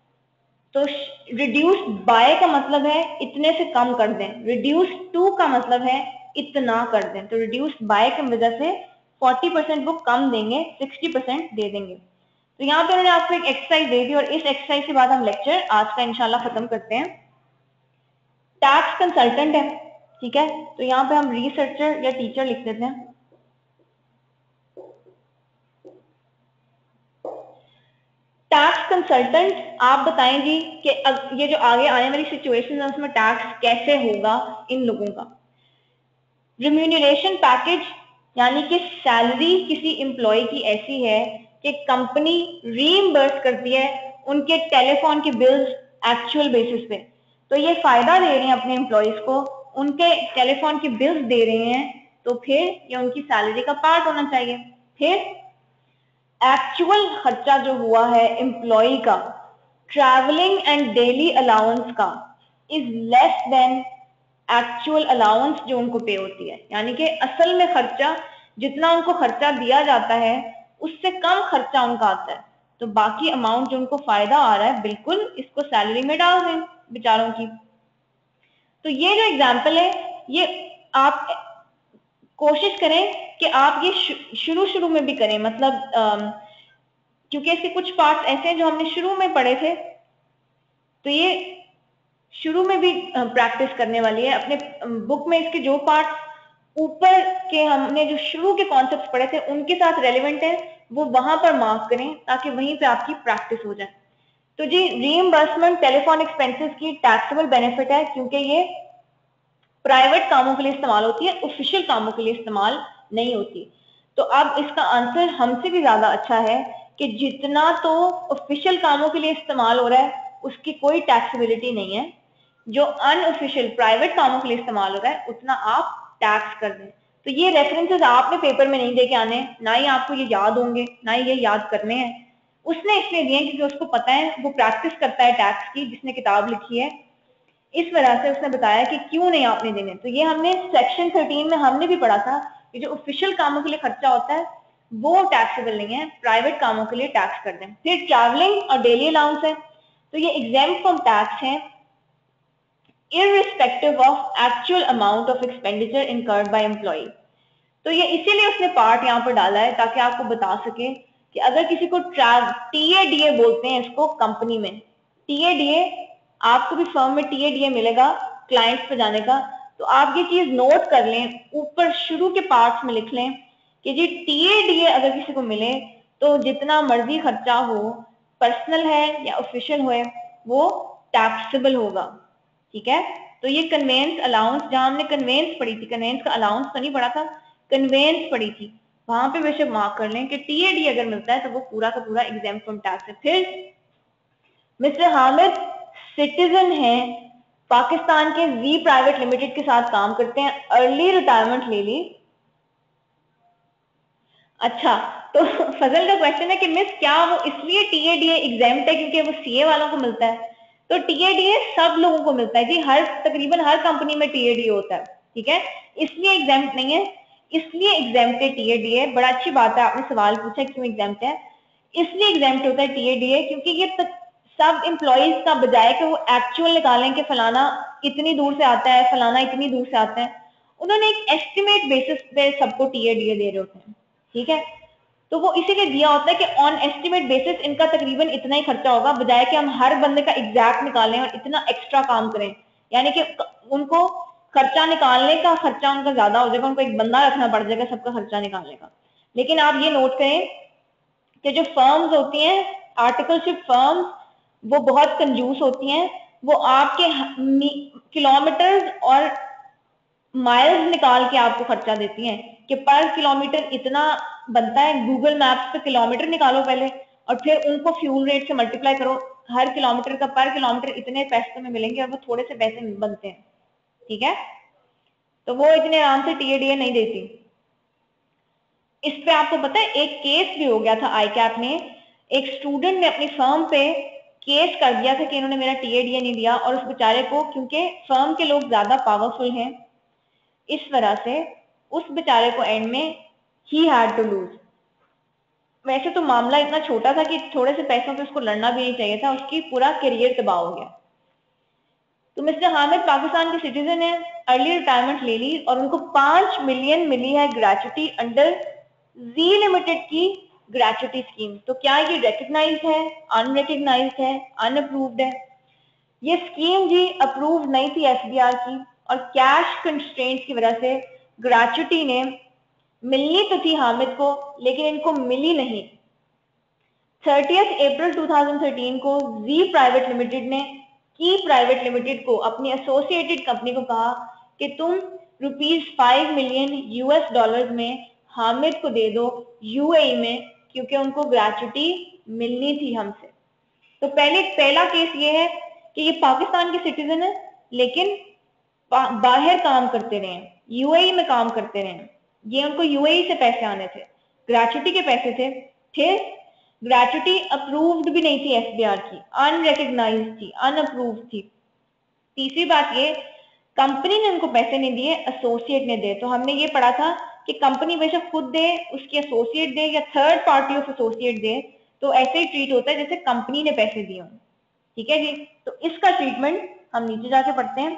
तो रिड्यूस बाय का मतलब है इतने से कम कर दें, रिड्यूस टू का मतलब है इतना कर दें। तो रिड्यूस बाय की वजह से चालीस परसेंट वो कम देंगे, साठ परसेंट दे देंगे। तो यहाँ पे उन्होंने आपको एक एक्सरसाइज दे दी और इस एक्सरसाइज के बाद हम लेक्चर आज का इंशाल्लाह खत्म करते हैं। टैक्स कंसल्टेंट है, ठीक है, तो यहाँ पे हम रिसर्चर या टीचर लिख देते हैं। टैक्स कंसल्टेंट, आप बताएं जी कि ये जो आगे आने वाली सिचुएशन है उसमें टैक्स कैसे होगा इन लोगों का। रिम्यूनरेशन पैकेज यानी कि सैलरी किसी एम्प्लॉय की ऐसी है कि कंपनी रीइंबर्स करती है उनके टेलीफोन के बिल्स एक्चुअल बेसिस पे। तो ये फायदा दे रहे हैं अपने एम्प्लॉयज को, उनके टेलीफोन के बिल्स दे रहे हैं, तो फिर ये उनकी सैलरी का पार्ट होना चाहिए। फिर एक्चुअल खर्चा जो हुआ है एम्प्लॉय का ट्रैवलिंग एंड डेली अलाउंस का is less than actual allowance जो उनको पे होती है, यानी कि असल में खर्चा जितना उनको खर्चा दिया जाता है उससे कम खर्चा उनका आता है, तो बाकी अमाउंट जो उनको फायदा आ रहा है बिल्कुल इसको सैलरी में डाल दें बेचारों की। तो ये जो एग्जाम्पल है ये आप कोशिश करें कि आप ये शुरू शुरू में भी करें, मतलब आ, क्योंकि इसके कुछ पार्ट्स ऐसे हैं जो हमने शुरू में पढ़े थे, तो ये शुरू में भी प्रैक्टिस करने वाली है। अपने बुक में इसके जो पार्ट्स ऊपर के हमने जो शुरू के कॉन्सेप्ट्स पढ़े थे उनके साथ रेलेवेंट है वो वहां पर मार्क करें ताकि वहीं पे आपकी प्रैक्टिस हो जाए। तो जी रीइंबर्समेंट टेलीफोन एक्सपेंसेस की टैक्सेबल बेनिफिट है क्योंकि ये प्राइवेट कामों के लिए इस्तेमाल होती है, ऑफिशियल कामों के लिए इस्तेमाल नहीं होती। तो अब इसका आंसर हमसे भी ज्यादा अच्छा है कि जितना तो ऑफिशियल कामों के लिए इस्तेमाल हो रहा है उसकी कोई टैक्सेबिलिटी नहीं है, जो अनऑफिशियल प्राइवेट कामों के लिए इस्तेमाल हो रहा है उतना आप टैक्स कर दें। तो ये रेफरेंसेस आपने पेपर में नहीं दे के आने, ना ही आपको ये याद होंगे ना ही ये याद करने हैं। उसने इसलिए दिए क्योंकि उसको पता है, वो प्रैक्टिस करता है टैक्स की, जिसने किताब लिखी है, इस वजह से उसने बताया कि क्यों नहीं आपने देने। तो ये हमने सेक्शन थर्टीन में हमने भी पढ़ा था कि जो ऑफिशियल कामों के लिए खर्चा होता है वो टैक्सेबल नहीं है, प्राइवेट कामों के लिए टैक्स कर दें। फिर ट्रैवलिंग और डेली अलाउंस है, तो ये एग्जाम्प्ट फ्रॉम टैक्स है irrespective of actual amount of expenditure incurred by employee। तो ये इसीलिए उसने पार्ट यहाँ पर डाला है ताकि आपको बता सके कि अगर किसी को टीएडीए बोलते हैं इसको कंपनी में, टीएडीए आपको भी फर्म में टीएडीए मिलेगा क्लाइंट्स पे जाने का, तो आप ये चीज नोट कर लें, ऊपर शुरू के पार्ट्स में लिख लें कि जी टीएडीए अगर किसी को मिले तो जितना मर्जी खर्चा हो, पर्सनल है या ऑफिशियल हो, वो टैक्सेबल होगा, ठीक है। तो ये कन्वेंस अलाउंस, जहां हमने कन्वेंस पढ़ी थी, कन्वेंस का अलाउंस तो नहीं पढ़ा था, कन्वेंस पढ़ी थी, वहां पे बेशक मार्क कर लें कि टीएडी अगर मिलता है तो वो पूरा का पूरा एग्जाम्प्ट फ्रॉम टैक्स है। फिर मिस्टर हामिद सिटीजन है, पाकिस्तान के वी प्राइवेट लिमिटेड के साथ काम करते हैं, अर्ली रिटायरमेंट ले ली। अच्छा, तो फजल का क्वेश्चन है कि मिस क्या वो इसलिए टीएडीए एग्जाम्प्ट है क्योंकि वो सीए वालों को मिलता है? तो टीएडीए सब लोगों को मिलता है जी, हर तकरीबन हर कंपनी में टीएडीए होता है, ठीक है, इसलिए एग्जाम्प्ट नहीं है, इसलिए एग्जाम्प्ट है टीएडीए। बड़ा अच्छी बात है आपने सवाल पूछा क्यों एग्जाम्प्ट है, इसलिए एग्जाम्प्ट होता है टीएडीए क्योंकि ये तक, सब एम्प्लॉयज का बजाय कि वो एक्चुअल निकालें कि फलाना इतनी दूर से आता है, फलाना इतनी दूर से आता है, उन्होंने एक एस्टिमेट बेसिस पे सबको टीएडीए दे रहे होते हैं, ठीक है। तो वो इसीलिए दिया होता है कि ऑन एस्टिमेट बेसिस इनका तकरीबन इतना ही खर्चा होगा, बजाय कि हम हर बंदे का एग्जैक्ट निकालें और इतना एक्स्ट्रा काम करें, यानी कि उनको खर्चा निकालने का खर्चा उनका ज्यादा हो जाएगा, उनको एक बंदा रखना पड़ जाएगा सबका खर्चा निकालने का। लेकिन आप ये नोट करें कि जो फर्म्स होती हैं, आर्टिकलशिप फर्म्स, वो बहुत कंजूस होती हैं, वो आपके किलोमीटर और माइल्स निकाल के आपको खर्चा देती हैं कि पर किलोमीटर इतना बनता है, गूगल मैप्स पे किलोमीटर निकालो पहले और फिर उनको फ्यूल रेट से मल्टीप्लाई करो, हर किलोमीटर का पर किलोमीटर इतने पैसे में मिलेंगे और वो थोड़े से पैसे बनते हैं, ठीक है। तो वो इतने आराम से टीएडीए नहीं देती। इस पे आपको पता है एक केस भी हो गया था आई कैप में, एक स्टूडेंट ने अपनी फर्म पे केस कर दिया था कि इन्होंने मेरा टीएडीए नहीं दिया, और उस बेचारे को, क्योंकि फर्म के लोग ज्यादा पावरफुल हैं, इस वजह से उस बेचारे को एंड में ही हैड टू लूज। वैसे तो मामला इतना छोटा था कि थोड़े से पैसों पे उसको लड़ना भी नहीं चाहिए था, उसकी पूरा करियर तबाह हो गया। तो मिस्टर हामिद पाकिस्तान के सिटीजन है, अर्ली रिटायरमेंट ले ली और उनको पांच मिलियन मिली है ग्रेचुटी अंडर जी लिमिटेड की ग्रेचुटी स्कीम। तो क्या ये रिकग्नाइज्ड है, अनरिकग्नाइज्ड है, अनअप्रूव्ड है? ये स्कीम जी अप्रूव नहीं थी एफबीआर की, और कैश कंस्ट्रेंट्स की वजह से ग्रेचुटी ने मिलनी तो थी हामिद को, लेकिन इनको मिली नहीं। Thirtieth April two thousand thirteen को जी प्राइवेट लिमिटेड ने की प्राइवेट लिमिटेड को, अपनी एसोसिएटेड कंपनी को कहा कि तुम rupees five million US dollars में हामिद को दे दो यूएई में, क्योंकि उनको ग्रेचुटी मिलनी थी हमसे। तो पहले पहला केस ये है कि ये पाकिस्तान के सिटीजन है, लेकिन बाहर काम करते रहे, यूएई में काम करते रहे, ये उनको यूएई से पैसे आने थे, ग्रेचुटी के पैसे थे। फिर ग्रेचुटी अप्रूव्ड भी नहीं थी एफबीआर की, अनरिकग्नाइज्ड थी, अनअप्रूव्ड थी। तीसरी बात ये, कंपनी ने उनको पैसे नहीं दिए, एसोसिएट ने दिए। तो हमने ये पढ़ा था कि कंपनी बेशक खुद दे, उसकी एसोसिएट दे या थर्ड पार्टी ऑफ एसोसिएट दे, तो ऐसे ही ट्रीट होता है जैसे कंपनी ने पैसे दिए हों। ठीक है जी, तो इसका ट्रीटमेंट हम नीचे जाके पढ़ते हैं।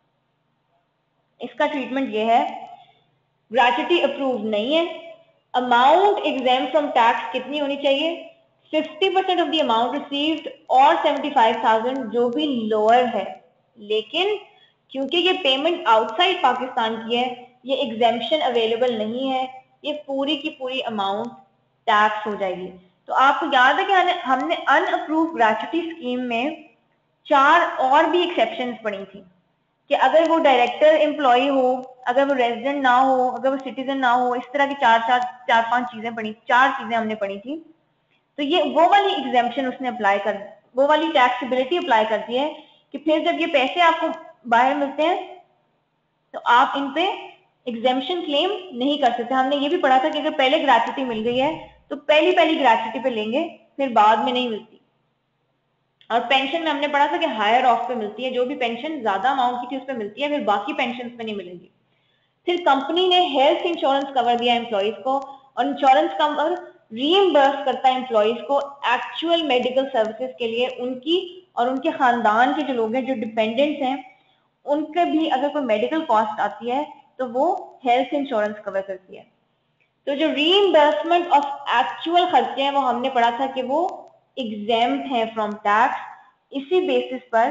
इसका ट्रीटमेंट ये है, ग्रेचुटी अप्रूव नहीं है, अमाउंट एग्जाम फ्रॉम टैक्स कितनी होनी चाहिए, fifty percent of the amount received और सेवेंटी फाइव थाउजेंड जो भी लोअर है। लेकिन क्योंकि ये पेमेंट आउटसाइड पाकिस्तान की है, ये एग्जेम्पशन अवेलेबल नहीं है, ये पूरी की पूरी अमाउंट टैक्स हो जाएगी। तो आपको याद है कि हमने अनअप्रूव ग्रेचुटी स्कीम में चार और भी एक्सेप्शंस पढ़ी थी कि अगर वो डायरेक्टर एम्प्लॉय हो, अगर वो रेजिडेंट ना हो, अगर वो सिटीजन ना हो, इस तरह की चार चार चार पांच चीजें पढ़ी, चार चीजें हमने पढ़ी थी। तो ये वो वाली एग्जेम्पशन उसने अप्लाई कर, वो वाली टैक्सेबिलिटी अप्लाई करती है कि फिर जब ये पैसे आपको बाहर मिलते हैं तो आप इन पे एग्जेम्पशन क्लेम नहीं कर सकते। हमने ये भी पढ़ा था कि अगर पहले ग्रेचुटी मिल गई है तो पहली पहली ग्रेचुटी पे लेंगे, फिर बाद में नहीं मिलती। और पेंशन में हमने पढ़ा था कि हायर ऑफ पे मिलती है, जो भी पेंशन ज्यादा अमाउंट की थी उस पे मिलती है, फिर बाकी पेंशन पे नहीं मिलेगी। फिर कंपनी ने हेल्थ इंश्योरेंस कवर दिया एम्प्लॉइज को, और इंश्योरेंस कवर रीइंबर्स करता है एम्प्लॉइज को एक्चुअल मेडिकल सर्विसेज के लिए। उनकी और उनके खानदान के जो लोग हैं, जो डिपेंडेंट्स हैं, उनके भी अगर कोई मेडिकल कॉस्ट आती है तो वो हेल्थ इंश्योरेंस कवर करती है। तो जो रीइंबर्समेंट ऑफ एक्चुअल खर्चे हैं वो हमने पढ़ा था कि वो एग्जेम्प्ट है फ्रॉम टैक्स। इसी बेसिस पर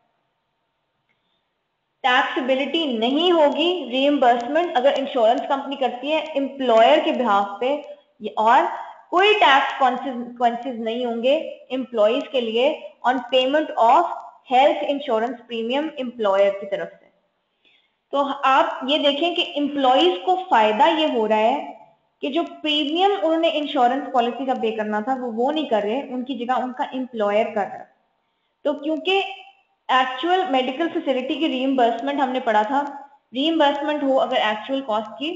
टैक्सेबिलिटी नहीं होगी रीइंबर्समेंट अगर इंश्योरेंस कंपनी करती है एम्प्लॉयर के बिहाफ पे, और कोई टैक्स कॉन्सिक्वेंसेस नहीं होंगे एम्प्लॉइज के लिए on payment of health insurance premium employer की तरफ से। तो आप ये देखें कि एम्प्लॉइज को फायदा ये हो रहा है कि जो प्रीमियम उन्होंने इंश्योरेंस पॉलिसी का पे करना था वो वो नहीं कर रहे, उनकी जगह उनका एम्प्लॉयर कर रहा है। तो क्योंकि एक्चुअल मेडिकल फैसिलिटी की रीइंबर्समेंट हमने पढ़ा था, रीइंबर्समेंट हो अगर एक्चुअल कॉस्ट की,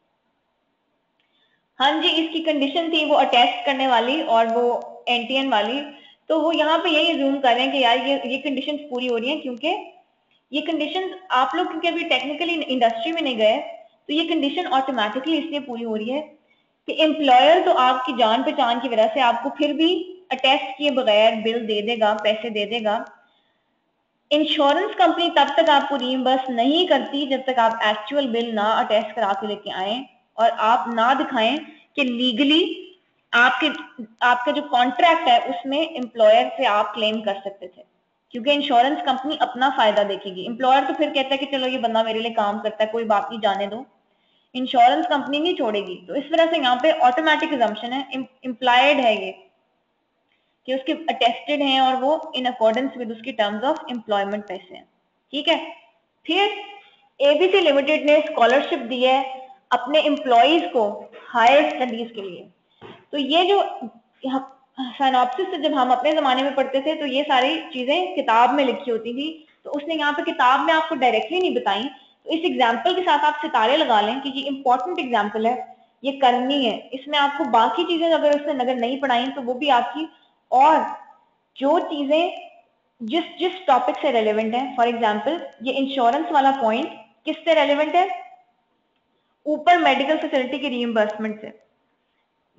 हाँ जी, इसकी कंडीशन थी वो अटेस्ट करने वाली और वो एनटीएन वाली। तो वो यहाँ पे यही अज्यूम कर रहे हैं कि यार ये ये कंडीशन पूरी हो रही हैं, क्योंकि ये कंडीशन आप लोग क्योंकि अभी टेक्निकली इंडस्ट्री में नहीं गए, तो ये कंडीशन ऑटोमेटिकली इसलिए पूरी हो रही है कि एम्प्लॉयर तो आपकी जान पहचान की वजह से आपको फिर भी अटेस्ट किए बगैर बिल दे देगा, पैसे दे देगा। इंश्योरेंस कंपनी तब तक आपको रीइंबर्स नहीं करती जब तक आप एक्चुअल बिल ना अटेस्ट करा के लेके आए और आप ना दिखाएं कि लीगली आपके आपका जो कॉन्ट्रैक्ट है उसमें एम्प्लॉयर से आप क्लेम कर सकते थे, क्योंकि इंश्योरेंस कंपनी अपना फायदा देखेगी। एम्प्लॉयर तो फिर कहता है कि चलो ये बंदा मेरे लिए काम करता है, कोई बात नहीं, जाने दो, इंश्योरेंस कंपनी नहीं छोड़ेगी। तो इस वजह से यहाँ पे ऑटोमेटिक अजम्पशन है, इम्प्लाइड है ये कि उसके अटेस्टेड हैं और वो इन अकॉर्डेंस विद उसकी टर्म्स ऑफ एम्प्लॉयमेंट पैसे हैं। ठीक है, फिर एबीसी लिमिटेड ने स्कॉलरशिप दी है अपने एम्प्लॉइज को हायर स्टडीज के लिए। तो ये जो साइनॉप्सिस से जब हम अपने जमाने में पढ़ते थे तो ये सारी चीजें किताब में लिखी होती थी, तो उसने यहाँ पे किताब में आपको डायरेक्टली नहीं बताई। तो इस एग्जाम्पल के साथ आप सितारे लगा लें कि ये इंपॉर्टेंट एग्जाम्पल है, ये करनी है। इसमें आपको बाकी चीजें अगर उसने नगर नहीं पढ़ाई तो वो भी आपकी, और जो चीजें जिस जिस टॉपिक से रेलेवेंट है, फॉर एग्जाम्पल ये इंश्योरेंस वाला पॉइंट किससे रेलेवेंट है, ऊपर मेडिकल फैसिलिटी की रीइंबर्समेंट से।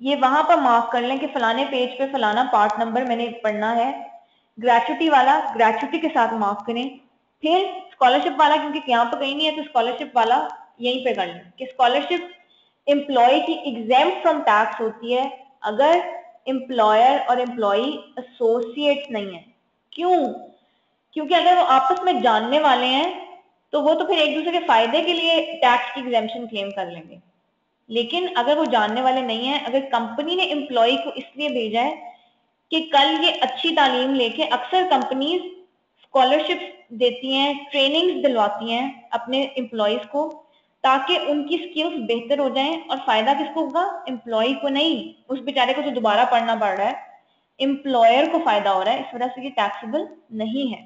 ये वहां पर मार्क कर लें कि फलाने पेज पे फलाना पार्ट नंबर मैंने पढ़ना है। ग्रेचुटी वाला ग्रेचुटी के साथ मार्क करें। फिर स्कॉलरशिप वाला क्योंकि यहाँ पर कहीं नहीं है तो स्कॉलरशिप वाला यहीं पे कर लें कि स्कॉलरशिप एम्प्लॉय की एग्जेम्प्ट फ्रॉम टैक्स होती है अगर एम्प्लॉयर और एम्प्लॉय एसोसिएट्स नहीं है। क्यों? क्योंकि अगर वो आपस में जानने वाले हैं तो वो तो फिर एक दूसरे के फायदे के लिए टैक्स की एग्जेम्पशन क्लेम कर लेंगे। लेकिन अगर वो जानने वाले नहीं है, अगर कंपनी ने एम्प्लॉय को इसलिए भेजा है कि कल ये अच्छी तालीम लेके, अक्सर कंपनीज स्कॉलरशिप देती हैं, ट्रेनिंग्स दिलवाती हैं अपने एम्प्लॉयज को ताकि उनकी स्किल्स बेहतर हो जाएं, और फायदा किसको होगा? एम्प्लॉय को नहीं, उस बेचारे को जो दोबारा पढ़ना पड़ रहा है, एम्प्लॉयर को फायदा हो रहा है। इस वजह से ये टैक्सेबल नहीं है।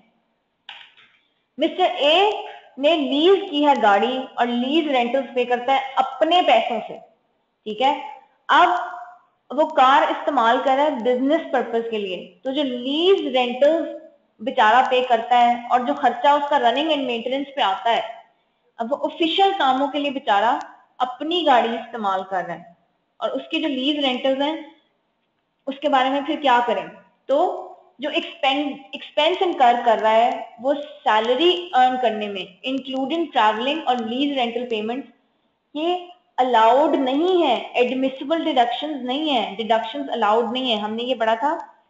मिस्टर ए ने लीज की है गाड़ी और लीज रेंटल्स पे करता है अपने पैसों से, ठीक है। अब वो कार इस्तेमाल कर रहा है बिजनेस पर्पस के लिए, तो जो लीज रेंटल्स बेचारा पे करता है और जो खर्चा उसका रनिंग एंड मेंटेनेंस पे आता है, अब वो ऑफिशियल कामों के लिए बेचारा अपनी गाड़ी इस्तेमाल कर रहा है और उसके जो लीज रेंटल्स हैं उसके बारे में फिर क्या करें? तो जो एक्सपेंस एक्सपेंस इनकर कर रहा है वो सैलरी अर्न करने में, इंक्लूडिंग ट्रैवलिंग और लीज रेंटल पेमेंट, ये अलाउड नहीं है, एडमिसिबल डिडक्शंस नहीं है, डिडक्शंस अलाउड नहीं है। हमने ये पढ़ा था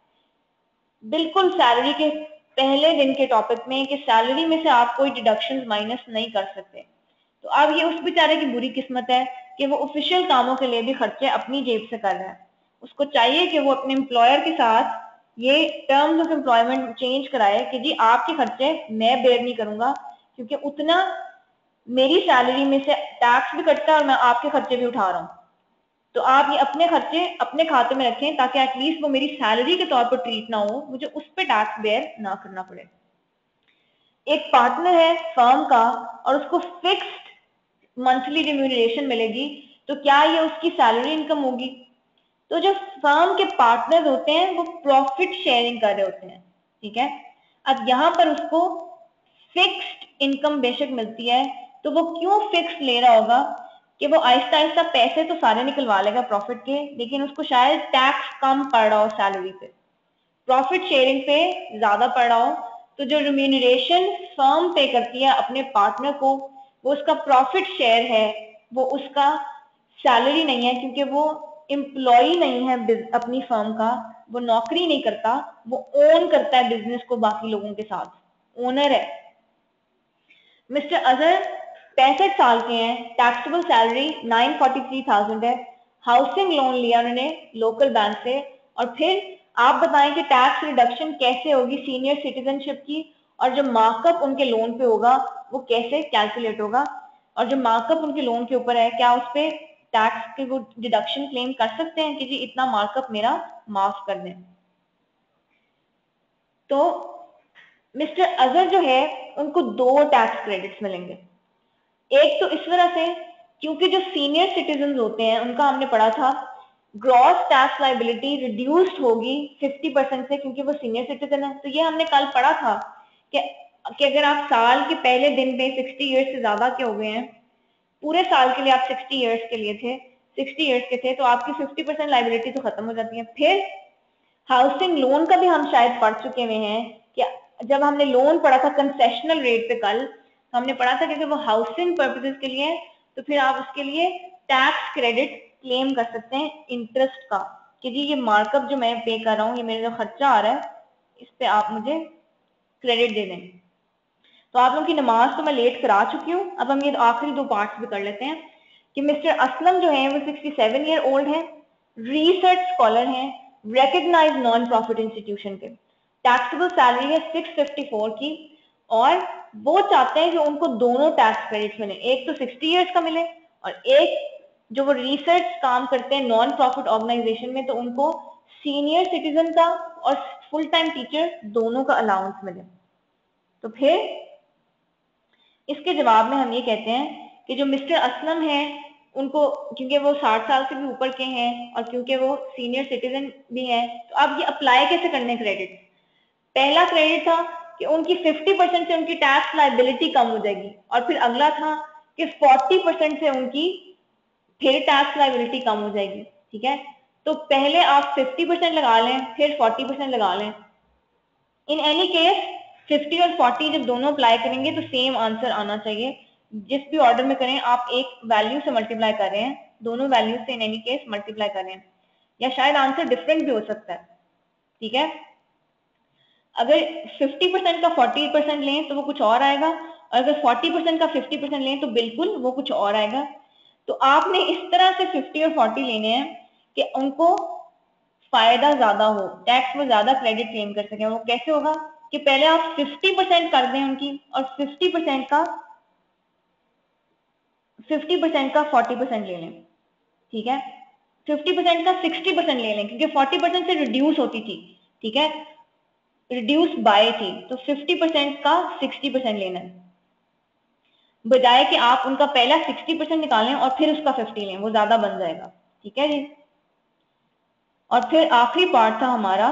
बिल्कुल सैलरी के पहले दिन के टॉपिक में कि सैलरी में से आप कोई डिडक्शंस माइनस नहीं कर सकते। तो अब ये उस बेचारे की बुरी किस्मत है कि वो ऑफिशियल कामों के लिए भी खर्चे अपनी जेब से कर रहा है। उसको चाहिए कि वो अपने एम्प्लॉयर के साथ ये टर्म्स ऑफ एम्प्लॉयमेंट चेंज कराए कि जी आपके खर्चे मैं बेयर नहीं करूंगा, क्योंकि उतना मेरी सैलरी में से टैक्स भी कटता है और मैं आपके खर्चे भी उठा रहा हूँ। तो आप ये अपने खर्चे अपने खाते में रखें ताकि एटलीस्ट वो मेरी सैलरी के तौर पर ट्रीट ना हो, मुझे उस पर टैक्स बेयर ना करना पड़े। एक पार्टनर है फर्म का और उसको फिक्स्ड मंथली रिम्यूनरेशन मिलेगी, तो क्या ये उसकी सैलरी इनकम होगी? तो जो फर्म के पार्टनर होते हैं वो प्रॉफिट शेयरिंग कर रहे होते हैं, ठीक है। अब यहाँ पर उसको फिक्स्ड इनकम बेशक मिलती है, तो वो क्यों फिक्स ले रहा होगा कि वो आहिस्ता आहिस्ता पैसे तो सारे निकलवा लेगा प्रॉफिट के, लेकिन उसको शायद टैक्स कम पड़ रहा हो सैलरी पे, प्रॉफिट शेयरिंग पे ज्यादा पड़ रहा हो। तो जो रिम्यूनरेशन फर्म पे करती है अपने पार्टनर को, वो उसका प्रॉफिट शेयर है, वो उसका सैलरी नहीं है, क्योंकि वो एम्प्लॉय नहीं है अपनी फर्म का, वो नौकरी नहीं करता, वो ओन करता है बिजनेस को बाकी लोगों के साथ, ओनर है। मिस्टर अजहर पैंसठ साल के हैं, taxable salary nine forty three thousand है, हाउसिंग लोन लिया उन्होंने लोकल बैंक से, और फिर आप बताएं कि टैक्स रिडक्शन कैसे होगी सीनियर सिटीजनशिप की, और जो मार्कअप उनके लोन पे होगा वो कैसे कैलकुलेट होगा, और जो मार्कअप उनके लोन के ऊपर है क्या उस पर टैक्स के वो डिडक्शन क्लेम कर सकते हैं कि जी इतना मार्कअप मेरा माफ कर दें। तो मिस्टर अजहर जो है उनको दो टैक्स क्रेडिट्स मिलेंगे। एक तो इस वजह से क्योंकि जो सीनियर सिटीजन होते हैं उनका हमने पढ़ा था ग्रॉस टैक्स लाइबिलिटी रिड्यूस्ड होगी फिफ्टी परसेंट से, क्योंकि वो सीनियर सिटीजन है। तो ये हमने कल पढ़ा था कि, कि अगर आप साल के पहले दिन में सिक्सटी ईयर्स से ज्यादा के हो गए हैं, पूरे साल के लिए आप सिक्सटी ईयर्स के लिए थे सिक्सटी ईयर्स के थे, तो आपकी फिफ्टी परसेंट लाइबिलिटी तो खत्म हो जाती है। फिर हाउसिंग लोन का भी हम शायद पढ़ चुके हुए हैं कि जब हमने लोन पढ़ा था कंसेशनल रेट पे कल, हमने पढ़ा था कि वो हाउसिंग पर्पसेस के लिए, तो फिर आप उसके लिए टैक्स क्रेडिट क्लेम कर सकते हैं इंटरेस्ट का, कि जी ये मार्कअप जो मैं पे कर रहा हूँ, ये मेरा जो खर्चा आ रहा है, इस पे आप मुझे क्रेडिट दे दें। तो आप लोगों की नमाज तो मैं लेट करा चुकी हूँ, अब हम ये आखिरी दो पार्ट्स भी कर लेते हैं कि मिस्टर असलम जो है वो सिक्सटी सेवन ईयर ओल्ड है, रिसर्च स्कॉलर हैं, रिकग्नाइज नॉन प्रॉफिट इंस्टीट्यूशन के, टैक्सेबल सैलरी है सिक्स फिफ्टी फोर की, और वो चाहते हैं कि उनको दोनों टैक्स क्रेडिट्स मिले, एक तो सिक्सटी ईयर्स का मिले और एक जो वो रिसर्च काम करते हैं नॉन प्रॉफिट ऑर्गेनाइजेशन में, तो उनको सीनियर सिटीजन का और फुल टाइम टीचर दोनों का अलाउंस मिले। तो फिर इसके जवाब में हम ये कहते हैं कि जो मिस्टर असलम हैं उनको, क्योंकि वो साठ साल से भी ऊपर के हैं और क्योंकि वो सीनियर सिटीजन भी हैं, तो अब ये अप्लाई कैसे करने क्रेडिट? पहला क्रेडिट था कि उनकी फिफ्टी परसेंट से उनकी टैक्स लाइबिलिटी कम हो जाएगी, और फिर अगला था कि फोर्टी परसेंट से उनकी फिर टैक्स लाइबिलिटी कम हो जाएगी, ठीक है। तो पहले आप फिफ्टी परसेंट लगा लें, फिर फोर्टी परसेंट लगा लें। इन एनी केस फिफ्टी और फोर्टी जब दोनों अप्लाई करेंगे तो सेम आंसर आना चाहिए। जिस भी ऑर्डर में करें, आप एक वैल्यू से मल्टीप्लाई कर रहे हैं, दोनों वैल्यू से इन एनी केस मल्टीप्लाई कर रहे हैं, या शायद आंसर डिफरेंट भी हो सकता है। ठीक है, अगर फिफ्टी परसेंट का फोर्टी परसेंट लें तो वो कुछ और आएगा, और अगर फोर्टी परसेंट का फिफ्टी परसेंट लें तो बिल्कुल वो कुछ और आएगा। तो आपने इस तरह से फिफ्टी और फोर्टी लेने हैं कि उनको फायदा ज्यादा हो, टैक्स में ज्यादा क्रेडिट क्लेम कर सकें। वो कैसे होगा कि पहले आप फिफ्टी परसेंट कर दें उनकी, और फिफ्टी परसेंट का फिफ्टी परसेंट का फोर्टी परसेंट ले लें। ठीक है, फिफ्टी परसेंट का सिक्सटी परसेंट ले लें, क्योंकि फोर्टी परसेंट से रिड्यूस होती थी। ठीक है, रिड्यूस बाय थी, तो फिफ्टी परसेंट का सिक्सटी परसेंट लेना है, बजाय कि आप उनका पहला सिक्सटी परसेंट निकालें और फिर उसका फिफ्टी लें, वो ज्यादा बन जाएगा। ठीक है जी। और फिर आखिरी पार्ट था हमारा,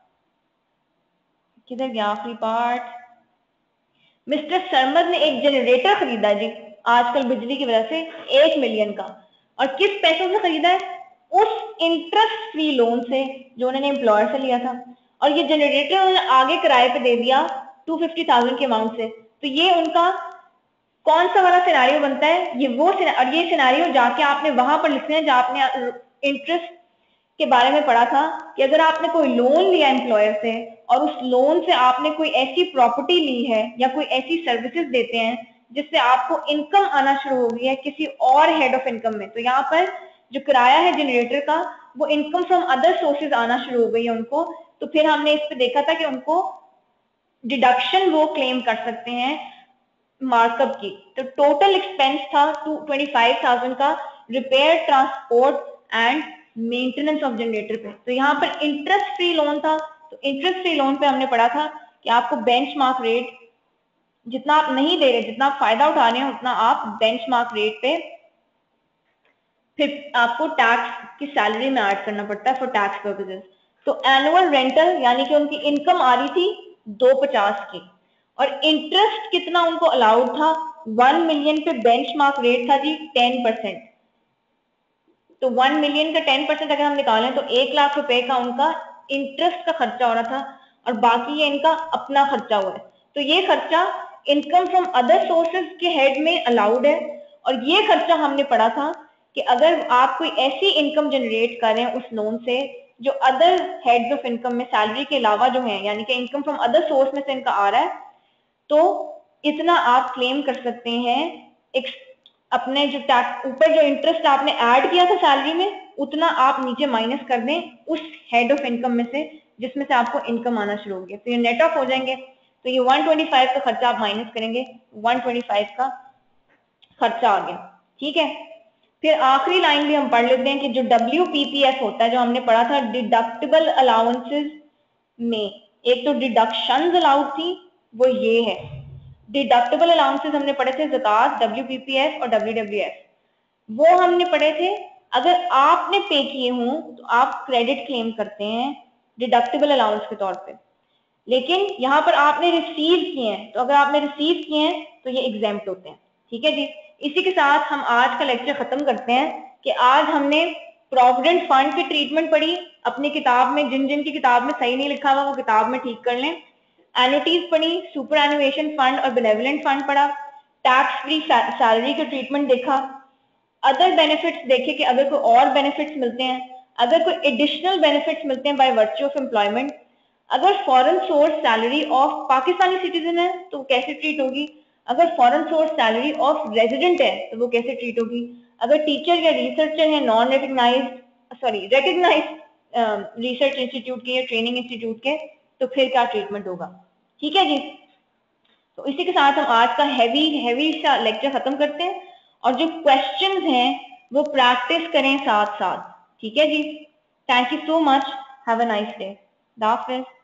किधर गया आखिरी पार्ट? मिस्टर सरमद ने एक जनरेटर खरीदा जी आजकल बिजली की वजह से, एक मिलियन का, और किस पैसों से खरीदा है? उस इंटरेस्ट फ्री लोन से जो उन्होंने एम्प्लॉयर से लिया था, और ये जनरेटर उन्होंने आगे किराए पे दे दिया टू फिफ्टी थाउजेंड के अमाउंट से। तो ये उनका कौन सा वाला सिनारियो बनता है? ये वो, और ये सिनारियो जाके आपने वहां पर लिखना है जहां आपने इंटरेस्ट के बारे में पढ़ा था, कि अगर आपने कोई लोन लिया एम्प्लॉयर से और उस लोन से आपने कोई ऐसी प्रॉपर्टी ली है या कोई ऐसी सर्विसेज देते हैं जिससे आपको इनकम आना शुरू हो गई है किसी और हेड ऑफ इनकम में, तो यहाँ पर जो किराया है जनरेटर का वो इनकम फ्रॉम अदर सोर्सेज आना शुरू हो गई है उनको। तो फिर हमने इस पे देखा था कि उनको डिडक्शन वो क्लेम कर सकते हैं मार्कअप की। तो टोटल एक्सपेंस था टू ट्वेंटी फाइव थाउजेंड का repair, transport and maintenance of generator पे। तो यहाँ पर इंटरेस्ट फ्री लोन था, तो इंटरेस्ट फ्री लोन पे हमने पढ़ा था कि आपको बेंचमार्क रेट जितना आप नहीं दे रहे, जितना आप फायदा उठा रहे हैं, उतना आप बेंचमार्क रेट पे फिर आपको टैक्स की सैलरी में ऐड करना पड़ता है फॉर टैक्स पर्पसेस। तो एनुअल रेंटल यानी कि उनकी इनकम आ रही थी दो पचास की, और इंटरेस्ट कितना उनको अलाउड था? वन मिलियन पे बेंचमार्क रेट था जी टेन परसेंट। तो वन मिलियन का टेन परसेंट अगर हम निकालें तो एक लाख रुपए का उनका इंटरेस्ट का खर्चा हो रहा था, और बाकी ये इनका अपना खर्चा हुआ है। तो ये खर्चा इनकम फ्रॉम अदर सोर्सेज के हेड में अलाउड है। और ये खर्चा हमने पढ़ा था कि अगर आप कोई ऐसी इनकम जनरेट करें उस लोन से जो अदर हेड्स ऑफ इनकम में सैलरी के अलावा जो है, यानी कि इनकम फ्रॉम अदर सोर्स में से इनका आ रहा है, तो इतना आप क्लेम कर सकते हैं। एक अपने जो टैक्स ऊपर जो इंटरेस्ट आपने ऐड किया था सैलरी में, उतना आप नीचे माइनस कर दें उस हेड ऑफ इनकम में से जिसमें से आपको इनकम आना शुरू होगी, तो ये नेट ऑफ हो जाएंगे। तो ये वन ट्वेंटी फाइव का खर्चा आप माइनस करेंगे, वन ट्वेंटी फाइव का खर्चा आ गया। ठीक है, फिर आखिरी लाइन भी हम पढ़ लेते हैं कि जो डब्ल्यू पी पी एफ होता है, जो हमने पढ़ा था डिडक्टिबल अलाउंसेस में, एक तो डिडक्शंस अलाउड थी, वो ये है डिडक्टिबल अलाउंसेस हमने पढ़े थे, ज़कात, डब्ल्यू पी पी एफ और डब्ल्यू डब्ल्यू एफ, वो हमने पढ़े थे। अगर आपने पे किए हों तो आप क्रेडिट क्लेम करते हैं डिडक्टिबल अलाउंस के तौर पे, लेकिन यहाँ पर आपने रिसीव किए हैं, तो अगर आपने रिसीव किए हैं तो ये एग्जेम्प्ट होते हैं। ठीक है जी, इसी के साथ हम आज का लेक्चर खत्म करते हैं कि आज हमने प्रोविडेंट फंड की ट्रीटमेंट पढ़ी अपनी किताब में, जिन जिन की किताब में सही नहीं लिखा हुआ वो किताब में ठीक कर लें। एनुटीज पढ़ी, सुपरएनुएशन फंड और बेनेवोलेंट फंड पढ़ा, टैक्स फ्री सैलरी का ट्रीटमेंट देखा, अदर बेनिफिट्स देखे कि अगर कोई और बेनिफिट्स मिलते हैं, अगर कोई एडिशनल बेनिफिट्स मिलते हैं बाय वर्च्यू ऑफ एम्प्लॉयमेंट, अगर foreign source salary of Pakistani citizen है तो वो कैसे ट्रीट होगी, अगर foreign source salary of resident है तो वो कैसे ट्रीट होगी, अगर टीचर या रिसर्चर है non recognized sorry recognized research institute के या ट्रेनिंग इंस्टीट्यूट के, तो फिर क्या ट्रीटमेंट होगा। ठीक है जी, तो इसी के साथ हम आज का हैवी हैवी सा लेक्चर खत्म करते हैं, और जो क्वेश्चंस हैं वो प्रैक्टिस करें साथ साथ। ठीक है जी, thank you so much, have a nice day, Hafiz.